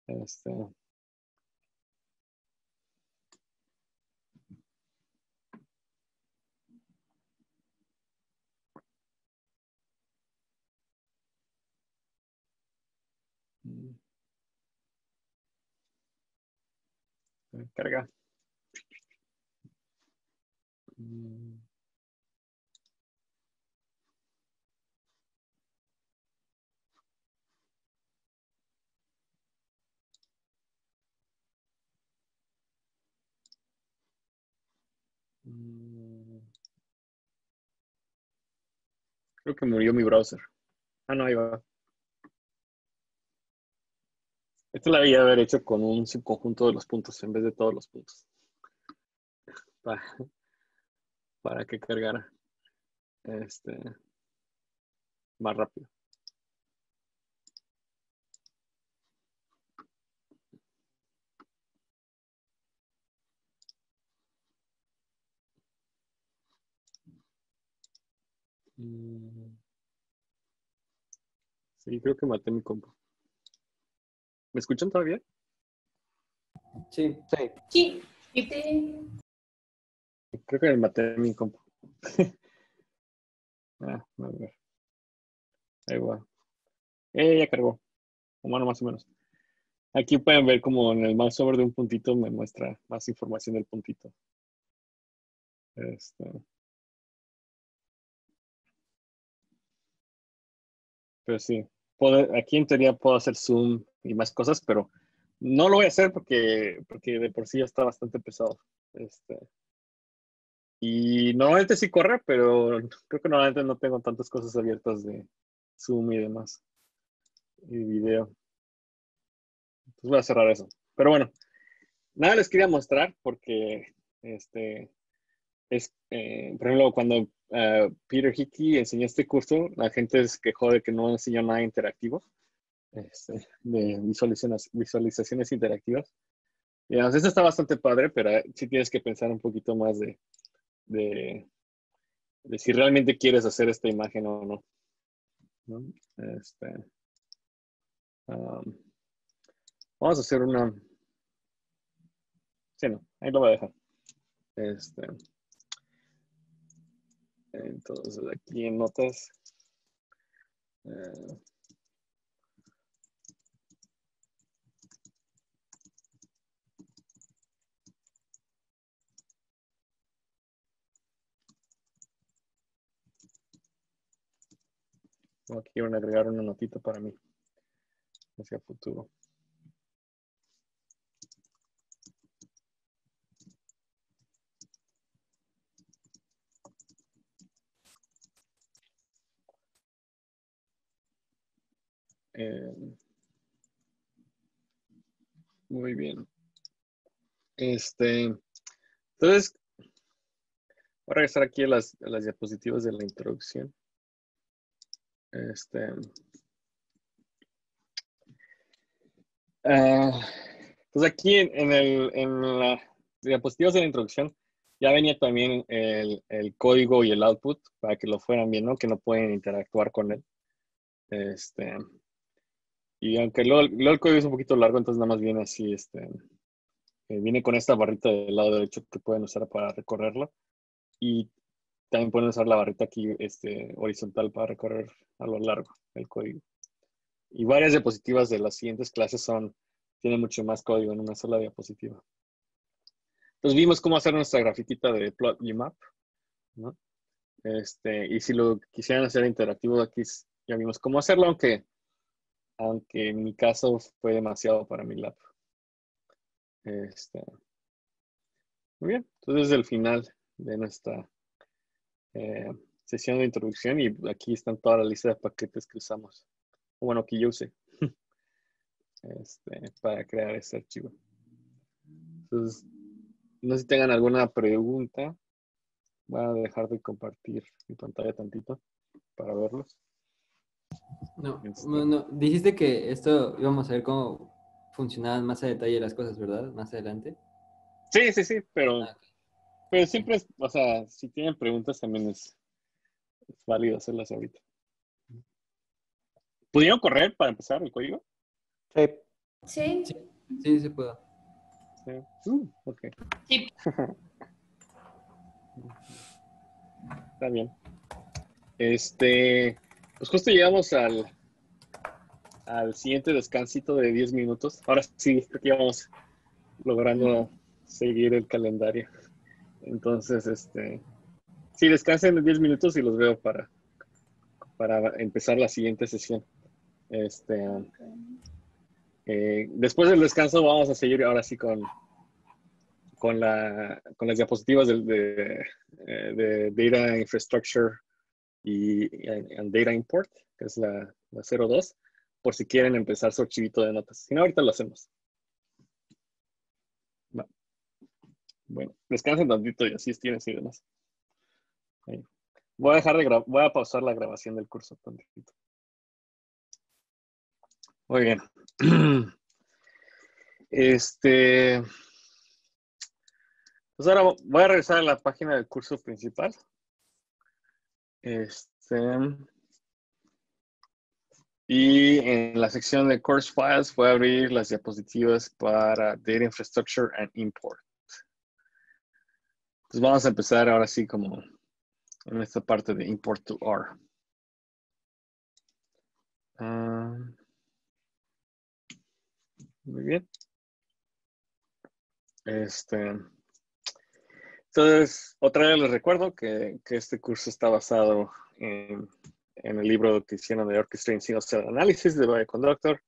Carga. Creo que murió mi browser. Ah, no, ahí va. Esto lo había haber hecho con un subconjunto de los puntos en vez de todos los puntos. Para que cargara más rápido. Sí, creo que maté mi compu. ¿Me escuchan todavía? Sí. Sí. Creo que maté mi compu. A ver. Ahí va. Ya cargó. Bueno, más o menos. Aquí pueden ver como en el mouse over de un puntito me muestra más información del puntito. Pero sí, aquí en teoría puedo hacer zoom y más cosas, pero no lo voy a hacer porque de por sí ya está bastante pesado. Y normalmente sí corre, pero creo que normalmente no tengo tantas cosas abiertas de zoom y demás. Y video. Entonces voy a cerrar eso. Pero bueno, nada les quería mostrar porque por ejemplo, cuando Peter Hickey enseñó este curso, la gente se quejó de que no enseñó nada interactivo, de visualizaciones interactivas. Y además, esto está bastante padre, pero sí tienes que pensar un poquito más de si realmente quieres hacer esta imagen o no. ¿No? Vamos a hacer una... Sí, no, ahí lo voy a dejar. Entonces, aquí en notas... aquí quiero agregar una notita para mí hacia futuro. Muy bien. Entonces, voy a regresar aquí a las diapositivas de la introducción. Pues aquí en las diapositivas de la introducción ya venía también el código y el output para que lo fueran viendo, que no pueden interactuar con él. Y aunque luego el código es un poquito largo, entonces nada más viene así, viene con esta barrita del lado derecho que pueden usar para recorrerlo. Y también pueden usar la barrita aquí horizontal para recorrer a lo largo el código. Y varias diapositivas de las siguientes clases tienen mucho más código en una sola diapositiva. Entonces vimos cómo hacer nuestra grafiquita de plot map, ¿no? Y si lo quisieran hacer interactivo, aquí ya vimos cómo hacerlo, aunque en mi caso fue demasiado para mi lab. Muy bien, entonces es el final de nuestra sesión de introducción y aquí están toda la lista de paquetes que usamos. Bueno, que yo usé para crear este archivo. Entonces, no sé si tengan alguna pregunta. Voy a dejar de compartir mi pantalla tantito para verlos. No, no, dijiste que esto íbamos a ver cómo funcionaban más a detalle las cosas, ¿verdad? Más adelante. Sí, pero siempre es, o sea, si tienen preguntas también es válido hacerlas ahorita. ¿Pudieron correr para empezar el código? Sí. Sí, se puede. Sí. Ok. Sí. Está bien. Pues justo llegamos al siguiente descansito de 10 minutos. Ahora sí, creo que ya vamos logrando seguir el calendario. Entonces, sí, descansen en 10 minutos y los veo para empezar la siguiente sesión. Después del descanso vamos a seguir ahora sí con las diapositivas de Data Infrastructure y Data Import, que es la 02, por si quieren empezar su archivito de notas. Si no, ahorita lo hacemos. Va. Bueno, descansen tantito y así tienes y demás. Ahí. Voy a pausar la grabación del curso tantito. Muy bien. Pues ahora voy a regresar a la página del curso principal. Y en la sección de Course Files voy a abrir las diapositivas para Data Infrastructure and Import. Pues vamos a empezar ahora sí como en esta parte de Import to R. Muy bien. Entonces, otra vez les recuerdo que este curso está basado en el libro que hicieron de Orchestrating Single Cell Analysis de Bioconductor.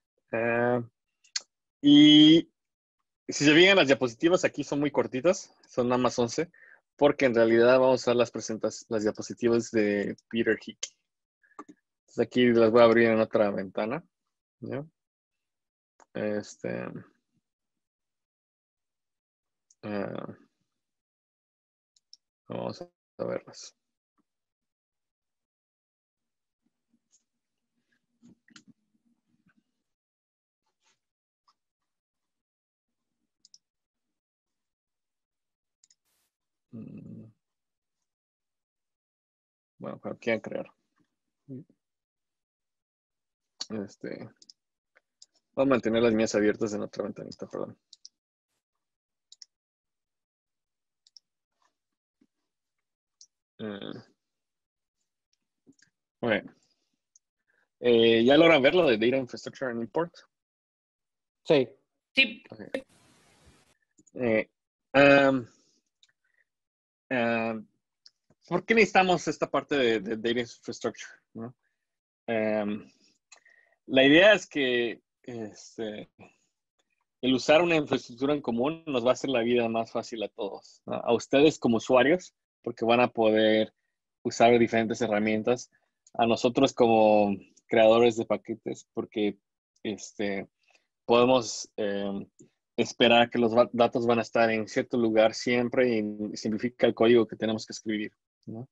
Y si se fijan, las diapositivas aquí son muy cortitas, son nada más 11, porque en realidad vamos a usar las diapositivas de Peter Hickey. Entonces aquí las voy a abrir en otra ventana, ¿ya? Vamos a verlas. Bueno, cuando quieran crear. Voy a mantener las mías abiertas en otra ventanita, perdón. Bueno. ¿Ya logran ver lo de Data Infrastructure and Import? Sí. Sí. Okay. ¿Por qué necesitamos esta parte de Data Infrastructure, ¿no? La idea es que el usar una infraestructura en común nos va a hacer la vida más fácil a todos, ¿no? A ustedes como usuarios, porque van a poder usar diferentes herramientas. A nosotros como creadores de paquetes, porque podemos esperar que los datos van a estar en cierto lugar siempre y simplifica el código que tenemos que escribir, ¿no?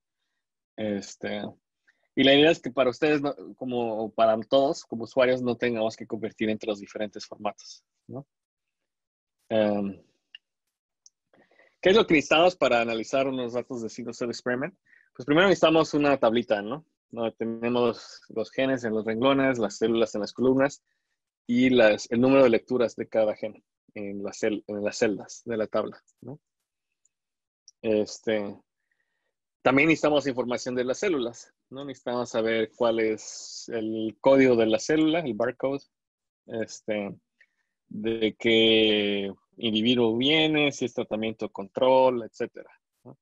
Y la idea es que para ustedes, como para todos, como usuarios, no tengamos que convertir entre los diferentes formatos, ¿no? ¿Qué es lo que necesitamos para analizar unos datos de single cell experiment? Pues primero necesitamos una tablita, ¿no? Donde tenemos los genes en los renglones, las células en las columnas y el número de lecturas de cada gen en las celdas de la tabla, ¿no? También necesitamos información de las células, ¿no? Necesitamos saber cuál es el código de la célula, el barcode, de qué individuo viene, si es tratamiento control, etcétera, ¿no?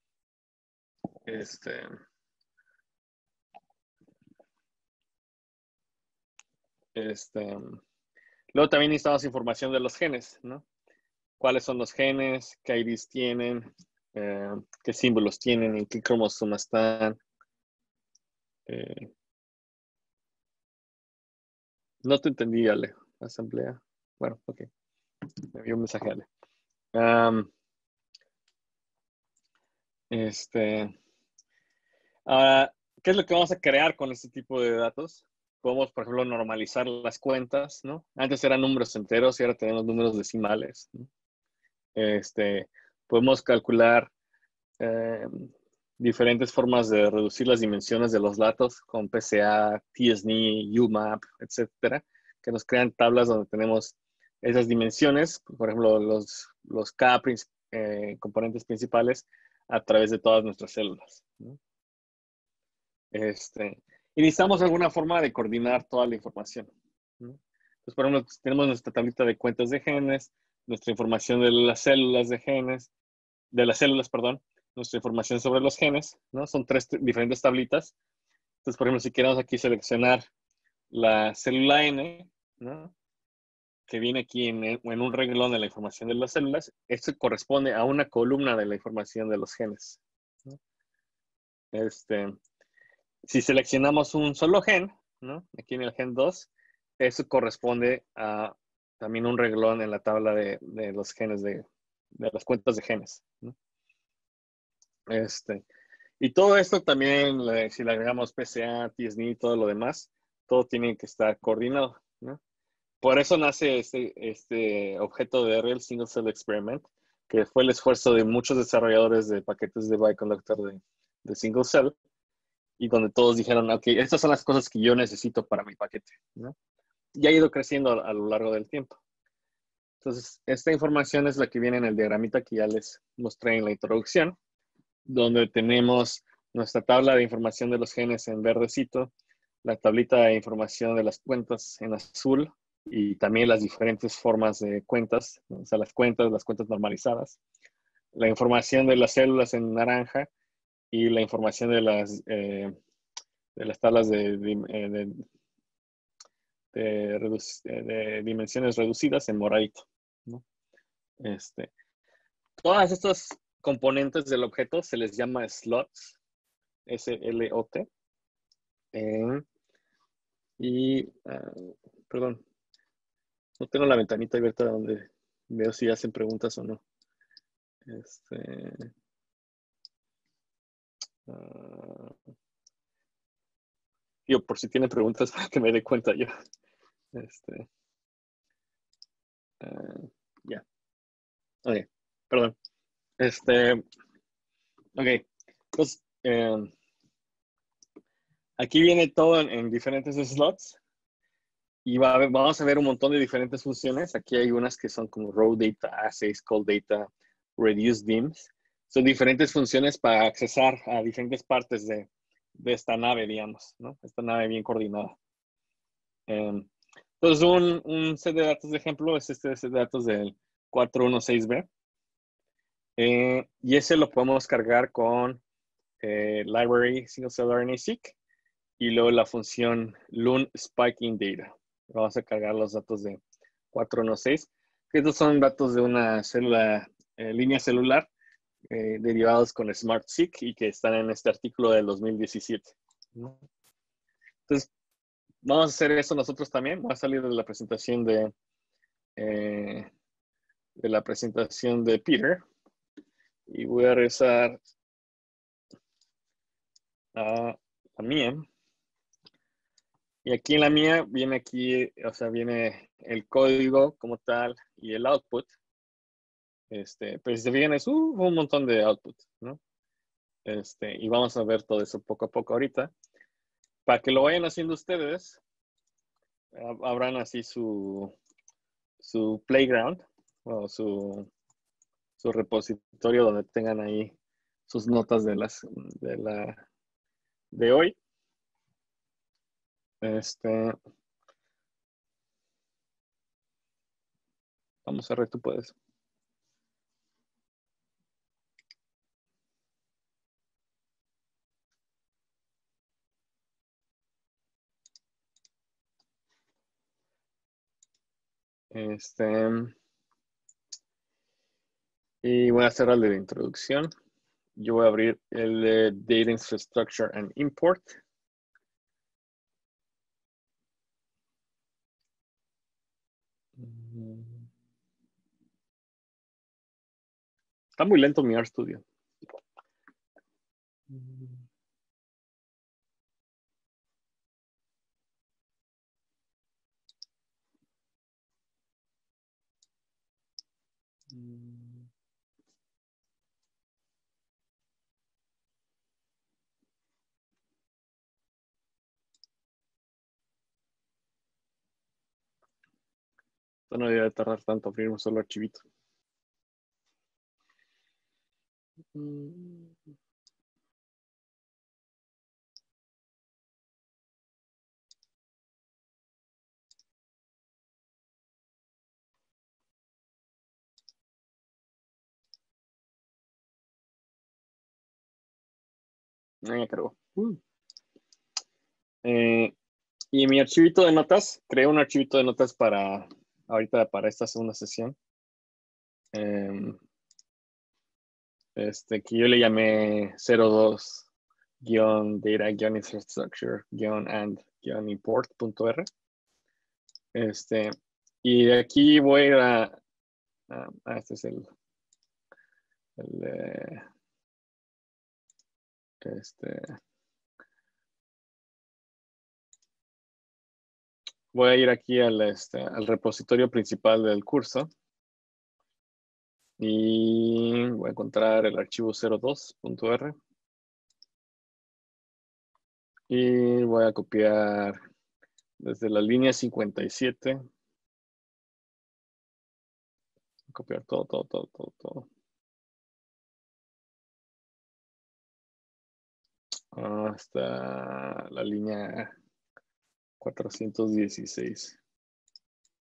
Luego también necesitamos información de los genes, ¿no? ¿Cuáles son los genes? ¿Qué IDs tienen? ¿Qué símbolos tienen? ¿En qué cromosoma están? No te entendí, Ale. Asamblea. Bueno, ok. Me envió un mensaje, Ale. ¿Qué es lo que vamos a crear con este tipo de datos? Podemos, por ejemplo, normalizar las cuentas, ¿no? Antes eran números enteros y ahora tenemos números decimales, ¿no? Podemos calcular diferentes formas de reducir las dimensiones de los datos con PCA, TSNE, UMAP, etcétera, que nos crean tablas donde tenemos esas dimensiones, por ejemplo, los K componentes principales a través de todas nuestras células, ¿no? Y necesitamos alguna forma de coordinar toda la información, ¿no? Entonces, por ejemplo, tenemos nuestra tablita de cuentas de genes, nuestra información de las células de genes, de las células, perdón, nuestra información sobre los genes, ¿no? Son 3 diferentes tablitas. Entonces, por ejemplo, si queremos aquí seleccionar la célula N, ¿no? Que viene aquí en un renglón de la información de las células, esto corresponde a una columna de la información de los genes, ¿no? Si seleccionamos un solo gen, ¿no? Aquí en el gen 2, eso corresponde a también un renglón en la tabla de los genes, de las cuentas de genes, ¿no? Y todo esto también, si le agregamos PCA, TSNE y todo lo demás, todo tiene que estar coordinado, ¿no? Por eso nace este objeto de Real Single Cell Experiment, que fue el esfuerzo de muchos desarrolladores de paquetes de Bioconductor de Single Cell, y donde todos dijeron, ok, estas son las cosas que yo necesito para mi paquete, ¿no? Y ha ido creciendo a lo largo del tiempo. Entonces, esta información es la que viene en el diagramita que ya les mostré en la introducción, donde tenemos nuestra tabla de información de los genes en verdecito, la tablita de información de las cuentas en azul, y también las diferentes formas de cuentas, ¿no? O sea, las cuentas normalizadas, la información de las células en naranja y la información de las tablas de dimensiones reducidas en moradito, ¿no? Todas estas componentes del objeto se les llama slots, S-L-O-T. Perdón, no tengo la ventanita abierta donde veo si hacen preguntas o no. Yo, por si tienen preguntas, para que me dé cuenta yo. Ya. Ok, perdón. Ok, pues aquí viene todo en diferentes slots y vamos a ver un montón de diferentes funciones. Aquí hay unas que son como raw data, assays, call data, reduce dims. Son diferentes funciones para accesar a diferentes partes de esta nave, digamos, ¿no? Esta nave bien coordinada. Entonces, un set de datos de ejemplo es este set de datos del 416B. Y ese lo podemos cargar con library single cell RNA-seq y luego la función loon spiking data. Vamos a cargar los datos de 416, que estos son datos de una célula, línea celular, derivados con SmartSeq y que están en este artículo del 2017. ¿No? Entonces, vamos a hacer eso nosotros también. Va a salir de la presentación de Peter. Y voy a regresar a la mía. Y aquí en la mía viene viene el código como tal y el output. Pero si se fijan es un montón de output, ¿no? Y vamos a ver todo eso poco a poco ahorita. Para que lo vayan haciendo ustedes, abran así su playground o su repositorio donde tengan ahí sus notas de hoy. Vamos a ver, tú puedes. Y voy a cerrar el de la introducción. Yo voy a abrir el de Data Infrastructure and Import. Está muy lento mi RStudio. Esto no debe tardar tanto abrir un solo archivito. Ya cargó. Y mi archivito de notas, creé un archivito de notas para ahorita, para esta segunda sesión. Que yo le llamé 02-data-infrastructure-and-import.r. Y de aquí voy a este es voy a ir aquí al repositorio principal del curso y voy a encontrar el archivo 02.r y voy a copiar desde la línea 57. Copiar todo. Hasta la línea 416.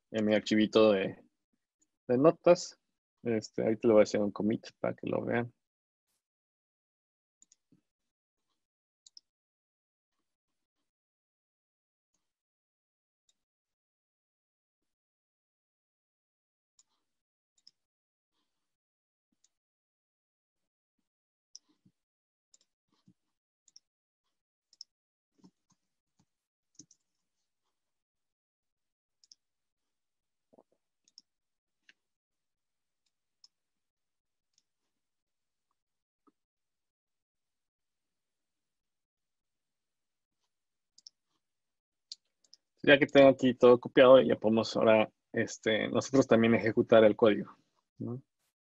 en mi archivito de notas. Ahorita le voy a hacer un commit para que lo vean. Ya que tengo aquí todo copiado, ya podemos ahora nosotros también ejecutar el código, ¿no?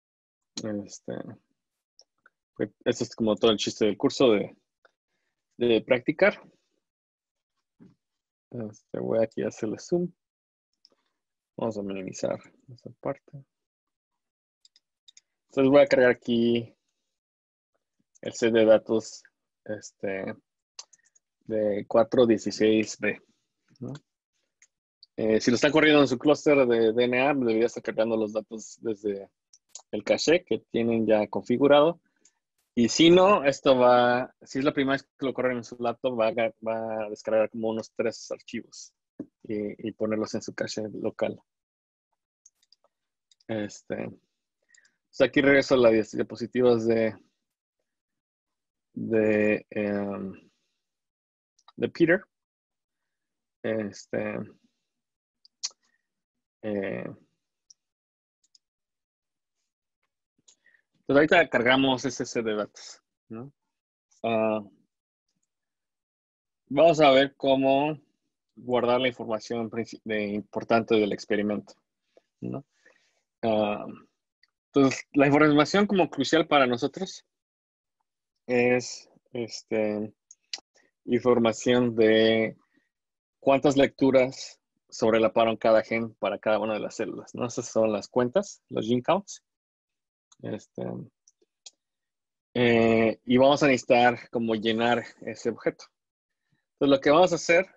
Pues, esto es como todo el chiste del curso de practicar. Voy aquí a hacerle zoom. Vamos a minimizar esa parte. Entonces voy a cargar aquí el set de datos de 416B, ¿no? Si lo está corriendo en su clúster de DNA, debería estar cargando los datos desde el caché que tienen ya configurado. Y si no, si es la primera vez que lo corren en su laptop, va a descargar como unos 3 archivos y ponerlos en su caché local. Aquí regreso a las diapositivas de Peter. Pues ahorita cargamos ese set de datos, ¿no? Vamos a ver cómo guardar la información importante del experimento, ¿no? Entonces, la información como crucial para nosotros es información de cuántas lecturas sobrelaparon cada gen para cada una de las células, ¿no? Esas son las cuentas, los gene counts. Y vamos a necesitar como llenar ese objeto. Entonces, lo que vamos a hacer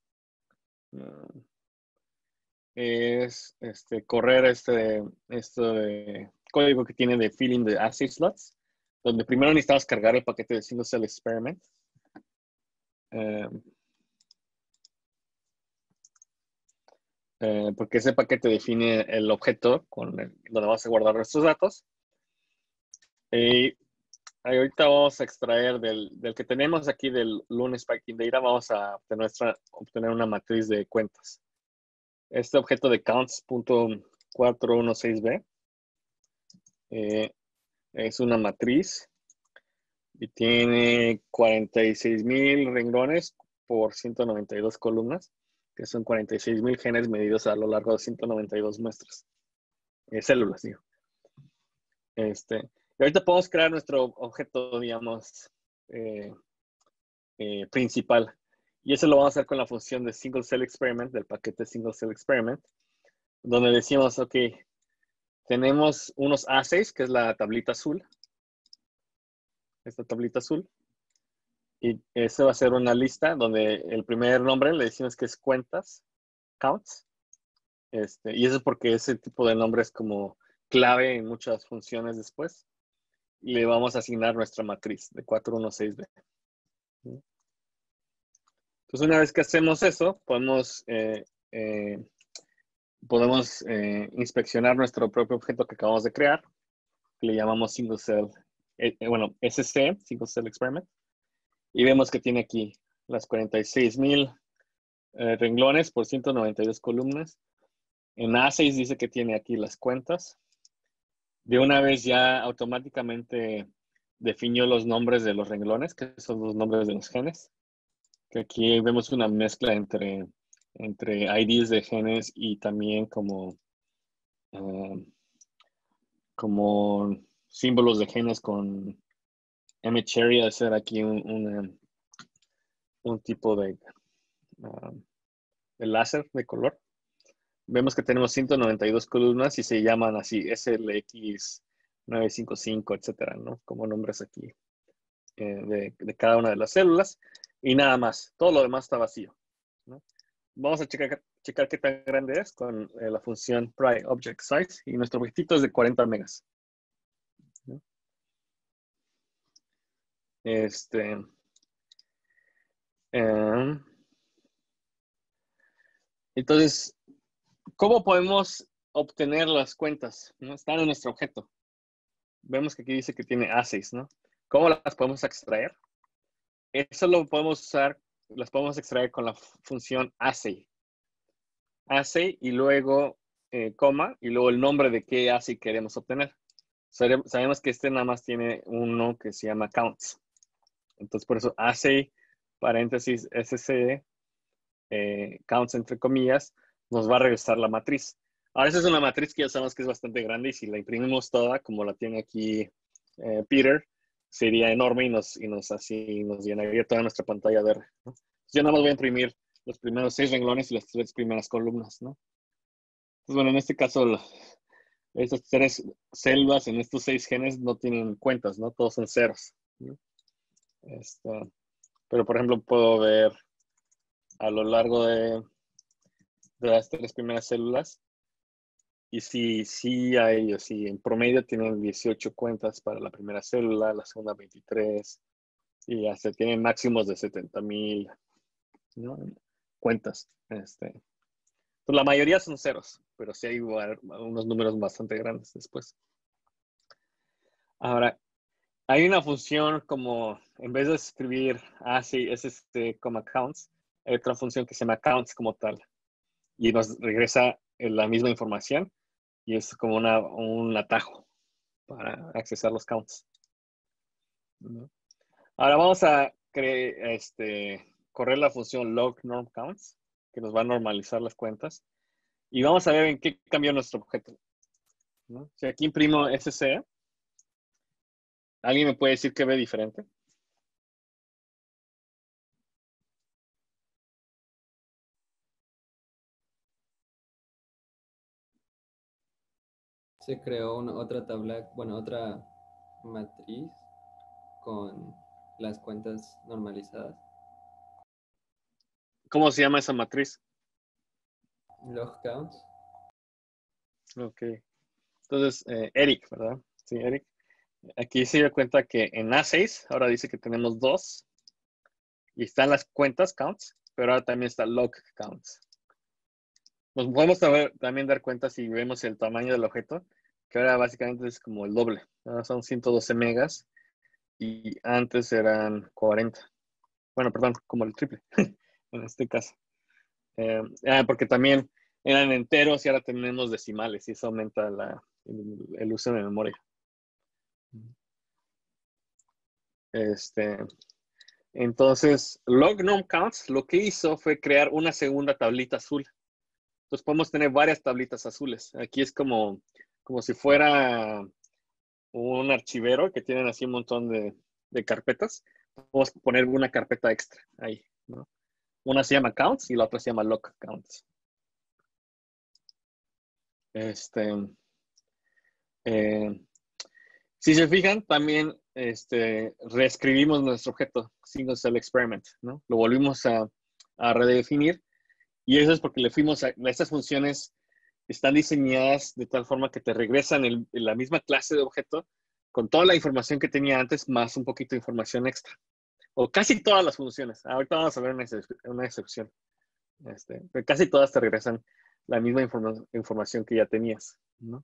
es correr este código que tiene de filling de assay slots, donde primero necesitamos cargar el paquete de single cell experiment. Porque ese paquete define el objeto donde vamos a guardar nuestros datos. Y ahorita vamos a extraer del que tenemos aquí del Lune Spiking Data, vamos a obtener una matriz de cuentas. Este objeto de counts.416b es una matriz y tiene 46,000 renglones por 192 columnas, que son 46,000 genes medidos a lo largo de 192 muestras. Células, digo. Y ahorita podemos crear nuestro objeto, digamos, principal. Y eso lo vamos a hacer con la función de Single Cell Experiment, del paquete Single Cell Experiment, donde decimos, ok, tenemos unos assays, que es la tablita azul. Esta tablita azul. Y eso va a ser una lista donde el primer nombre le decimos que es cuentas, counts. Y eso es porque ese tipo de nombre es como clave en muchas funciones después. Y le vamos a asignar nuestra matriz de 416b. Entonces, una vez que hacemos eso, podemos inspeccionar nuestro propio objeto que acabamos de crear, que le llamamos Single Cell, SC, Single Cell Experiment. Y vemos que tiene aquí las 46,000 renglones por 192 columnas. En A6 dice que tiene aquí las cuentas. De una vez ya automáticamente definió los nombres de los renglones, que son los nombres de los genes. Que aquí vemos una mezcla entre IDs de genes y también como símbolos de genes con M-Cherry, a ser aquí un tipo de láser de color. Vemos que tenemos 192 columnas y se llaman así SLX955, etcétera, ¿no? Como nombres aquí de cada una de las células. Y nada más, todo lo demás está vacío, ¿no? Vamos a checar checar qué tan grande es con la función pry object size y nuestro objetito es de 40 megas. ¿No? Entonces, ¿cómo podemos obtener las cuentas? ¿No? Están en nuestro objeto. Vemos que aquí dice que tiene A6, ¿no? ¿Cómo las podemos extraer? Eso lo podemos usar, las podemos extraer con la función ASCII. ASCII y luego coma y luego el nombre de qué ASCII queremos obtener. Sabemos que este nada más tiene uno que se llama counts. Entonces por eso ASCII, paréntesis, SC, counts entre comillas, nos va a regresar la matriz. Ahora esa es una matriz que ya sabemos que es bastante grande y si la imprimimos toda, como la tiene aquí Peter, sería enorme y nos llenaría toda nuestra pantalla de R, ¿no? Yo nada más voy a imprimir los primeros 6 renglones y las 3 primeras columnas, ¿no? Entonces, bueno, en este caso, estas 3 celdas en estos 6 genes no tienen cuentas, ¿no? Todos son ceros, ¿no? Pero, por ejemplo, puedo ver a lo largo de las 3 primeras células y sí hay, así, en promedio tienen 18 cuentas para la primera célula, la segunda 23, y hasta tienen máximos de 70,000, ¿no? Cuentas. Pues la mayoría son ceros, pero sí hay unos números bastante grandes después. Ahora, hay una función como, en vez de escribir ASCII, counts, hay otra función que se llama counts como tal, y nos regresa la misma información, y es como un atajo para accesar los counts, ¿no? Ahora vamos a correr la función log norm counts, que nos va a normalizar las cuentas. Y vamos a ver en qué cambió nuestro objeto, ¿no? Si aquí imprimo SC, ¿alguien me puede decir qué ve diferente? Se creó otra tabla, bueno, otra matriz con las cuentas normalizadas. ¿Cómo se llama esa matriz? Log counts. Ok. Entonces, Eric, ¿verdad? Sí, Eric. Aquí se dio cuenta que en A6 ahora dice que tenemos 2 y están las cuentas counts, pero ahora también está log counts. Nos podemos también dar cuenta si vemos el tamaño del objeto, que ahora básicamente es como el doble. Ahora son 112 megas y antes eran 40. Bueno, perdón, como el triple en este caso. Porque también eran enteros y ahora tenemos decimales y eso aumenta el uso de memoria. Entonces, log norm counts lo que hizo fue crear una segunda tablita azul. Entonces podemos tener varias tablitas azules. Aquí es como si fuera un archivero que tienen así un montón de carpetas. Podemos poner una carpeta extra ahí, ¿no? Una se llama counts y la otra se llama log counts. Si se fijan, también reescribimos nuestro objeto single cell experiment, ¿no? Lo volvimos a redefinir y eso es porque le fuimos a estas funciones están diseñadas de tal forma que te regresan la misma clase de objeto con toda la información que tenía antes más un poquito de información extra. O casi todas las funciones. Ahorita vamos a ver una excepción. Pero casi todas te regresan la misma información que ya tenías, ¿no?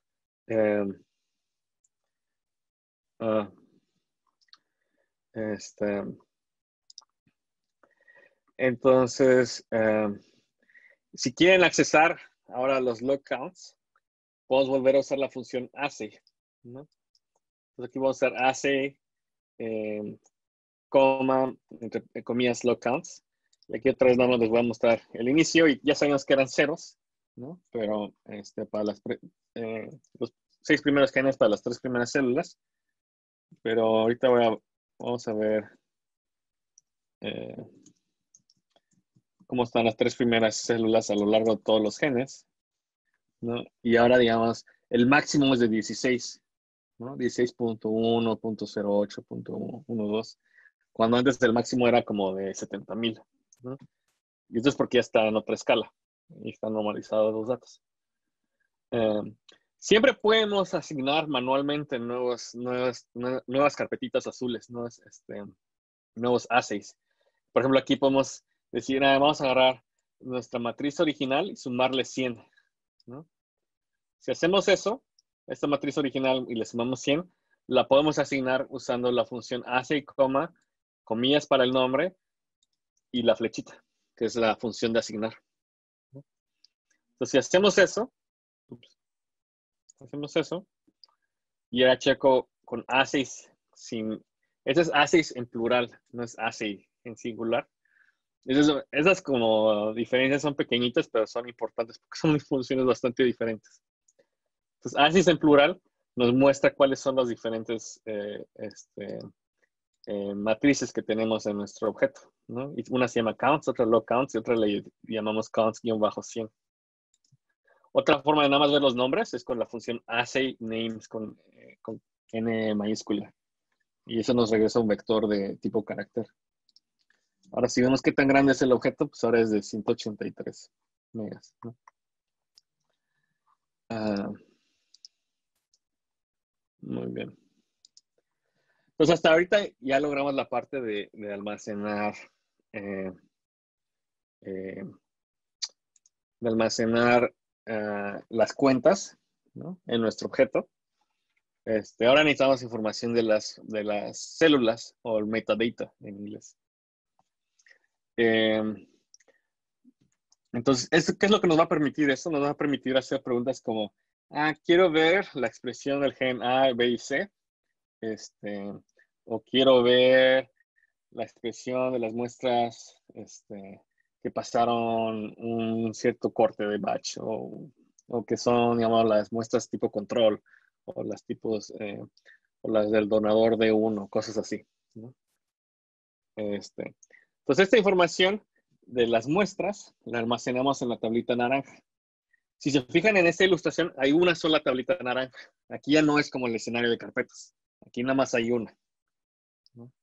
Entonces, si quieren accesar ahora los log counts, podemos volver a usar la función ASCII, ¿no? Entonces aquí vamos a usar ASCII, coma, entre comillas, log counts. Y aquí otra vez nada más les voy a mostrar el inicio y ya sabemos que eran ceros, ¿no? Pero para los 6 primeros genes para las 3 primeras células. Pero ahorita vamos a ver cómo están las 3 primeras células a lo largo de todos los genes, ¿no? Y ahora, digamos, el máximo es de 16, ¿no? 16.1, .08, .12, cuando antes el máximo era como de 70,000, ¿no? Y esto es porque ya está en otra escala, y están normalizados los datos. Siempre podemos asignar manualmente nuevas carpetitas azules, nuevos assays. Por ejemplo, aquí podemos decir, vamos a agarrar nuestra matriz original y sumarle 100, ¿no? Si hacemos eso, esta matriz original, y le sumamos 100, la podemos asignar usando la función assay, comillas para el nombre, y la flechita, que es la función de asignar. Entonces, si hacemos eso, y ahora checo con assays ese es assays en plural, no es assay en singular. Esas como diferencias son pequeñitas, pero son importantes porque son funciones bastante diferentes. Entonces, assays en plural nos muestra cuáles son los diferentes matrices que tenemos en nuestro objeto, ¿no? Y una se llama counts, otra log counts y otra le llamamos counts-100. Otra forma de nada más ver los nombres es con la función assay names con N mayúscula. Y eso nos regresa un vector de tipo carácter. Ahora, si vemos qué tan grande es el objeto, pues ahora es de 183 megas, ¿no? Muy bien. Pues hasta ahorita ya logramos la parte de almacenar las cuentas, ¿no? En nuestro objeto. Ahora necesitamos información de las células o el metadata en inglés. Entonces, ¿qué es lo que nos va a permitir eso? Nos va a permitir hacer preguntas como, quiero ver la expresión del gen A, B y C, o quiero ver la expresión de las muestras que pasaron un cierto corte de batch, o que son, digamos, las muestras tipo control, o las tipos, o las del donador de uno, cosas así, ¿no? Entonces, esta información de las muestras la almacenamos en la tablita naranja. Si se fijan en esta ilustración, hay una sola tablita naranja. Aquí ya no es como el escenario de carpetas. Aquí nada más hay una, ¿no?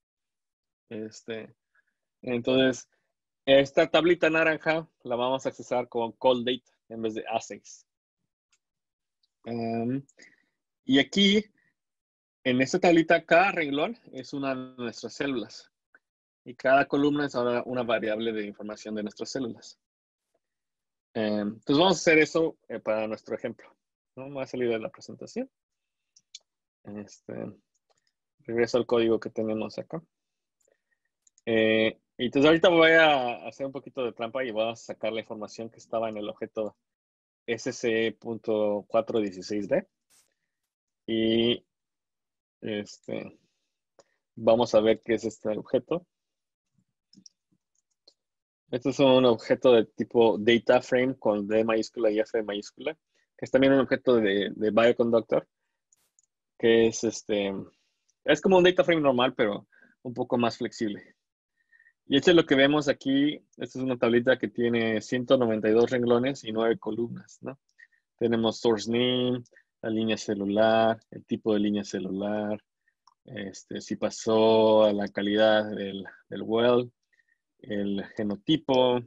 Entonces, esta tablita naranja la vamos a accesar con call data en vez de assays. Y aquí, en esta tablita, cada renglón es una de nuestras células. Y cada columna es ahora una variable de información de nuestras células. Entonces vamos a hacer eso para nuestro ejemplo, ¿no? Me voy a salir de la presentación. Regreso al código que tenemos acá. Y entonces ahorita voy a hacer un poquito de trampa y voy a sacar la información que estaba en el objeto sc.416d. Y vamos a ver qué es este objeto. Este es un objeto de tipo data frame con D mayúscula y F mayúscula, que es también un objeto de bioconductor, que es como un data frame normal, pero un poco más flexible. Y esto es lo que vemos aquí. Esta es una tablita que tiene 192 renglones y 9 columnas, ¿no? Tenemos source name, la línea celular, el tipo de línea celular, si pasó a la calidad del well, el fenotipo,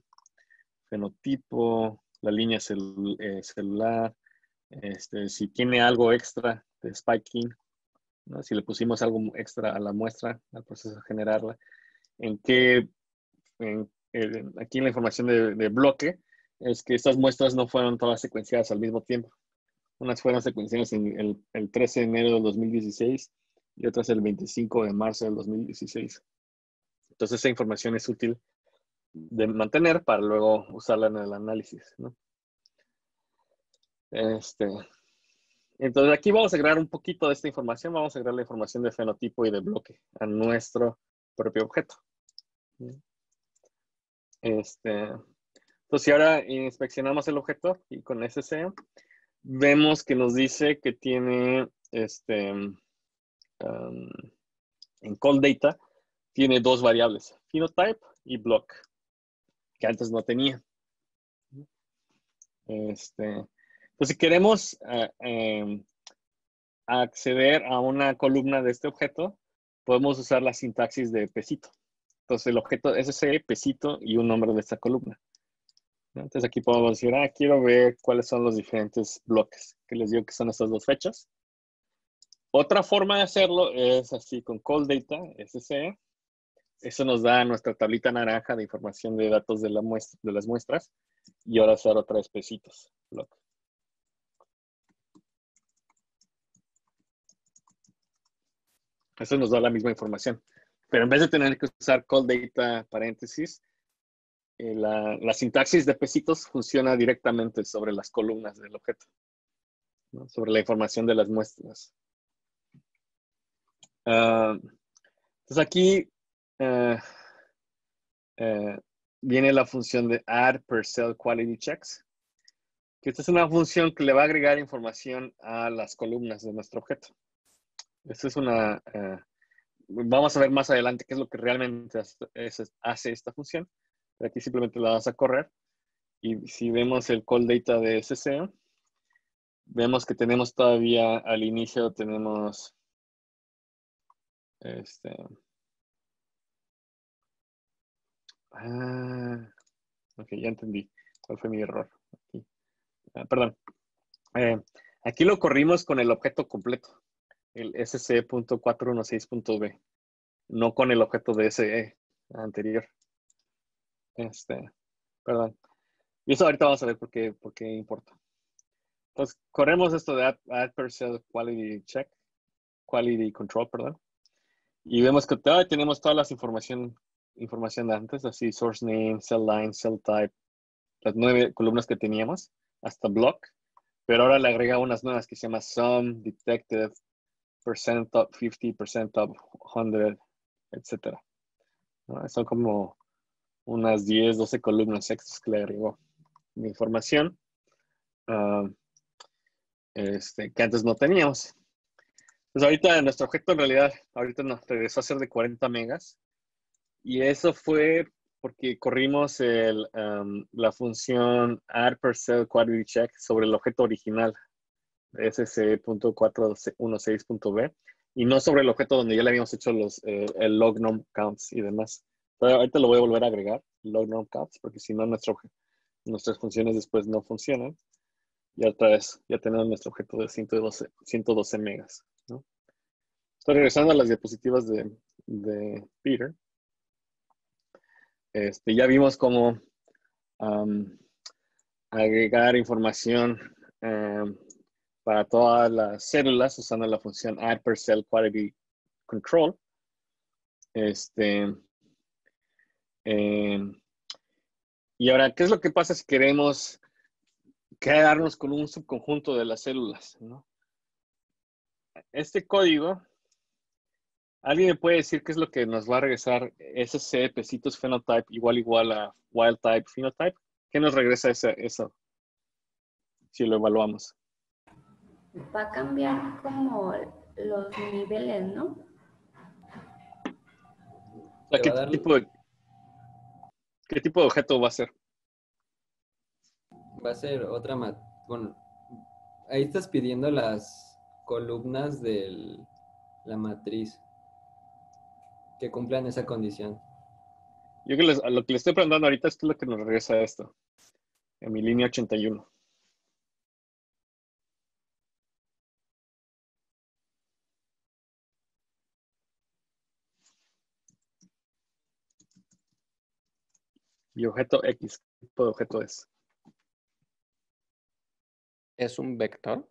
la línea celular, si tiene algo extra de spiking, ¿no? Si le pusimos algo extra a la muestra, al proceso de generarla, aquí en la información de bloque, es que estas muestras no fueron todas secuenciadas al mismo tiempo. Unas fueron secuenciadas en el 13 de enero del 2016 y otras el 25 de marzo del 2016. Entonces, esa información es útil de mantener para luego usarla en el análisis, ¿no? Entonces, aquí vamos a agregar un poquito de esta información. Vamos a agregar la información de fenotipo y de bloque a nuestro propio objeto. Entonces, si ahora inspeccionamos el objeto y con SC, vemos que nos dice que tiene, en call data, tiene dos variables, phenotype y block, que antes no tenía. Entonces, si queremos acceder a una columna de este objeto, podemos usar la sintaxis de pesito. Entonces, el objeto SC, pesito y un nombre de esta columna. ¿no? Entonces aquí podemos decir, quiero ver cuáles son los diferentes bloques, que les digo que son estas dos fechas. Otra forma de hacerlo es así con call data, SCE. Eso nos da nuestra tablita naranja de información de datos de las muestras. Y ahora hacer otra vez pesitos. Block. Eso nos da la misma información. Pero en vez de tener que usar call data paréntesis, la sintaxis de pesitos funciona directamente sobre las columnas del objeto, ¿no? Sobre la información de las muestras. Entonces aquí viene la función de add per cell quality checks, que esta es una función que le va a agregar información a las columnas de nuestro objeto. Esta es vamos a ver más adelante qué es lo que realmente hace esta función. Pero aquí simplemente la vas a correr. Y si vemos el call data de SCE, vemos que tenemos todavía al inicio, tenemos ok, ya entendí cuál fue mi error. Aquí. Perdón. Aquí lo corrimos con el objeto completo, el sce.416.b, no con el objeto de SE anterior. Perdón. Y eso ahorita vamos a ver por qué importa. Entonces, corremos esto de add per cell quality check, quality control, perdón. Y vemos que todavía tenemos todas las información de antes, así source name, cell line, cell type, las 9 columnas que teníamos, hasta block. Pero ahora le agrega unas nuevas que se llama sum, detected, percent top 50, percent top 100, etc. ¿No? Son como unas 10, 12 columnas extras que le agregó de información que antes no teníamos. Pues ahorita nuestro objeto en realidad, ahorita nos regresó a ser de 40 megas. Y eso fue porque corrimos la función add per cell quality check sobre el objeto original, sc.416.b, y no sobre el objeto donde ya le habíamos hecho el log norm counts y demás. Pero ahorita lo voy a volver a agregar, log norm counts, porque si no nuestras funciones después no funcionan. Y otra vez ya tenemos nuestro objeto de 112 megas, ¿no? Estoy regresando a las diapositivas de Peter. Ya vimos cómo agregar información para todas las células usando la función add per cell quality control. Y ahora, ¿qué es lo que pasa si queremos quedarnos con un subconjunto de las células, ¿no? Este código, ¿alguien me puede decir qué es lo que nos va a regresar SC pesitos phenotype igual a wild type phenotype? ¿Qué nos regresa eso si lo evaluamos? Va a cambiar como los niveles, ¿no? O sea, ¿qué tipo de objeto va a ser? Va a ser otra bueno, ahí estás pidiendo las columnas de la matriz que cumplan esa condición. Yo lo que le estoy preguntando ahorita es qué es lo que nos regresa esto. En mi línea 81. Y objeto X, ¿qué tipo de objeto es? ¿Es un vector?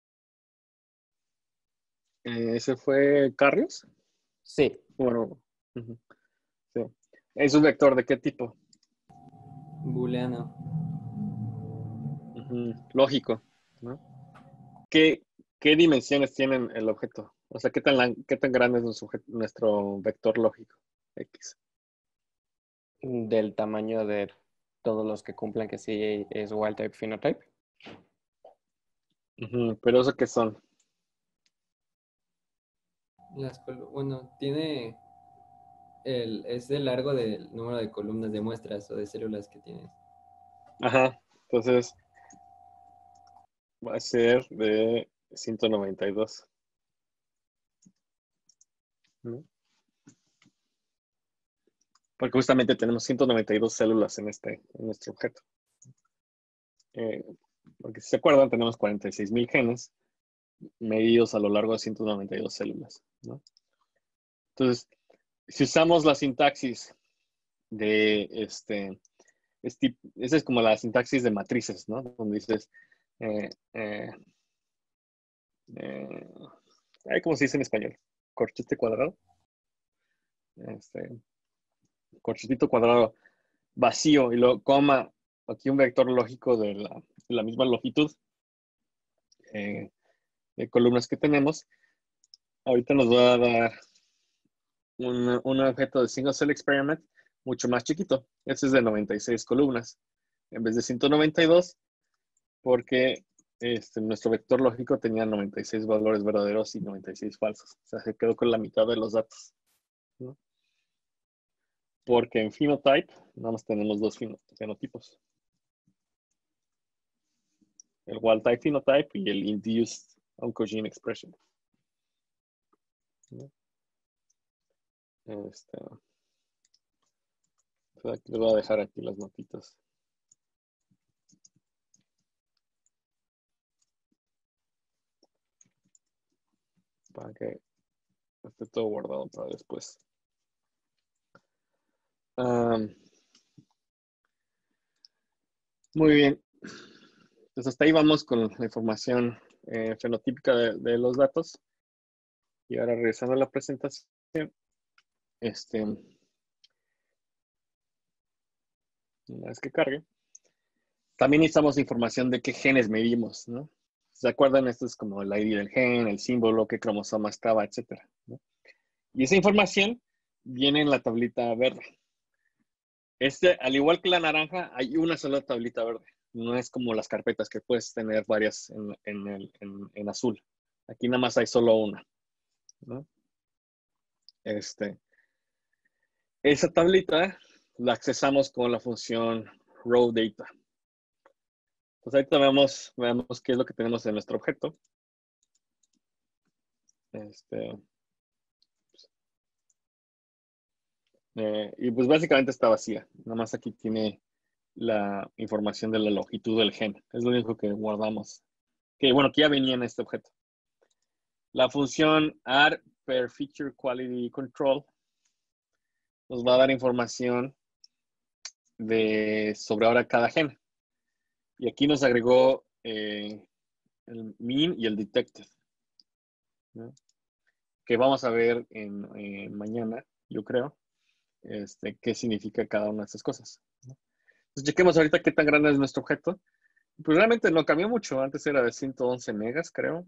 ¿Ese fue Carrios? Sí. Bueno, sí. ¿Es un vector de qué tipo? Booleano. Lógico, ¿no? ¿Qué dimensiones tiene el objeto? O sea, ¿qué tan grande es nuestro vector lógico X? Del tamaño de todos los que cumplan que sí es wild type phenotype. Pero ¿eso qué son? Bueno, tiene es de largo del número de columnas de muestras o de células que tienes. Ajá, entonces va a ser de 192. ¿No? Porque justamente tenemos 192 células en nuestro objeto. porque si se acuerdan, tenemos 46,000 genes medidos a lo largo de 192 células, ¿no? Entonces, si usamos la sintaxis de esa es como la sintaxis de matrices, ¿no? Donde dices, ¿cómo se dice en español? Corchete cuadrado. Corchetito cuadrado vacío y luego coma aquí un vector lógico de la misma longitud de columnas que tenemos. Ahorita nos va a dar un objeto de single cell experiment mucho más chiquito. Este es de 96 columnas en vez de 192 porque nuestro vector lógico tenía 96 valores verdaderos y 96 falsos. O sea, se quedó con la mitad de los datos, ¿no? Porque en phenotype nada más tenemos dos fenotipos. El wild type phenotype y el induced oncogene expression. Aquí les voy a dejar aquí las notitas. Para que esté todo guardado para después. Muy bien. Entonces hasta ahí vamos con la información fenotípica de los datos. Y ahora regresando a la presentación. Una vez que cargue. También necesitamos información de qué genes medimos, ¿no? ¿Se acuerdan? Esto es como el ID del gen, el símbolo, qué cromosoma estaba, etcétera, ¿no? Y esa información viene en la tablita verde. Al igual que la naranja, hay una sola tablita verde. No es como las carpetas que puedes tener varias en azul. Aquí nada más hay solo una, ¿no? Esa tablita la accesamos con la función raw data. Pues ahorita veamos qué es lo que tenemos en nuestro objeto. Y pues básicamente está vacía. Nada más aquí tiene la información de la longitud del gen. Es lo único que guardamos. Que bueno, que ya venía en este objeto. La función add per feature quality control nos va a dar información sobre ahora cada gen. Y aquí nos agregó el mean y el detected, ¿no? Que vamos a ver mañana, yo creo, qué significa cada una de estas cosas, ¿no? Entonces, chequemos ahorita qué tan grande es nuestro objeto. Pues realmente no cambió mucho. Antes era de 111 megas, creo.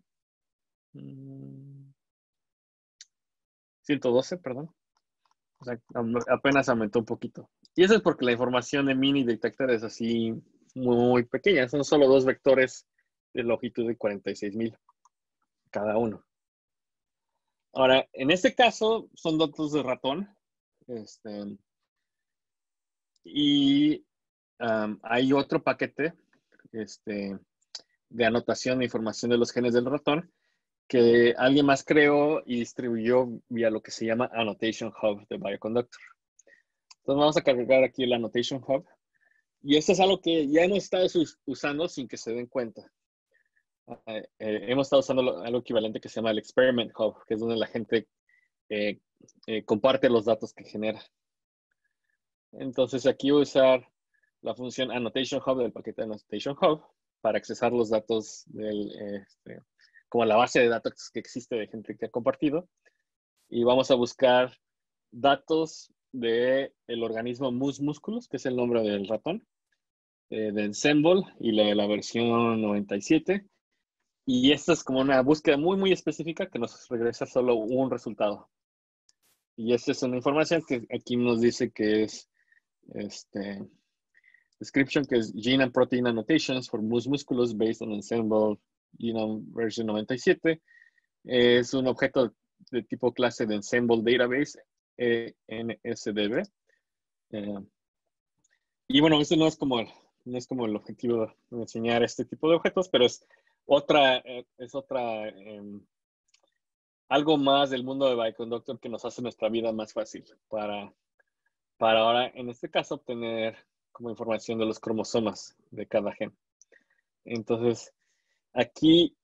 112, perdón. O sea, apenas aumentó un poquito. Y eso es porque la información de mini detector es así muy pequeña. Son solo dos vectores de longitud de 46,000 cada uno. Ahora, en este caso son datos de ratón. Y hay otro paquete de anotación de información de los genes del ratón que alguien más creó y distribuyó vía lo que se llama Annotation Hub de Bioconductor. Entonces vamos a cargar aquí el Annotation Hub. Y esto es algo que ya hemos estado usando sin que se den cuenta. Hemos estado usando algo equivalente que se llama el Experiment Hub, que es donde la gente comparte los datos que genera. Entonces aquí voy a usar la función Annotation Hub del paquete de Annotation Hub para accesar los datos como la base de datos que existe de gente que ha compartido. Y vamos a buscar datos del organismo Mus musculus, que es el nombre del ratón, de Ensemble y la versión 97. Y esta es como una búsqueda muy específica que nos regresa solo un resultado. Y esta es una información que aquí nos dice que es description, que es Gene and Protein Annotations for Mus musculus based on Ensemble Genome version 97. Es un objeto de tipo clase de Ensemble Database, NSDB. Y bueno, este no es como el objetivo de enseñar este tipo de objetos, pero es algo más del mundo de Bioconductor que nos hace nuestra vida más fácil para ahora, en este caso, obtener como información de los cromosomas de cada gen. Entonces, aquí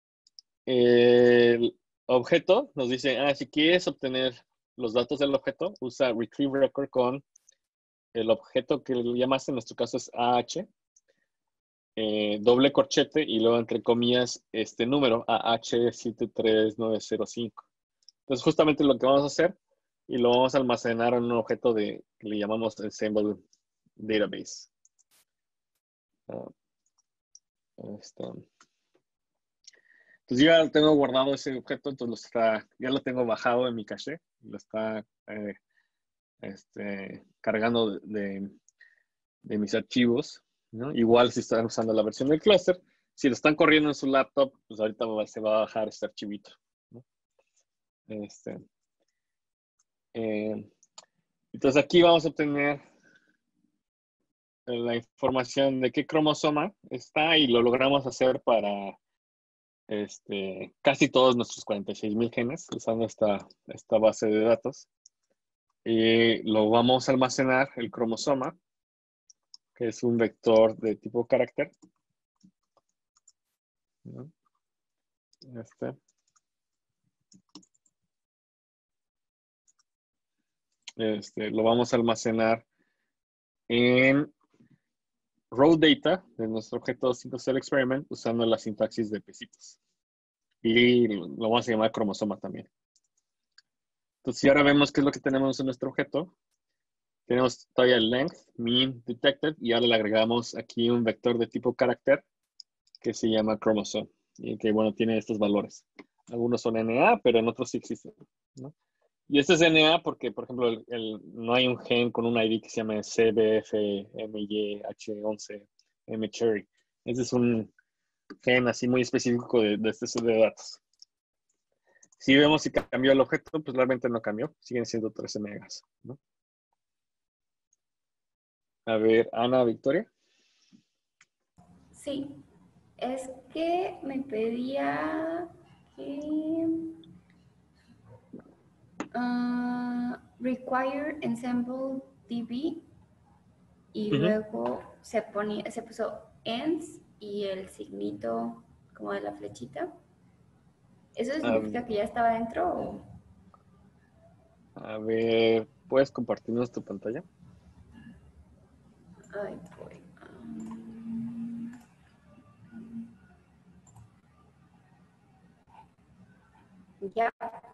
el objeto nos dice, si quieres obtener los datos del objeto, usa retrieve record con el objeto que le llamaste, en nuestro caso es AH, doble corchete y luego entre comillas este número, AH73905. Entonces, justamente lo que vamos a hacer y lo vamos a almacenar en un objeto que le llamamos Ensemble Database. Entonces yo ya tengo guardado ese objeto, entonces ya lo tengo bajado en mi caché, lo está cargando de mis archivos, ¿no? Igual si están usando la versión del clúster, si lo están corriendo en su laptop, pues ahorita se va a bajar este archivito, ¿no? Entonces aquí vamos a obtener la información de qué cromosoma está y lo logramos hacer para casi todos nuestros 46,000 genes usando esta base de datos. Y lo vamos a almacenar, el cromosoma, que es un vector de tipo carácter. ¿No? Lo vamos a almacenar en raw data de nuestro objeto single cell experiment usando la sintaxis de pesitos. Y lo vamos a llamar cromosoma también. Entonces, si ahora vemos qué es lo que tenemos en nuestro objeto, tenemos todavía el length, mean, detected, y ahora le agregamos aquí un vector de tipo carácter que se llama chromosome, y que, bueno, tiene estos valores. Algunos son NA, pero en otros sí existen, ¿no? Y este es NA porque, por ejemplo, no hay un gen con un ID que se llame CBFMYH11M Cherry. Este es un gen así muy específico de este set de datos. Si vemos si cambió el objeto, pues realmente no cambió. Siguen siendo 13 megas, ¿no? A ver, Ana, Victoria. Sí, es que me pedía que require ensemble DB y luego se puso ends y el signito como de la flechita. ¿Eso significa que ya estaba dentro? ¿O? A ver, ¿puedes compartirnos tu pantalla? Ay, voy. Ya.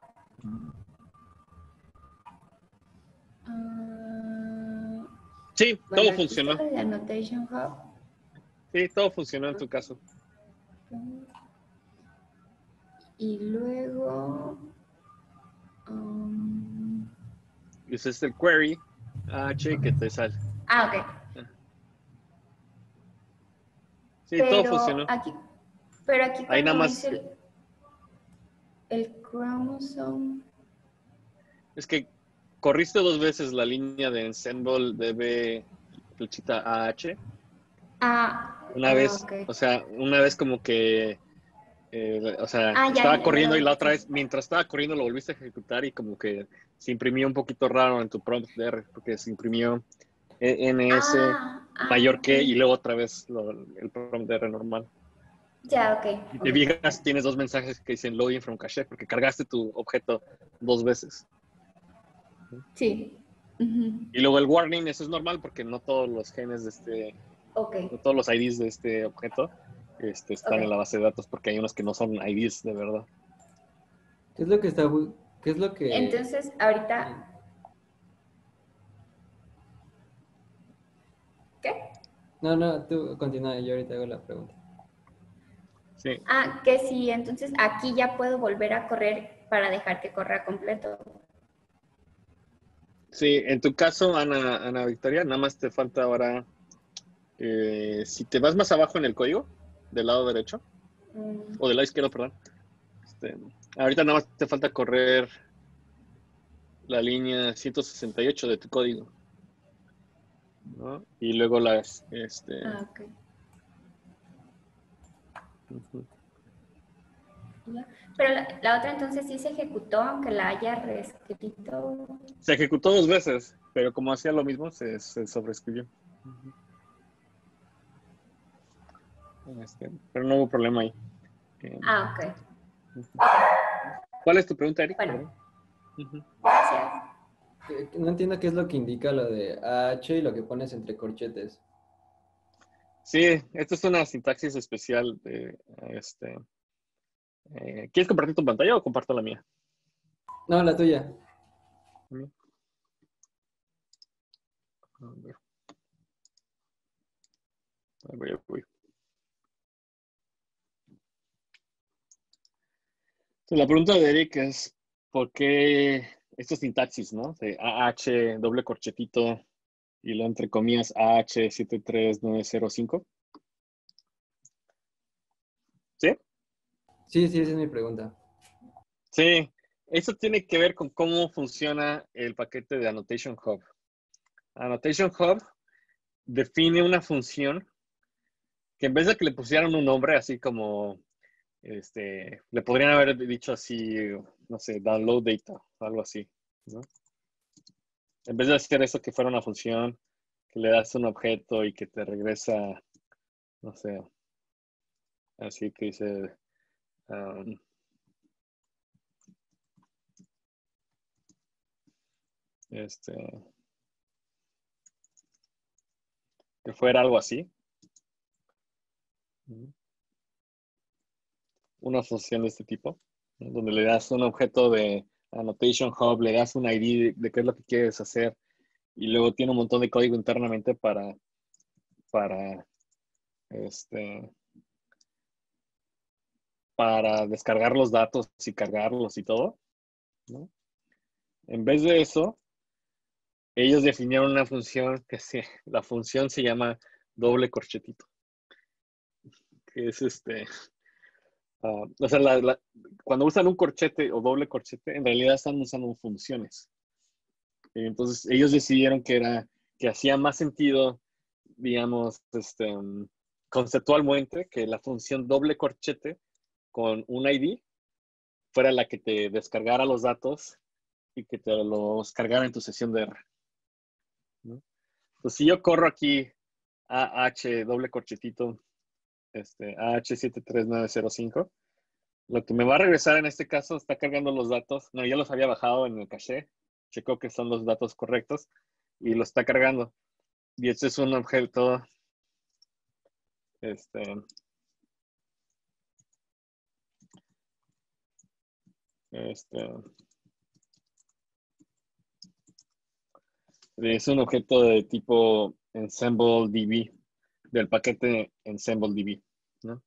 Sí, Bueno, todo funcionó. ¿aquí está el Annotation Hub? Sí, todo funcionó en tu caso. Y luego... Usaste el query que te sale. ok. Sí, todo funcionó. Pero aquí ahí nada cuando más. dice el chromosome... Es que corriste 2 veces la línea de ensemble DB flechita AH. Una vez, okay. o sea, una vez como que, estaba ya, corriendo y la otra sí. vez, mientras estaba corriendo lo volviste a ejecutar y como que se imprimió un poquito raro en tu prompt de R, porque se imprimió NS mayor que y luego otra vez el prompt de R normal. Ya, ok. Y te fijas, tienes 2 mensajes que dicen loading from cache, porque cargaste tu objeto 2 veces. Sí. Y luego el warning, eso es normal porque no todos los genes de no todos los IDs de este objeto están en la base de datos, porque hay unos que no son IDs de verdad. ¿Qué es lo que... Entonces, ahorita... ¿Qué? No, tú continúa, yo ahorita hago la pregunta. Sí. Que sí, entonces aquí ya puedo volver a correr para dejar que corra completo. Sí, en tu caso, Ana Victoria, nada más te falta ahora, si te vas más abajo en el código, del lado derecho, o del lado izquierdo, perdón, ahorita nada más te falta correr la línea 168 de tu código, ¿no? Y luego las, ok. Pero la otra entonces sí se ejecutó, aunque la haya reescrito. Se ejecutó 2 veces, pero como hacía lo mismo, se sobreescribió. Pero no hubo problema ahí. Ok. ¿Cuál es tu pregunta, Eric? Bueno. Ujú. Gracias. No entiendo qué es lo que indica lo de AH y lo que pones entre corchetes. Sí, esto es una sintaxis especial de ¿quieres compartir tu pantalla o comparto la mía? No, la tuya. A ver. Ahí voy. Entonces, la pregunta de Eric es, ¿por qué estos sintaxis, ¿no? De AH, doble corchetito, y lo entre comillas AH73905? ¿Sí? Sí, esa es mi pregunta. Sí, eso tiene que ver con cómo funciona el paquete de Annotation Hub. Annotation Hub define una función que en vez de que le pusieran un nombre así como, le podrían haber dicho así, no sé, download data, o algo así, ¿no? En vez de hacer eso que fuera una función, que le das un objeto y que te regresa, no sé, así que dice, que fuera algo así. Una función de este tipo, ¿no? Donde le das un objeto de Annotation Hub, le das un ID de qué es lo que quieres hacer y luego tiene un montón de código internamente para descargar los datos y cargarlos y todo, ¿no? En vez de eso, ellos definieron una función la función se llama doble corchetito, que es o sea, cuando usan un corchete o doble corchete, en realidad están usando funciones. Entonces, ellos decidieron que hacía más sentido, digamos, conceptualmente, que la función doble corchete con un ID fuera la que te descargara los datos y que te los cargara en tu sesión de R, ¿no? Entonces, si yo corro aquí AH doble corchetito, AH73905, lo que me va a regresar en este caso está cargando los datos. No, ya los había bajado en el caché, checó que son los datos correctos y lo está cargando. Y este es un objeto, es un objeto de tipo EnsembleDB, del paquete EnsembleDB, ¿no?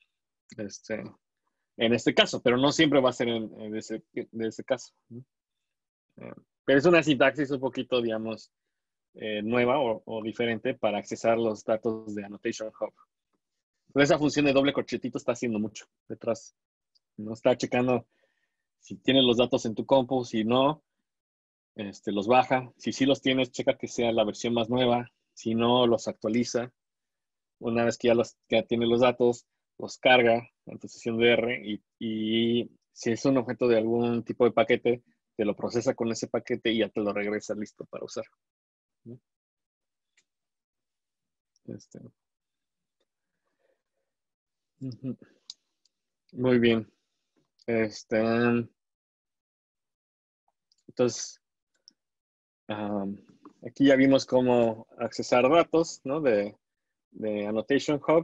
En este caso, pero no siempre va a ser de ese caso, ¿no? Pero es una sintaxis un poquito, digamos, nueva o diferente para accesar los datos de Annotation Hub. Entonces, esa función de doble corchetito está haciendo mucho detrás. No está checando si tienes los datos en tu compu, si no, los baja. Si sí los tienes, checa que sea la versión más nueva. Si no, los actualiza. Una vez que ya tiene los datos, los carga en tu sesión de R y si es un objeto de algún tipo de paquete, te lo procesa con ese paquete y ya te lo regresa listo para usar, ¿no? Muy bien. Entonces, aquí ya vimos cómo accesar datos, ¿no? De Annotation Hub.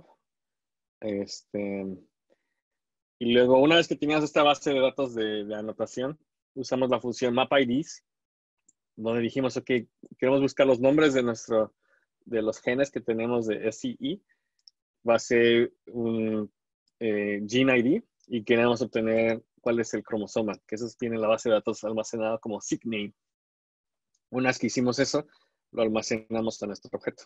Y luego, una vez que tenías esta base de datos de anotación, usamos la función MapIDs, donde dijimos, ok, queremos buscar los nombres de los genes que tenemos de SCE. Va a ser un gene ID y queremos obtener cuál es el cromosoma, que eso tiene la base de datos almacenada como seqname. Una vez que hicimos eso, lo almacenamos en nuestro objeto.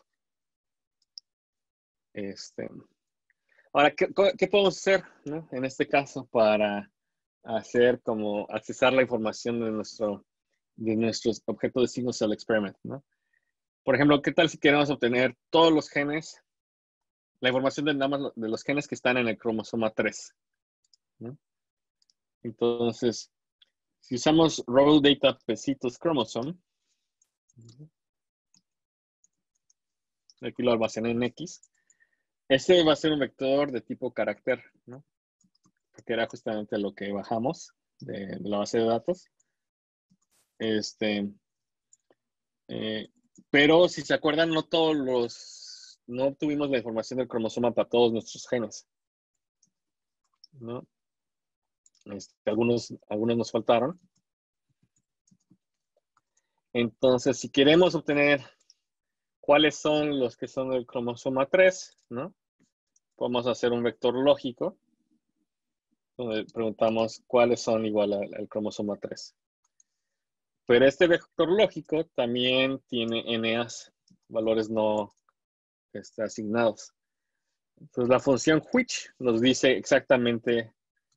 Ahora, ¿qué podemos hacer, ¿no? En este caso para accesar la información de nuestro objeto de single cell experiment, ¿no? Por ejemplo, ¿qué tal si queremos obtener todos los genes, la información de los genes que están en el cromosoma 3, ¿no? Entonces, si usamos raw data pesitos chromosome, aquí lo almacené en X, Este va a ser un vector de tipo carácter, ¿no? Porque era justamente lo que bajamos de la base de datos. Pero si se acuerdan, no obtuvimos la información del cromosoma para todos nuestros genes, ¿no? Algunos nos faltaron. Entonces, si queremos obtener cuáles son los que son del cromosoma 3, ¿no? Podemos hacer un vector lógico donde preguntamos cuáles son igual al cromosoma 3. Pero este vector lógico también tiene NAs, valores no asignados. Entonces la función which nos dice exactamente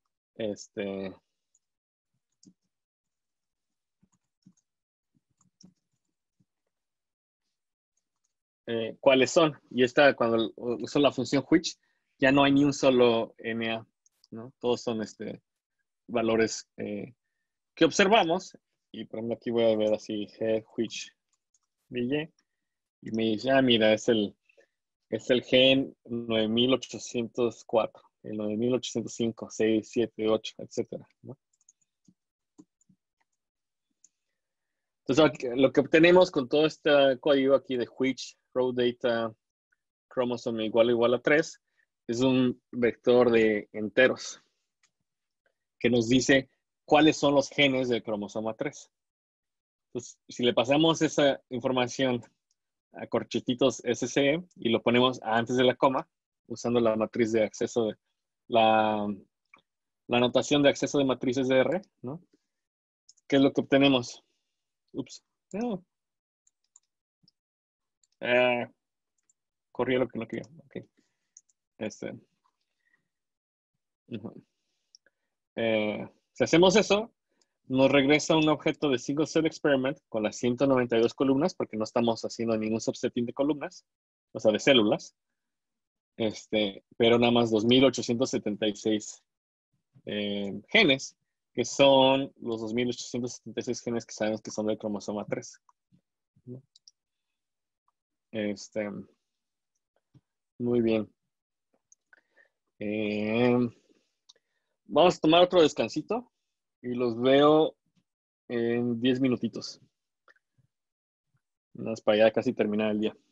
cuáles son. Y cuando uso la función which, ya no hay ni un solo NA, ¿no? Todos son valores que observamos. Y por ejemplo aquí voy a ver así head which y me dice, mira, es el gen 9804, el 9805, 6, 7, 8, etcétera, ¿no? Entonces, lo que obtenemos con todo este código aquí de which row data chromosome igual a 3 es un vector de enteros que nos dice cuáles son los genes del cromosoma 3. Entonces, si le pasamos esa información a corchetitos SCE y lo ponemos antes de la coma, usando la matriz de acceso de la notación de acceso de matrices de R, ¿no? ¿Qué es lo que obtenemos? Ups. No. Corrí lo que no quería. Okay. Si hacemos eso, nos regresa un objeto de single cell experiment con las 192 columnas, porque no estamos haciendo ningún subsetting de columnas, o sea, de células. Pero nada más 2.876 genes, que son los 2.876 genes que sabemos que son del cromosoma 3. Muy bien. Vamos a tomar otro descansito y los veo en 10 minutitos. Más para ya casi terminar el día.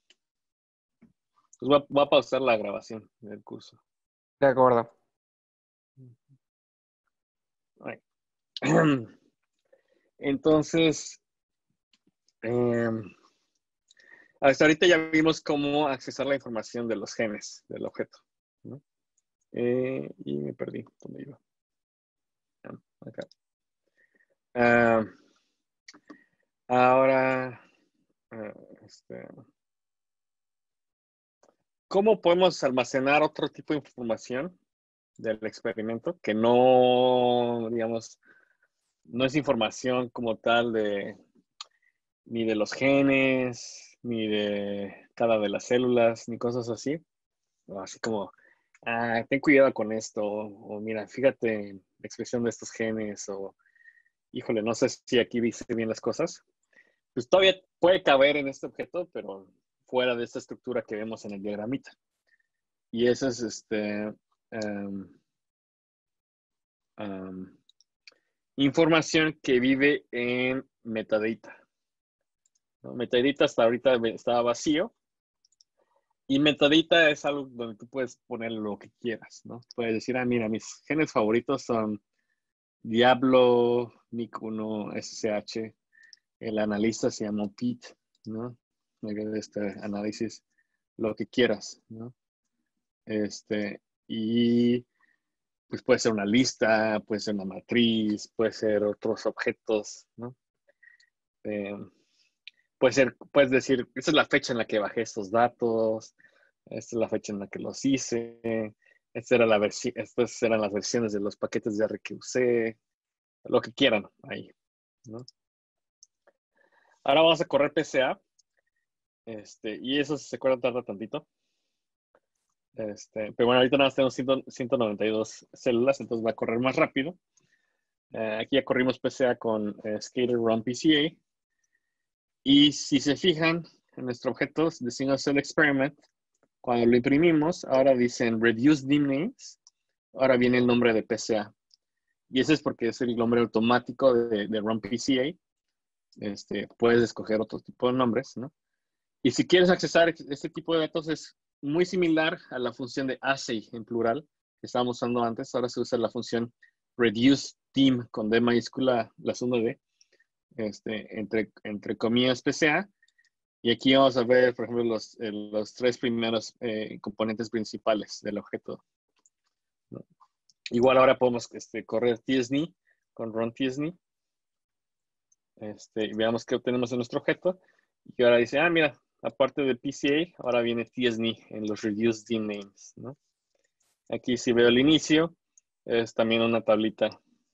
Pues voy a pausar la grabación del curso. De acuerdo. Entonces, hasta ahorita ya vimos cómo accesar la información de los genes del objeto, ¿no? Y me perdí. ¿Dónde iba? Acá. Ahora, ¿cómo podemos almacenar otro tipo de información del experimento que no, digamos, no es información como tal ni de los genes, ni de cada de las células, ni cosas así? O así como, ten cuidado con esto, o mira, fíjate en la expresión de estos genes, o híjole, no sé si aquí dice bien las cosas. Pues todavía puede caber en este objeto, pero fuera de esta estructura que vemos en el diagramita. Y eso es información que vive en metadata, ¿no? Metadata hasta ahorita estaba vacío. Y metadata es algo donde tú puedes poner lo que quieras, ¿no? Puedes decir, mira, mis genes favoritos son Diablo, Nick1, SSH. El analista se llama Pete, ¿no? Este análisis, lo que quieras, ¿no? Y pues puede ser una lista, puede ser una matriz, puede ser otros objetos, ¿no? Puedes decir, esta es la fecha en la que bajé estos datos, esta es la fecha en la que los hice, estas eran las versiones de los paquetes de R que usé, lo que quieran ahí, ¿no? Ahora vamos a correr PCA, y eso, si se acuerdan, tarda tantito. Pero bueno, ahorita nada más tenemos 192 células, entonces va a correr más rápido. Aquí ya corrimos PCA con Skater Run PCA. Y si se fijan en nuestro objeto de Single Cell Experiment, Cuando lo imprimimos, ahora dicen Reduce DIM Names. Ahora viene el nombre de PCA. Y ese es porque es el nombre automático de Run PCA. Puedes escoger otro tipo de nombres, ¿no? Y si quieres accesar este tipo de datos, es muy similar a la función de assay en plural que estábamos usando antes. Ahora se usa la función reduce dim con D mayúscula, la suma D, entre comillas PCA. Y aquí vamos a ver, por ejemplo, los tres primeros componentes principales del objeto, ¿no? Igual ahora podemos correr tsni con run tsni. Y veamos qué obtenemos en nuestro objeto. Y ahora dice, mira, aparte de PCA, ahora viene tsni en los reduce dim names, ¿no? Aquí si veo el inicio, es también una tablita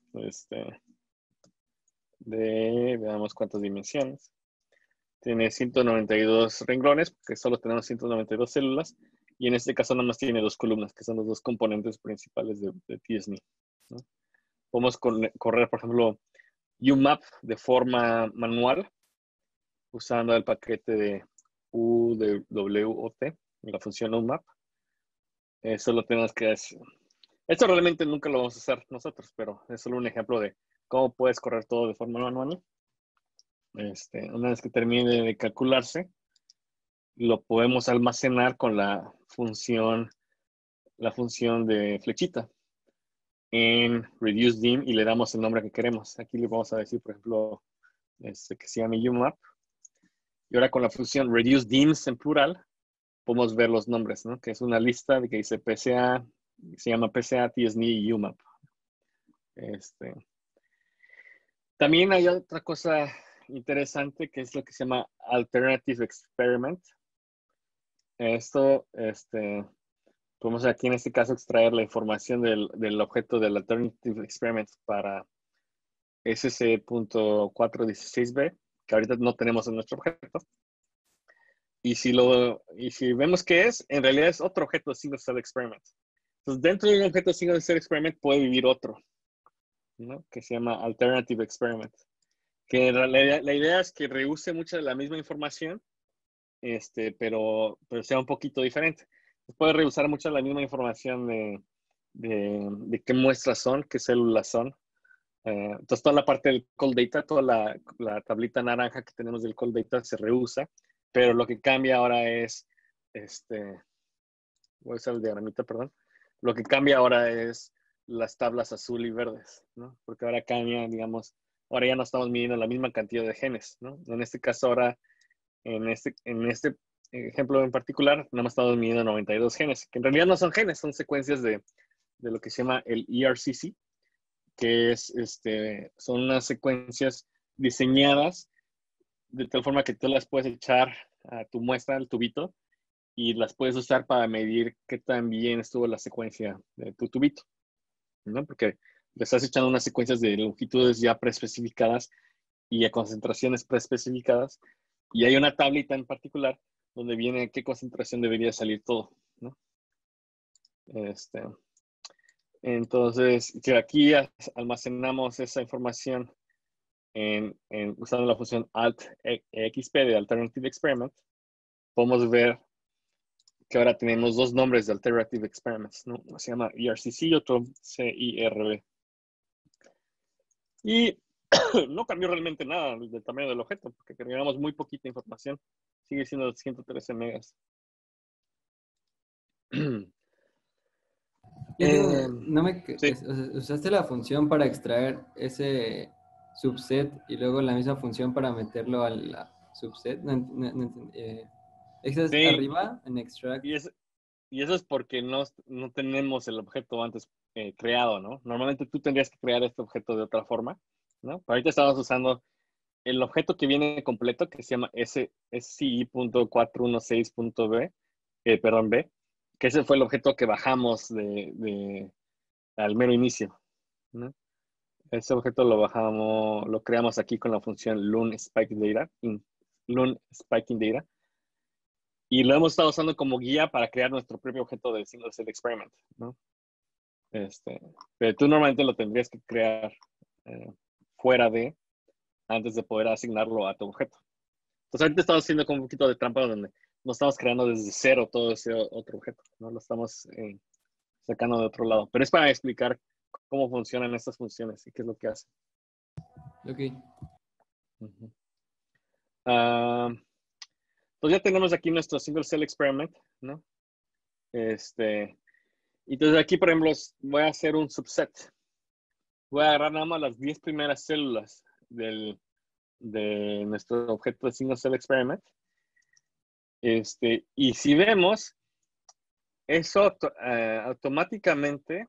veamos cuántas dimensiones. Tiene 192 renglones, porque solo tenemos 192 células, y en este caso nada más tiene 2 columnas, que son los 2 componentes principales de tsni, ¿no? Podemos correr, por ejemplo, UMAP de forma manual, usando el paquete de UWOT, la función UMAP. Eso lo tenemos que hacer. Esto realmente nunca lo vamos a usar nosotros, pero es solo un ejemplo de cómo puedes correr todo de forma manual. Una vez que termine de calcularse, lo podemos almacenar con la función de flechita en reduce dim y le damos el nombre que queremos. Aquí le vamos a decir, por ejemplo, que se llame UMAP. Y ahora con la función reduce dims en plural, podemos ver los nombres, ¿no? Que es una lista de que dice PCA, se llama PCA, tsni y UMAP. También hay otra cosa interesante que es lo que se llama Alternative Experiment. Esto, podemos aquí en este caso extraer la información del objeto del Alternative Experiment para SC.416b, que ahorita no tenemos en nuestro objeto. Y si vemos que en realidad es otro objeto Single Cell Experiment. Entonces, dentro de un objeto Single Cell Experiment puede vivir otro, ¿no? Que se llama Alternative Experiment. Que la idea es que reuse mucha de la misma información, pero sea un poquito diferente. Puede reusar mucha de la misma información de qué muestras son, qué células son. Entonces, toda la parte del call data, toda la tablita naranja que tenemos del call data se reusa, pero lo que cambia ahora es, voy a usar el diagramita, perdón. Lo que cambia ahora es las tablas azul y verdes, ¿no? Porque ahora cambia, digamos, ahora ya no estamos midiendo la misma cantidad de genes, ¿no? En este caso ahora, en este ejemplo en particular, nada más estamos midiendo 92 genes, que en realidad no son genes, son secuencias de lo que se llama el ERCC, que son unas secuencias diseñadas de tal forma que tú las puedes echar a tu muestra, al tubito, y las puedes usar para medir qué tan bien estuvo la secuencia de tu tubito, ¿no? Porque le estás echando unas secuencias de longitudes ya preespecificadas y a concentraciones preespecificadas, y hay una tablita en particular donde viene qué concentración debería salir todo, ¿no? Entonces, si aquí almacenamos esa información usando la función alt-exp de Alternative Experiment, podemos ver que ahora tenemos 2 nombres de Alternative Experiments, ¿no? Uno se llama ERCC y otro CIRB. Y no cambió realmente nada del tamaño del objeto, porque agregamos muy poquita información. Sigue siendo 113 megas. Sí. ¿Usaste la función para extraer ese subset y luego la misma función para meterlo al subset? ¿Esa es Sí. arriba en extract? Y eso es porque no tenemos el objeto antes creado, ¿no? Normalmente tú tendrías que crear este objeto de otra forma, ¿no? Pero ahorita estamos usando el objeto que viene completo, que se llama SCI.416.b, B, que ese fue el objeto que bajamos al mero inicio, ¿no? Ese objeto lo creamos aquí con la función loon spiking data, y lo hemos estado usando como guía para crear nuestro propio objeto de Single Cell Experiment, ¿no? Pero tú normalmente lo tendrías que crear antes de poder asignarlo a tu objeto. Entonces ahorita estamos haciendo como un poquito de trampa donde no estamos creando desde cero todo ese otro objeto, ¿no? Lo estamos sacando de otro lado. Pero es para explicar cómo funcionan estas funciones y qué es lo que hacen. Ok. Uh-huh. Pues ya tenemos aquí nuestro single cell experiment, ¿no? Entonces aquí, por ejemplo, voy a hacer un subset. Voy a agarrar nada más las 10 primeras células de nuestro objeto de single cell experiment. Y si vemos, eso automáticamente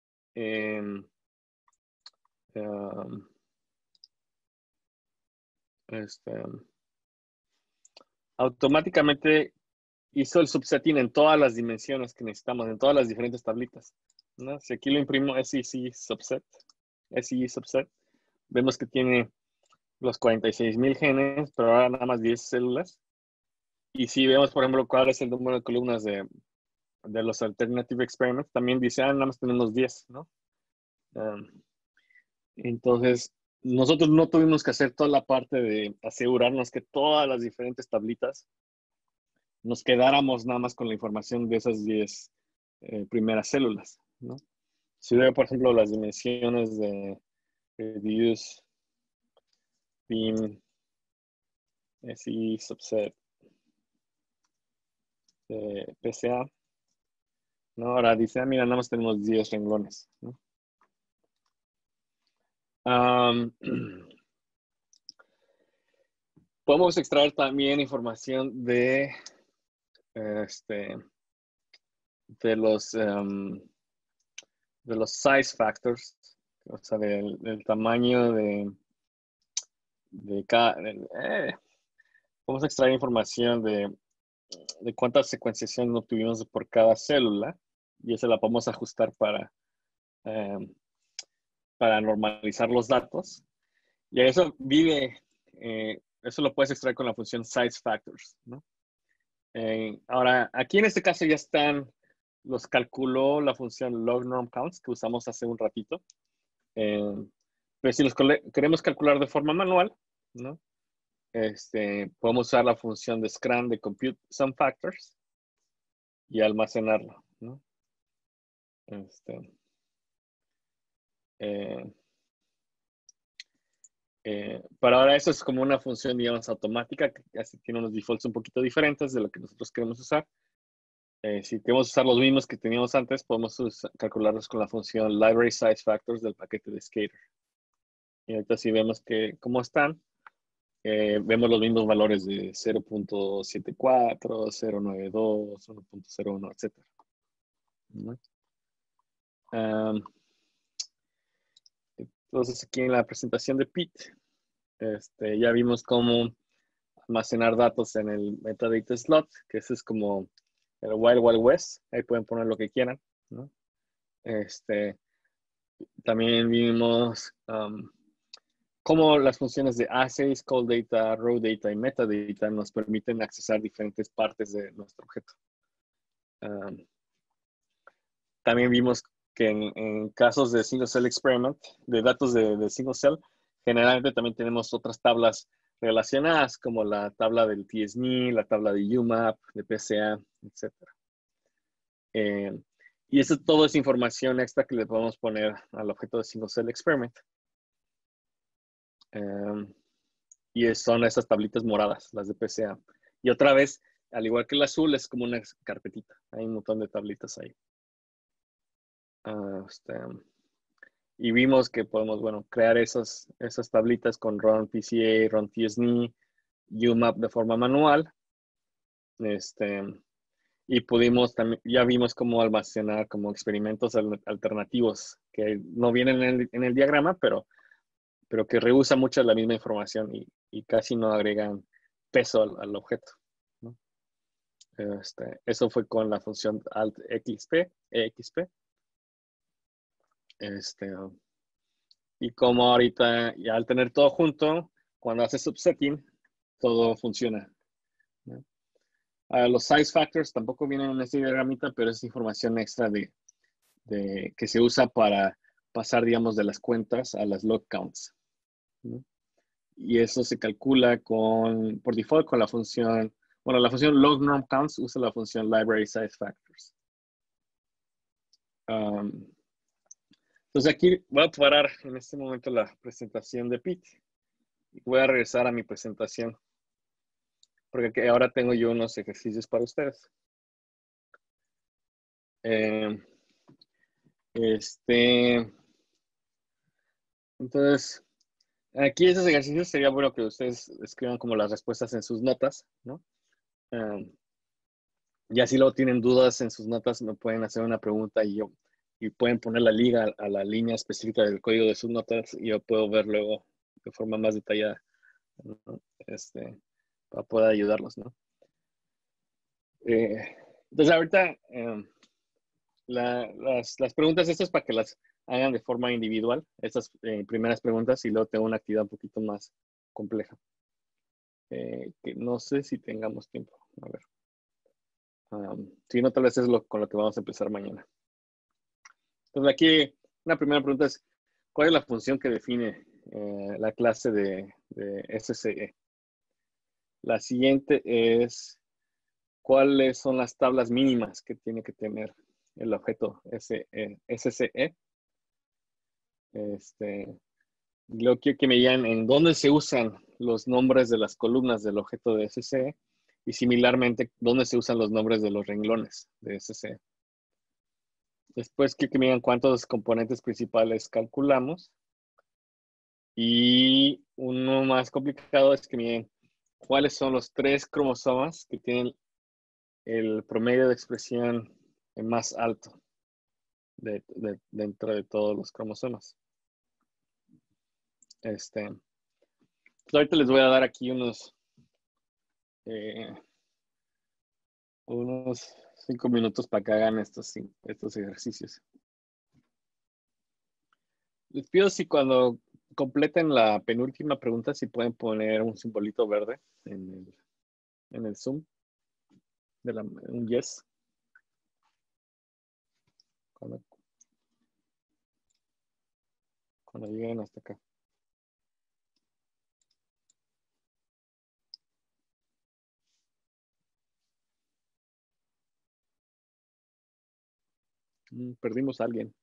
automáticamente hizo el subsetting en todas las dimensiones que necesitamos, en todas las diferentes tablitas, ¿no? Si aquí lo imprimo SEC subset, vemos que tiene los 46,000 genes, pero ahora nada más 10 células. Y si vemos, por ejemplo, cuál es el número de columnas de los alternative experiments, también dice, nada más tenemos 10, ¿no? Entonces, nosotros no tuvimos que hacer toda la parte de asegurarnos que todas las diferentes tablitas nos quedáramos nada más con la información de esas 10 primeras células, ¿no? Si veo, por ejemplo, las dimensiones de reduce, beam, SI, subset, PCA, ¿no? Ahora dice, mira, nada más tenemos 10 renglones, ¿no? Podemos extraer también información de los size factors, o sea, del tamaño de cada. Vamos a extraer información de cuánta secuenciación obtuvimos por cada célula y eso la podemos ajustar para normalizar los datos. Y eso eso lo puedes extraer con la función size factors, ¿no? Ahora, aquí en este caso ya los calculó la función log norm counts que usamos hace un ratito. Pero si los queremos calcular de forma manual, ¿no? Podemos usar la función de scran de compute some factors y almacenarlo, ¿no? Para ahora eso es como una función, digamos, automática que así tiene unos defaults un poquito diferentes de lo que nosotros queremos usar. Si queremos usar los mismos que teníamos antes, podemos calcularlos con la función library size factors del paquete de Skater. Y ahorita si vemos cómo están, vemos los mismos valores de 0.74, 0.92, 1.01, etc. ¿No? Entonces aquí en la presentación de Pete, ya vimos cómo almacenar datos en el metadata slot, que ese es como el Wild Wild West. Ahí pueden poner lo que quieran, ¿no? También vimos cómo las funciones de assays, call data, raw data y metadata nos permiten accesar diferentes partes de nuestro objeto. También vimos que en casos de single cell experiment, de datos de single cell, generalmente también tenemos otras tablas relacionadas, como la tabla del TSNE, la tabla de UMAP, de PCA, etc. Y eso todo es información extra que le podemos poner al objeto de single cell experiment. Y son esas tablitas moradas, las de PCA. Y otra vez, al igual que el azul, es como una carpetita. Hay un montón de tablitas ahí. Y vimos que podemos, crear esas tablitas con run PCA, run TSNE, UMAP de forma manual. Y pudimos también, ya vimos cómo almacenar como experimentos alternativos que no vienen en el diagrama, pero que reusan mucho la misma información y casi no agregan peso al objeto, ¿no? Eso fue con la función alt-exp. Y como ahorita, ya al tener todo junto, cuando haces subsetting, todo funciona, ¿no? Los size factors tampoco vienen en esta diagramita, pero es información extra que se usa para pasar, digamos, de las cuentas a las log counts, ¿no? Y eso se calcula por default con la función Bueno, la función logNormCounts usa la función library_size_factors. Entonces aquí voy a parar en este momento la presentación de Pete. Voy a regresar a mi presentación. Porque ahora tengo yo unos ejercicios para ustedes. Entonces, aquí esos ejercicios sería bueno que ustedes escriban como las respuestas en sus notas, ¿no? Y así luego tienen dudas en sus notas, me pueden hacer una pregunta y pueden poner la liga a la línea específica del código de sus notas y yo puedo ver luego de forma más detallada, ¿no? Para poder ayudarlos, ¿no? Entonces ahorita las preguntas estas para que las hagan de forma individual, estas primeras preguntas, y luego tengo una actividad un poquito más compleja. Que no sé si tengamos tiempo. A ver. Si no, tal vez es con lo que vamos a empezar mañana. Entonces aquí una primera pregunta es, ¿cuál es la función que define la clase de SCE? La siguiente es, ¿cuáles son las tablas mínimas que tiene que tener el objeto SCE? Luego quiero que me digan en dónde se usan los nombres de las columnas del objeto de SCE y similarmente dónde se usan los nombres de los renglones de SCE. Después quiero que me digan cuántos componentes principales calculamos. Y uno más complicado es que me digan cuáles son los 3 cromosomas que tienen el promedio de expresión más alto dentro de todos los cromosomas. Ahorita les voy a dar aquí unos 5 minutos para que hagan estos ejercicios. Les pido si cuando completen la penúltima pregunta, si pueden poner un simbolito verde en el Zoom, un yes. Cuando lleguen hasta acá. Perdimos a alguien.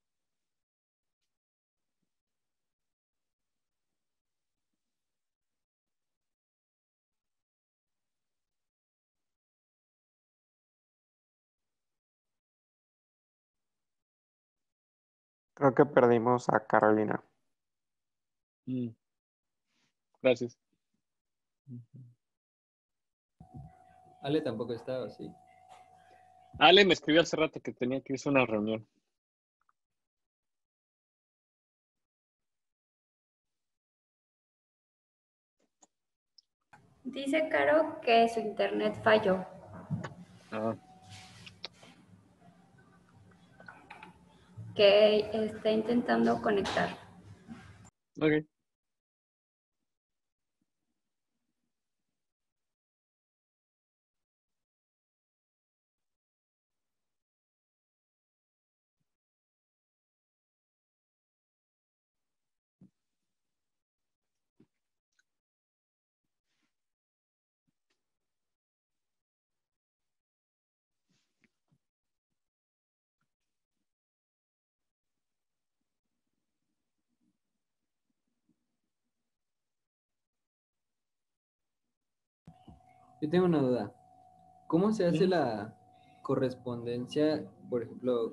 Creo que perdimos a Carolina. Gracias. Ale tampoco estaba, sí. Ale me escribió hace rato que tenía que irse a una reunión. Dice Caro que su internet falló. Que está intentando conectar. Ok. Yo tengo una duda. ¿Cómo se hace la correspondencia, por ejemplo,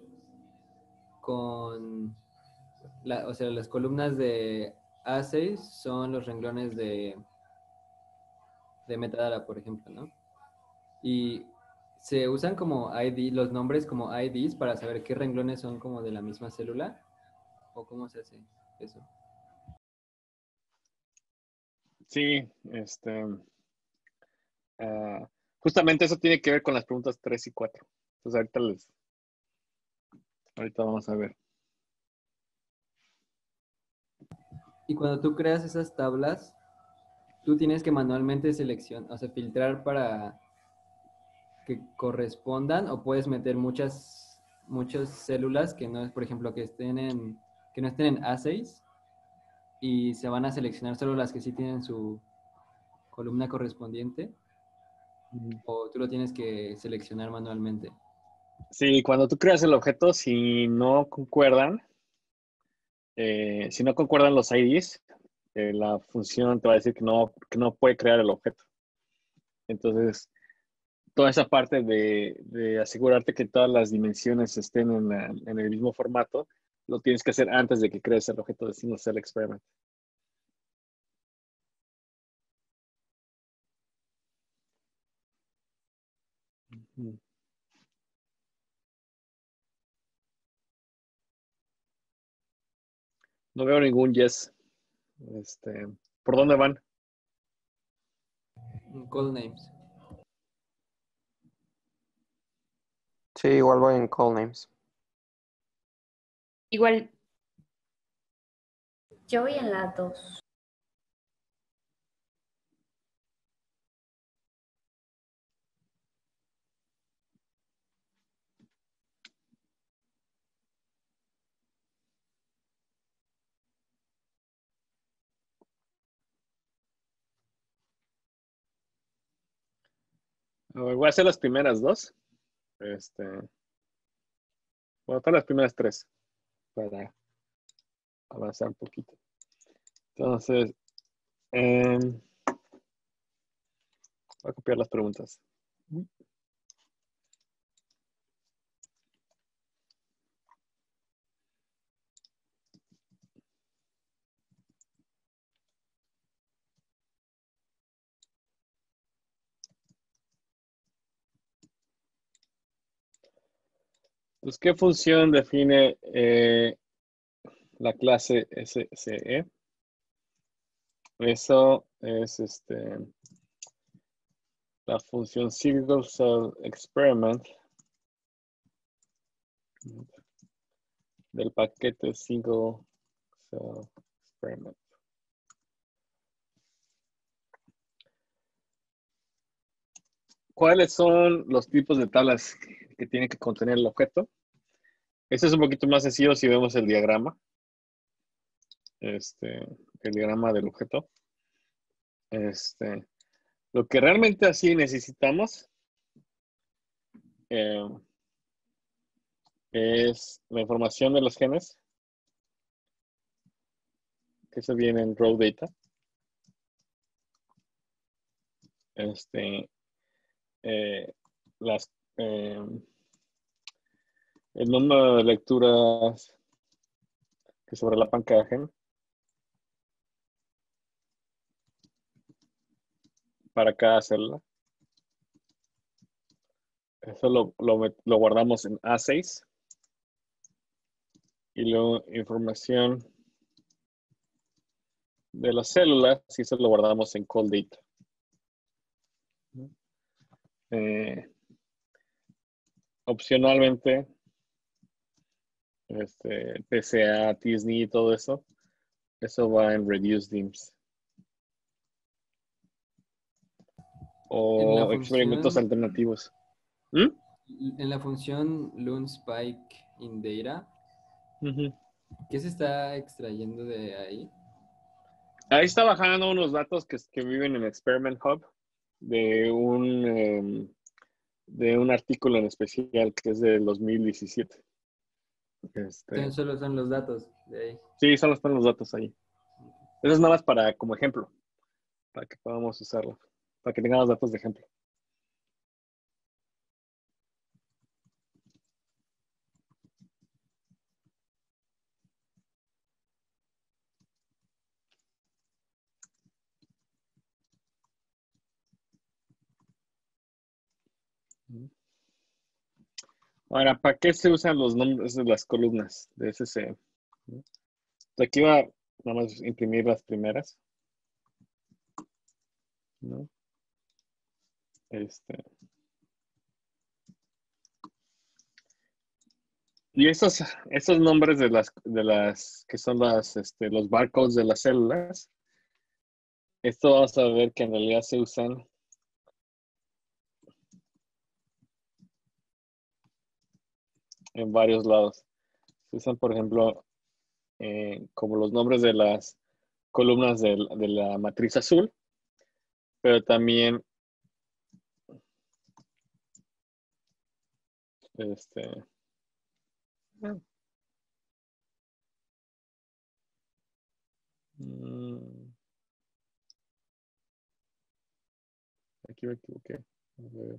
con o sea, las columnas de A6 son los renglones de metadata, por ejemplo, ¿no? Y se usan como ID, los nombres como IDs para saber qué renglones son como de la misma célula, o cómo se hace eso. Sí, justamente eso tiene que ver con las preguntas 3 y 4. Entonces ahorita vamos a ver. Y cuando tú creas esas tablas, tú tienes que manualmente seleccionar, o sea, filtrar para que correspondan, o puedes meter muchas células que no es, por ejemplo, que no estén en A6 y se van a seleccionar solo las que sí tienen su columna correspondiente. o tú lo tienes que seleccionar manualmente. Sí, cuando tú creas el objeto, si no concuerdan los IDs, la función te va a decir que no puede crear el objeto. Entonces, toda esa parte de asegurarte que todas las dimensiones estén en el mismo formato, lo tienes que hacer antes de que crees el objeto de Single Cell Experiment. No veo ningún yes. ¿Por dónde van? Call names. Sí, igual voy en call names. Igual, Yo voy en la 2. Voy a hacer las primeras dos. Voy a hacer las primeras tres para avanzar un poquito. Entonces, voy a copiar las preguntas. Pues, ¿qué función define la clase SCE? Eso es la función Single Cell Experiment del paquete Single Cell Experiment. ¿Cuáles son los tipos de tablas que tiene que contener el objeto? Este es un poquito más sencillo si vemos el diagrama. El diagrama del objeto. Lo que realmente así necesitamos es la información de los genes, que se viene en raw data. El número de lecturas que sobre la panca de gen para cada célula. Eso lo guardamos en A6. Y luego información de las células, y eso lo guardamos en call data. Opcionalmente, PCA, TSNI y todo eso va en reduced DIMS. O experimentos alternativos. En la función LearnSpike in Data, ¿qué se está extrayendo de ahí? Ahí está bajando unos datos que viven en Experiment Hub de un artículo en especial que es del 2017. Entonces solo son los datos de ahí. Sí, solo están los datos ahí. Eso es nada más como ejemplo, para que podamos usarlo, para que tengamos datos de ejemplo. Ahora, ¿para qué se usan los nombres de las columnas de SCE? Aquí va nada más imprimir las primeras. ¿No? Y esos nombres de las que son los barcodes de las células, esto vamos a ver que en realidad se usan en varios lados. Se usan, por ejemplo, como los nombres de las columnas de la matriz azul, pero también Este, mm, aquí me equivoqué. A ver.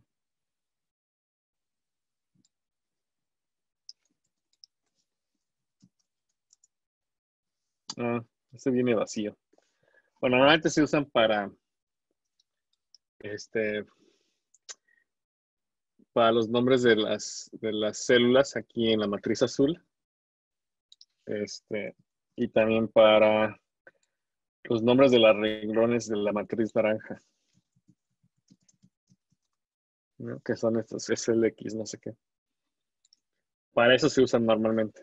Este viene vacío. Bueno, normalmente se usan este, para los nombres de las células aquí en la matriz azul. Y también para los nombres de los renglones de la matriz naranja, ¿no? Que son estos SLX, no sé qué. Para eso se usan normalmente.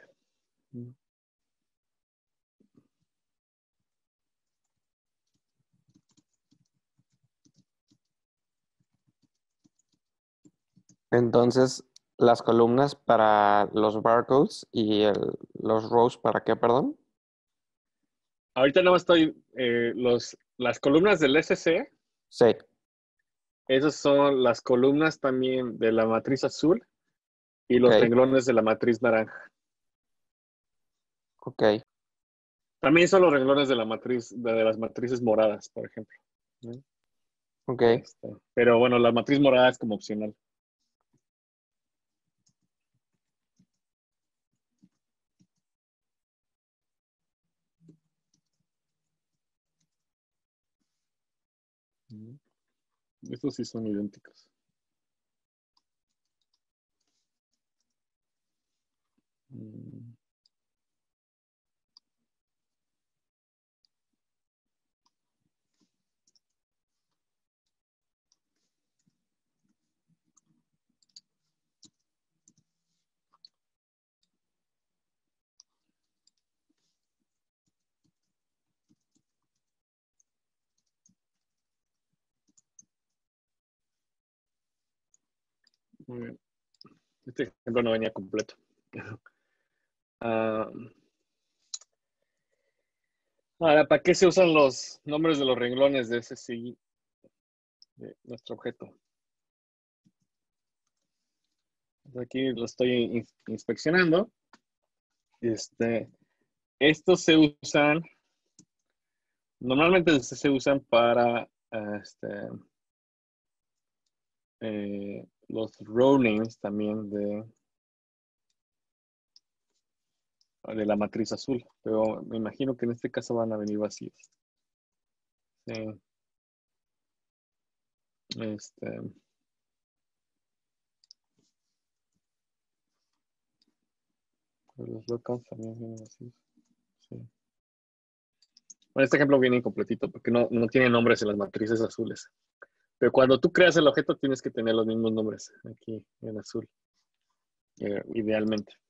Entonces, las columnas para los barcodes y los rows para qué, perdón. Ahorita nada más estoy, las columnas del SC, Sí, esas son las columnas también de la matriz azul y los ok, renglones de la matriz naranja. ok. También son los renglones de las matrices moradas, por ejemplo, ¿no? Ok. Pero bueno, la matriz morada es como opcional. Estos sí son idénticos. Muy bien. Este ejemplo no venía completo. Ahora, ¿para qué se usan los nombres de los renglones de ese sí, de nuestro objeto? Aquí lo estoy inspeccionando. Estos se usan, normalmente se usan para los row names también de la matriz azul, pero me imagino que en este caso van a venir vacíos. Sí. Los locals también vienen vacíos. Sí. Bueno, este ejemplo viene incompletito porque no tiene nombres en las matrices azules. Pero cuando tú creas el objeto tienes que tener los mismos nombres aquí en azul, idealmente.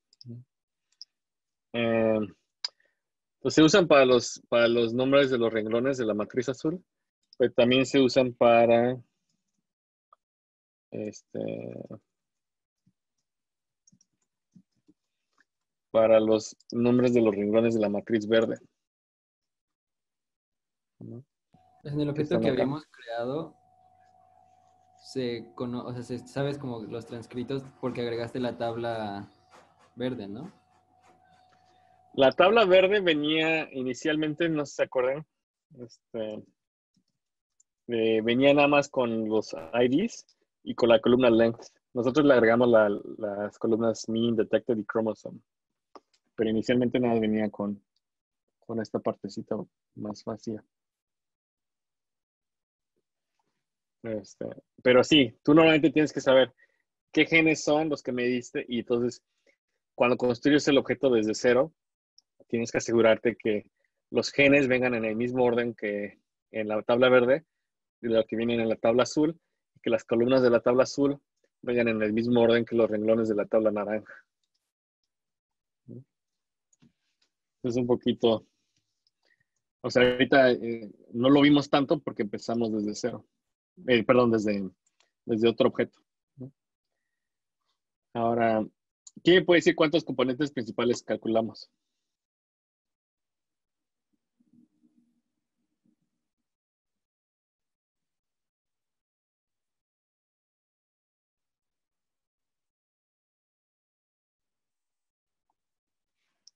Pues se usan para los nombres de los renglones de la matriz azul, pero también se usan para los nombres de los renglones de la matriz verde, ¿no? En el Que objeto están que acá. habíamos creado, o sea, sabes como los transcritos porque agregaste la tabla verde, ¿no? La tabla verde venía inicialmente, no sé si se acuerdan, venía nada más con los IDs y con la columna length. Nosotros le agregamos las columnas mean, detected y chromosome. Pero inicialmente nada venía con esta partecita más vacía. Pero sí, tú normalmente tienes que saber qué genes son los que me diste y entonces cuando construyes el objeto desde cero, tienes que asegurarte que los genes vengan en el mismo orden que en la tabla verde y los que vienen en la tabla azul, y que las columnas de la tabla azul vengan en el mismo orden que los renglones de la tabla naranja. Es un poquito, o sea, ahorita no lo vimos tanto porque empezamos desde cero. Perdón, desde otro objeto, ¿no? Ahora, ¿quién me puede decir cuántos componentes principales calculamos?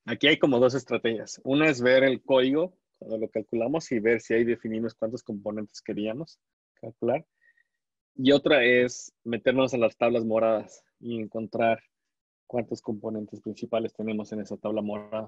Aquí hay como dos estrategias. Una es ver el código cuando lo calculamos y ver si ahí definimos cuántos componentes queríamos calcular. Y otra es meternos en las tablas moradas y encontrar cuántos componentes principales tenemos en esa tabla morada.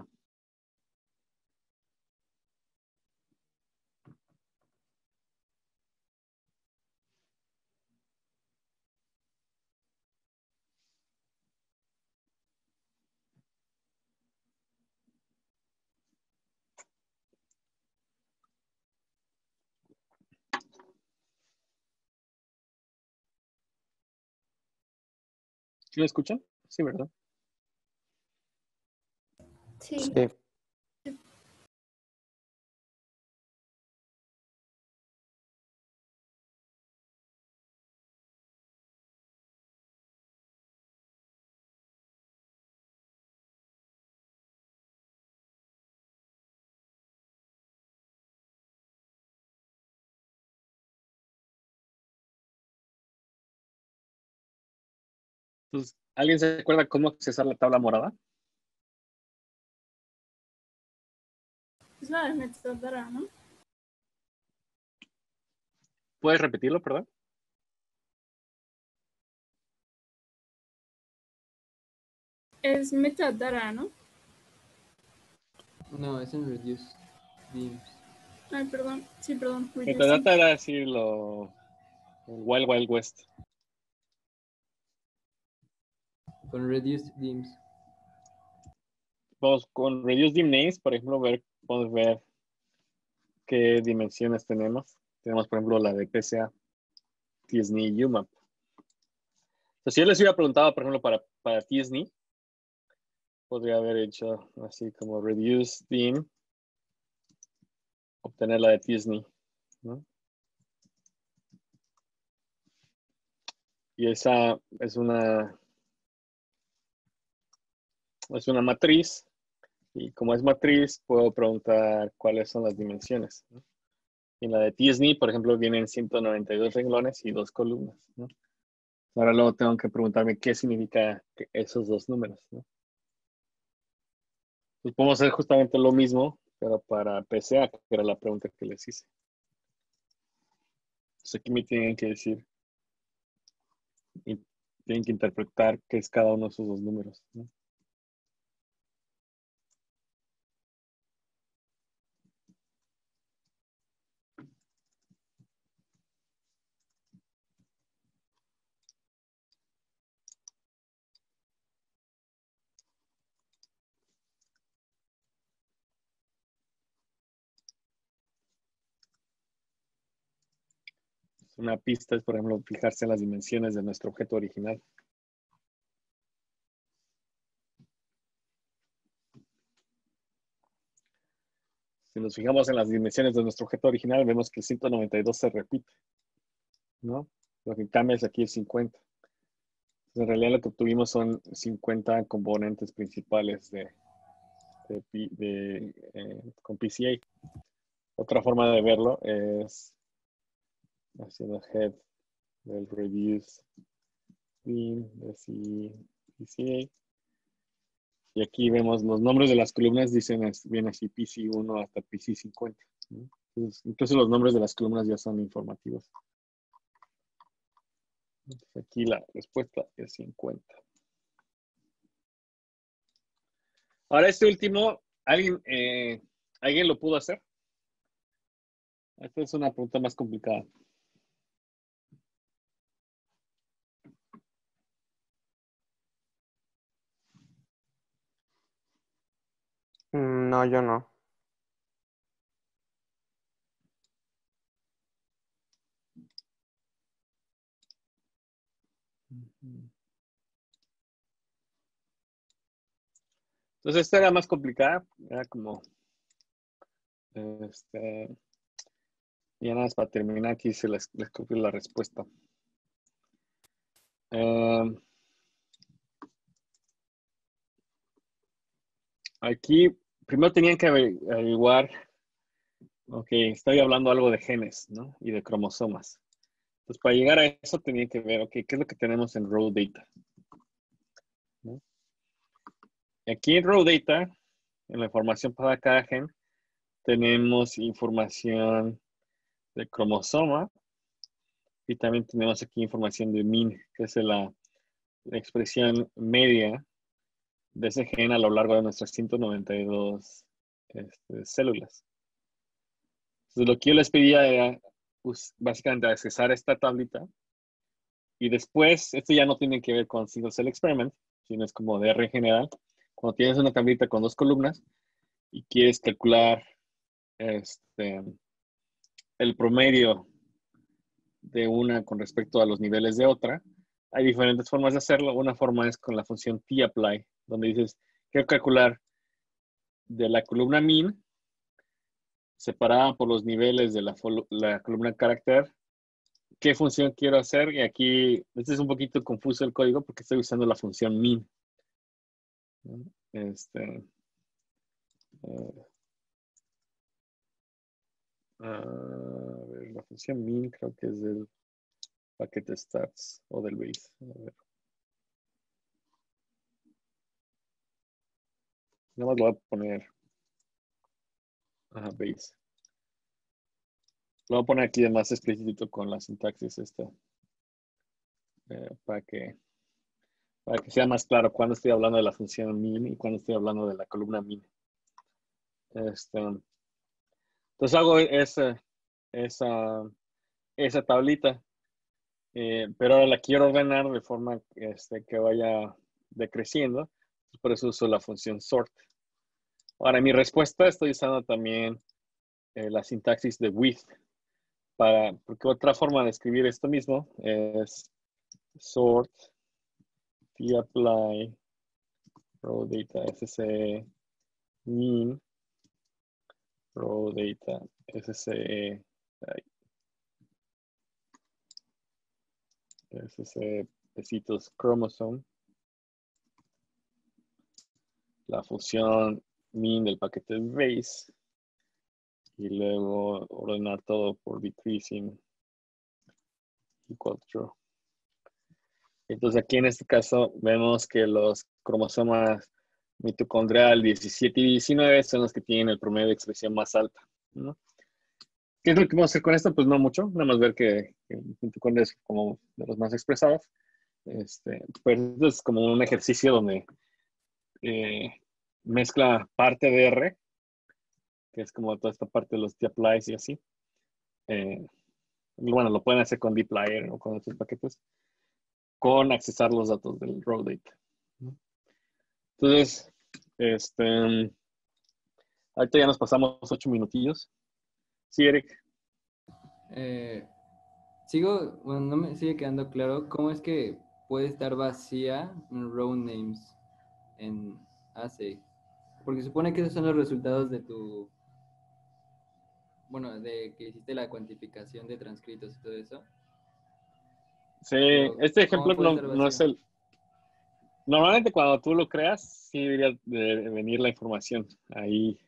¿Sí me escuchan? Sí, ¿verdad? Sí. Sí. Entonces, ¿alguien se acuerda cómo accesar la tabla morada? Es la de metadata, ¿no? ¿Puedes repetirlo, perdón? Es metadata, ¿no? No, es en Reduce Themes. Ay, perdón. Sí, perdón. Metadata era así el Wild Wild West. Con Reduce Themes. Vamos, con Reduce Dim Names, por ejemplo, podemos ver qué dimensiones tenemos. Tenemos, por ejemplo, la de PCA, TSNI, UMAP. Entonces, si yo les hubiera preguntado, por ejemplo, para TSNI, podría haber hecho así como Reduce Dim, obtener la de TSNI, ¿no? Y esa es una matriz. Y como es matriz, puedo preguntar cuáles son las dimensiones, ¿no? Y en la de TSNI, por ejemplo, vienen 192 renglones y 2 columnas, ¿no? Ahora luego tengo que preguntarme qué significa esos dos números, ¿no? Pues podemos hacer justamente lo mismo, pero para PCA, que era la pregunta que les hice. Entonces aquí me tienen que decir, y tienen que interpretar qué es cada uno de esos dos números, ¿no? Una pista es, por ejemplo, fijarse en las dimensiones de nuestro objeto original. Si nos fijamos en las dimensiones de nuestro objeto original, vemos que el 192 se repite, ¿no? Lo que cambia es aquí el 50. Entonces, en realidad lo que obtuvimos son 50 componentes principales con PCA. Otra forma de verlo es haciendo head del reduce bin de PCA. Y aquí vemos los nombres de las columnas, viene así PC1 hasta PC50, ¿no? Entonces, incluso los nombres de las columnas ya son informativos. Entonces, aquí la respuesta es 50. Ahora este último, ¿alguien lo pudo hacer? Esta es una pregunta más complicada. No, yo no. Entonces esta era más complicada, era como, ya nada más para terminar aquí se les copió la respuesta. Aquí primero tenían que averiguar, ok, estoy hablando algo de genes, ¿no? Y de cromosomas. Entonces para llegar a eso tenían que ver, ok, ¿qué es lo que tenemos en raw data? ¿No? Aquí en raw data en la información para cada gen, tenemos información de cromosoma y también tenemos aquí información de min, que es la expresión media de ese gen a lo largo de nuestras 192 células. Entonces, lo que yo les pedía era pues, básicamente accesar esta tablita y después, esto ya no tiene que ver con single cell experiment, sino es como de R en general. Cuando tienes una tablita con 2 columnas y quieres calcular el promedio de una con respecto a los niveles de otra, hay diferentes formas de hacerlo. Una forma es con la función tapply, donde dices, quiero calcular de la columna min, separada por los niveles de la columna carácter, qué función quiero hacer. Y aquí, este es un poquito confuso el código porque estoy usando la función min. A ver, la función min creo que es del paquete stats o del base. A ver. Nada más lo voy a poner base. Lo voy a poner aquí de más explícito con la sintaxis esta. Para que sea más claro cuando estoy hablando de la función min y cuando estoy hablando de la columna min. Entonces hago esa tablita, pero ahora la quiero ordenar de forma que vaya decreciendo. Por eso uso la función sort. Ahora, en mi respuesta estoy usando también la sintaxis de with, porque otra forma de escribir esto mismo es sort tapply raw data SCE min raw data SCE besitos chromosome, la función min del paquete base y luego ordenar todo por decreasing equal true. Entonces aquí en este caso vemos que los cromosomas mitocondrial 17 y 19 son los que tienen el promedio de expresión más alta, ¿no? ¿Qué es lo que vamos a hacer con esto? Pues no mucho, nada más ver que el mitocondria es como de los más expresados. Pues esto es como un ejercicio donde mezcla parte de R, que es como toda esta parte de los dply's y así. Bueno, lo pueden hacer con dplyr o con otros paquetes, con accesar los datos del raw data. Entonces, ahorita ya nos pasamos 8 minutillos. Sí, Eric. No me sigue quedando claro cómo es que puede estar vacía un row names en Assay. Porque supone que esos son los resultados de de que hiciste la cuantificación de transcritos y todo eso. Sí, este ejemplo no es el... Normalmente cuando tú lo creas, sí debería de venir la información ahí.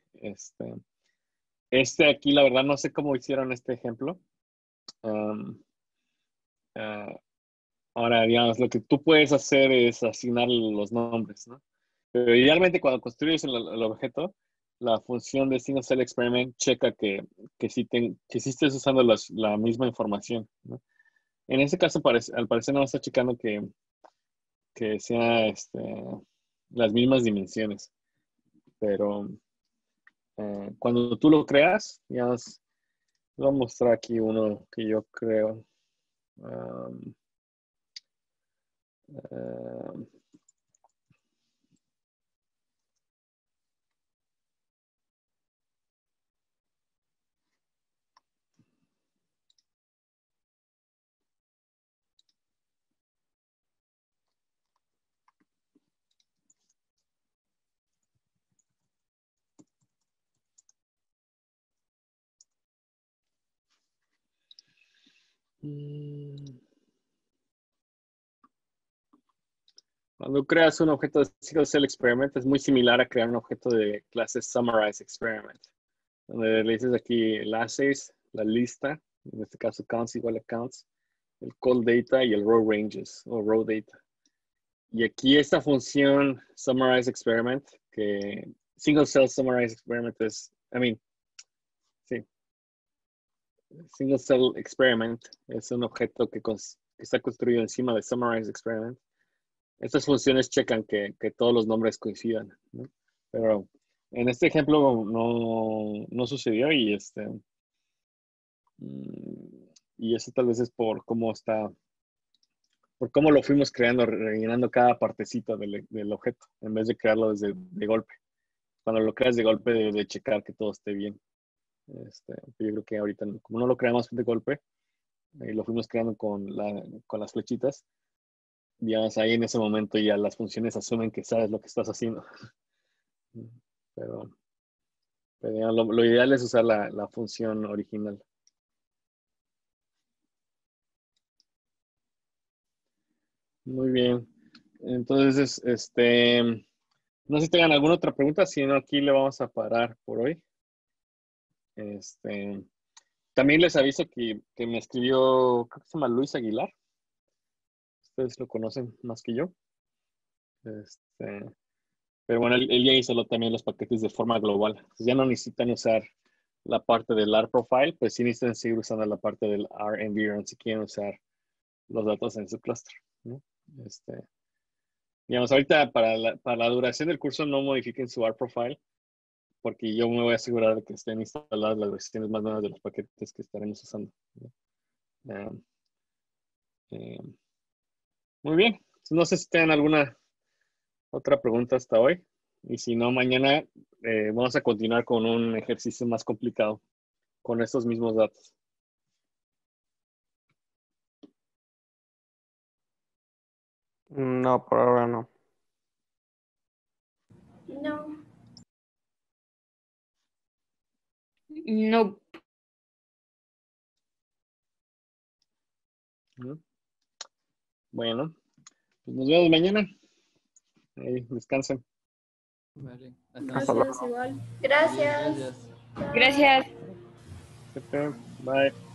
Aquí, la verdad, no sé cómo hicieron este ejemplo. Ahora, digamos, lo que tú puedes hacer es asignar los nombres, ¿no? Pero idealmente cuando construyes el objeto, la función de single cell experiment checa que sí estés usando la misma información, ¿no? En este caso, al parecer no está checando que sea las mismas dimensiones. Pero cuando tú lo creas, ya voy a mostrar aquí uno que yo creo. Cuando creas un objeto de single cell experiment, es muy similar a crear un objeto de clase summarize experiment, donde le dices aquí el assays, la lista, en este caso counts igual a counts, el call data y el row ranges o row data. Y aquí esta función summarize experiment, que single cell summarized experiment es, sí. Single cell experiment es un objeto que está construido encima de summarized experiment. Estas funciones checan que todos los nombres coincidan, ¿no? Pero en este ejemplo no sucedió y y eso tal vez es por cómo lo fuimos creando, rellenando cada partecita del objeto, en vez de crearlo de golpe. Cuando lo creas de golpe, de checar que todo esté bien. Yo creo que ahorita, como no lo creamos de golpe, lo fuimos creando con las flechitas, digamos, ahí en ese momento ya las funciones asumen que sabes lo que estás haciendo. Pero ya lo ideal es usar la función original. Muy bien. Entonces, no sé si tengan alguna otra pregunta, si no, aquí le vamos a parar por hoy. También les aviso que me escribió, creo que se llama Luis Aguilar. Ustedes lo conocen más que yo. Pero bueno, él ya hizo también los paquetes de forma global. Entonces ya no necesitan usar la parte del R profile, pues sí necesitan seguir usando la parte del R environment si quieren usar los datos en su cluster, ¿no? Digamos, ahorita para la duración del curso no modifiquen su R profile, porque yo me voy a asegurar de que estén instaladas las versiones más nuevas de los paquetes que estaremos usando, ¿no? Muy bien. No sé si tienen alguna otra pregunta hasta hoy. Y si no, mañana vamos a continuar con un ejercicio más complicado con estos mismos datos. No, por ahora no. No. No. Bueno, pues nos vemos mañana. Ahí, descansen. Vale. Hasta luego. Gracias, igual. Gracias. Gracias. Bye.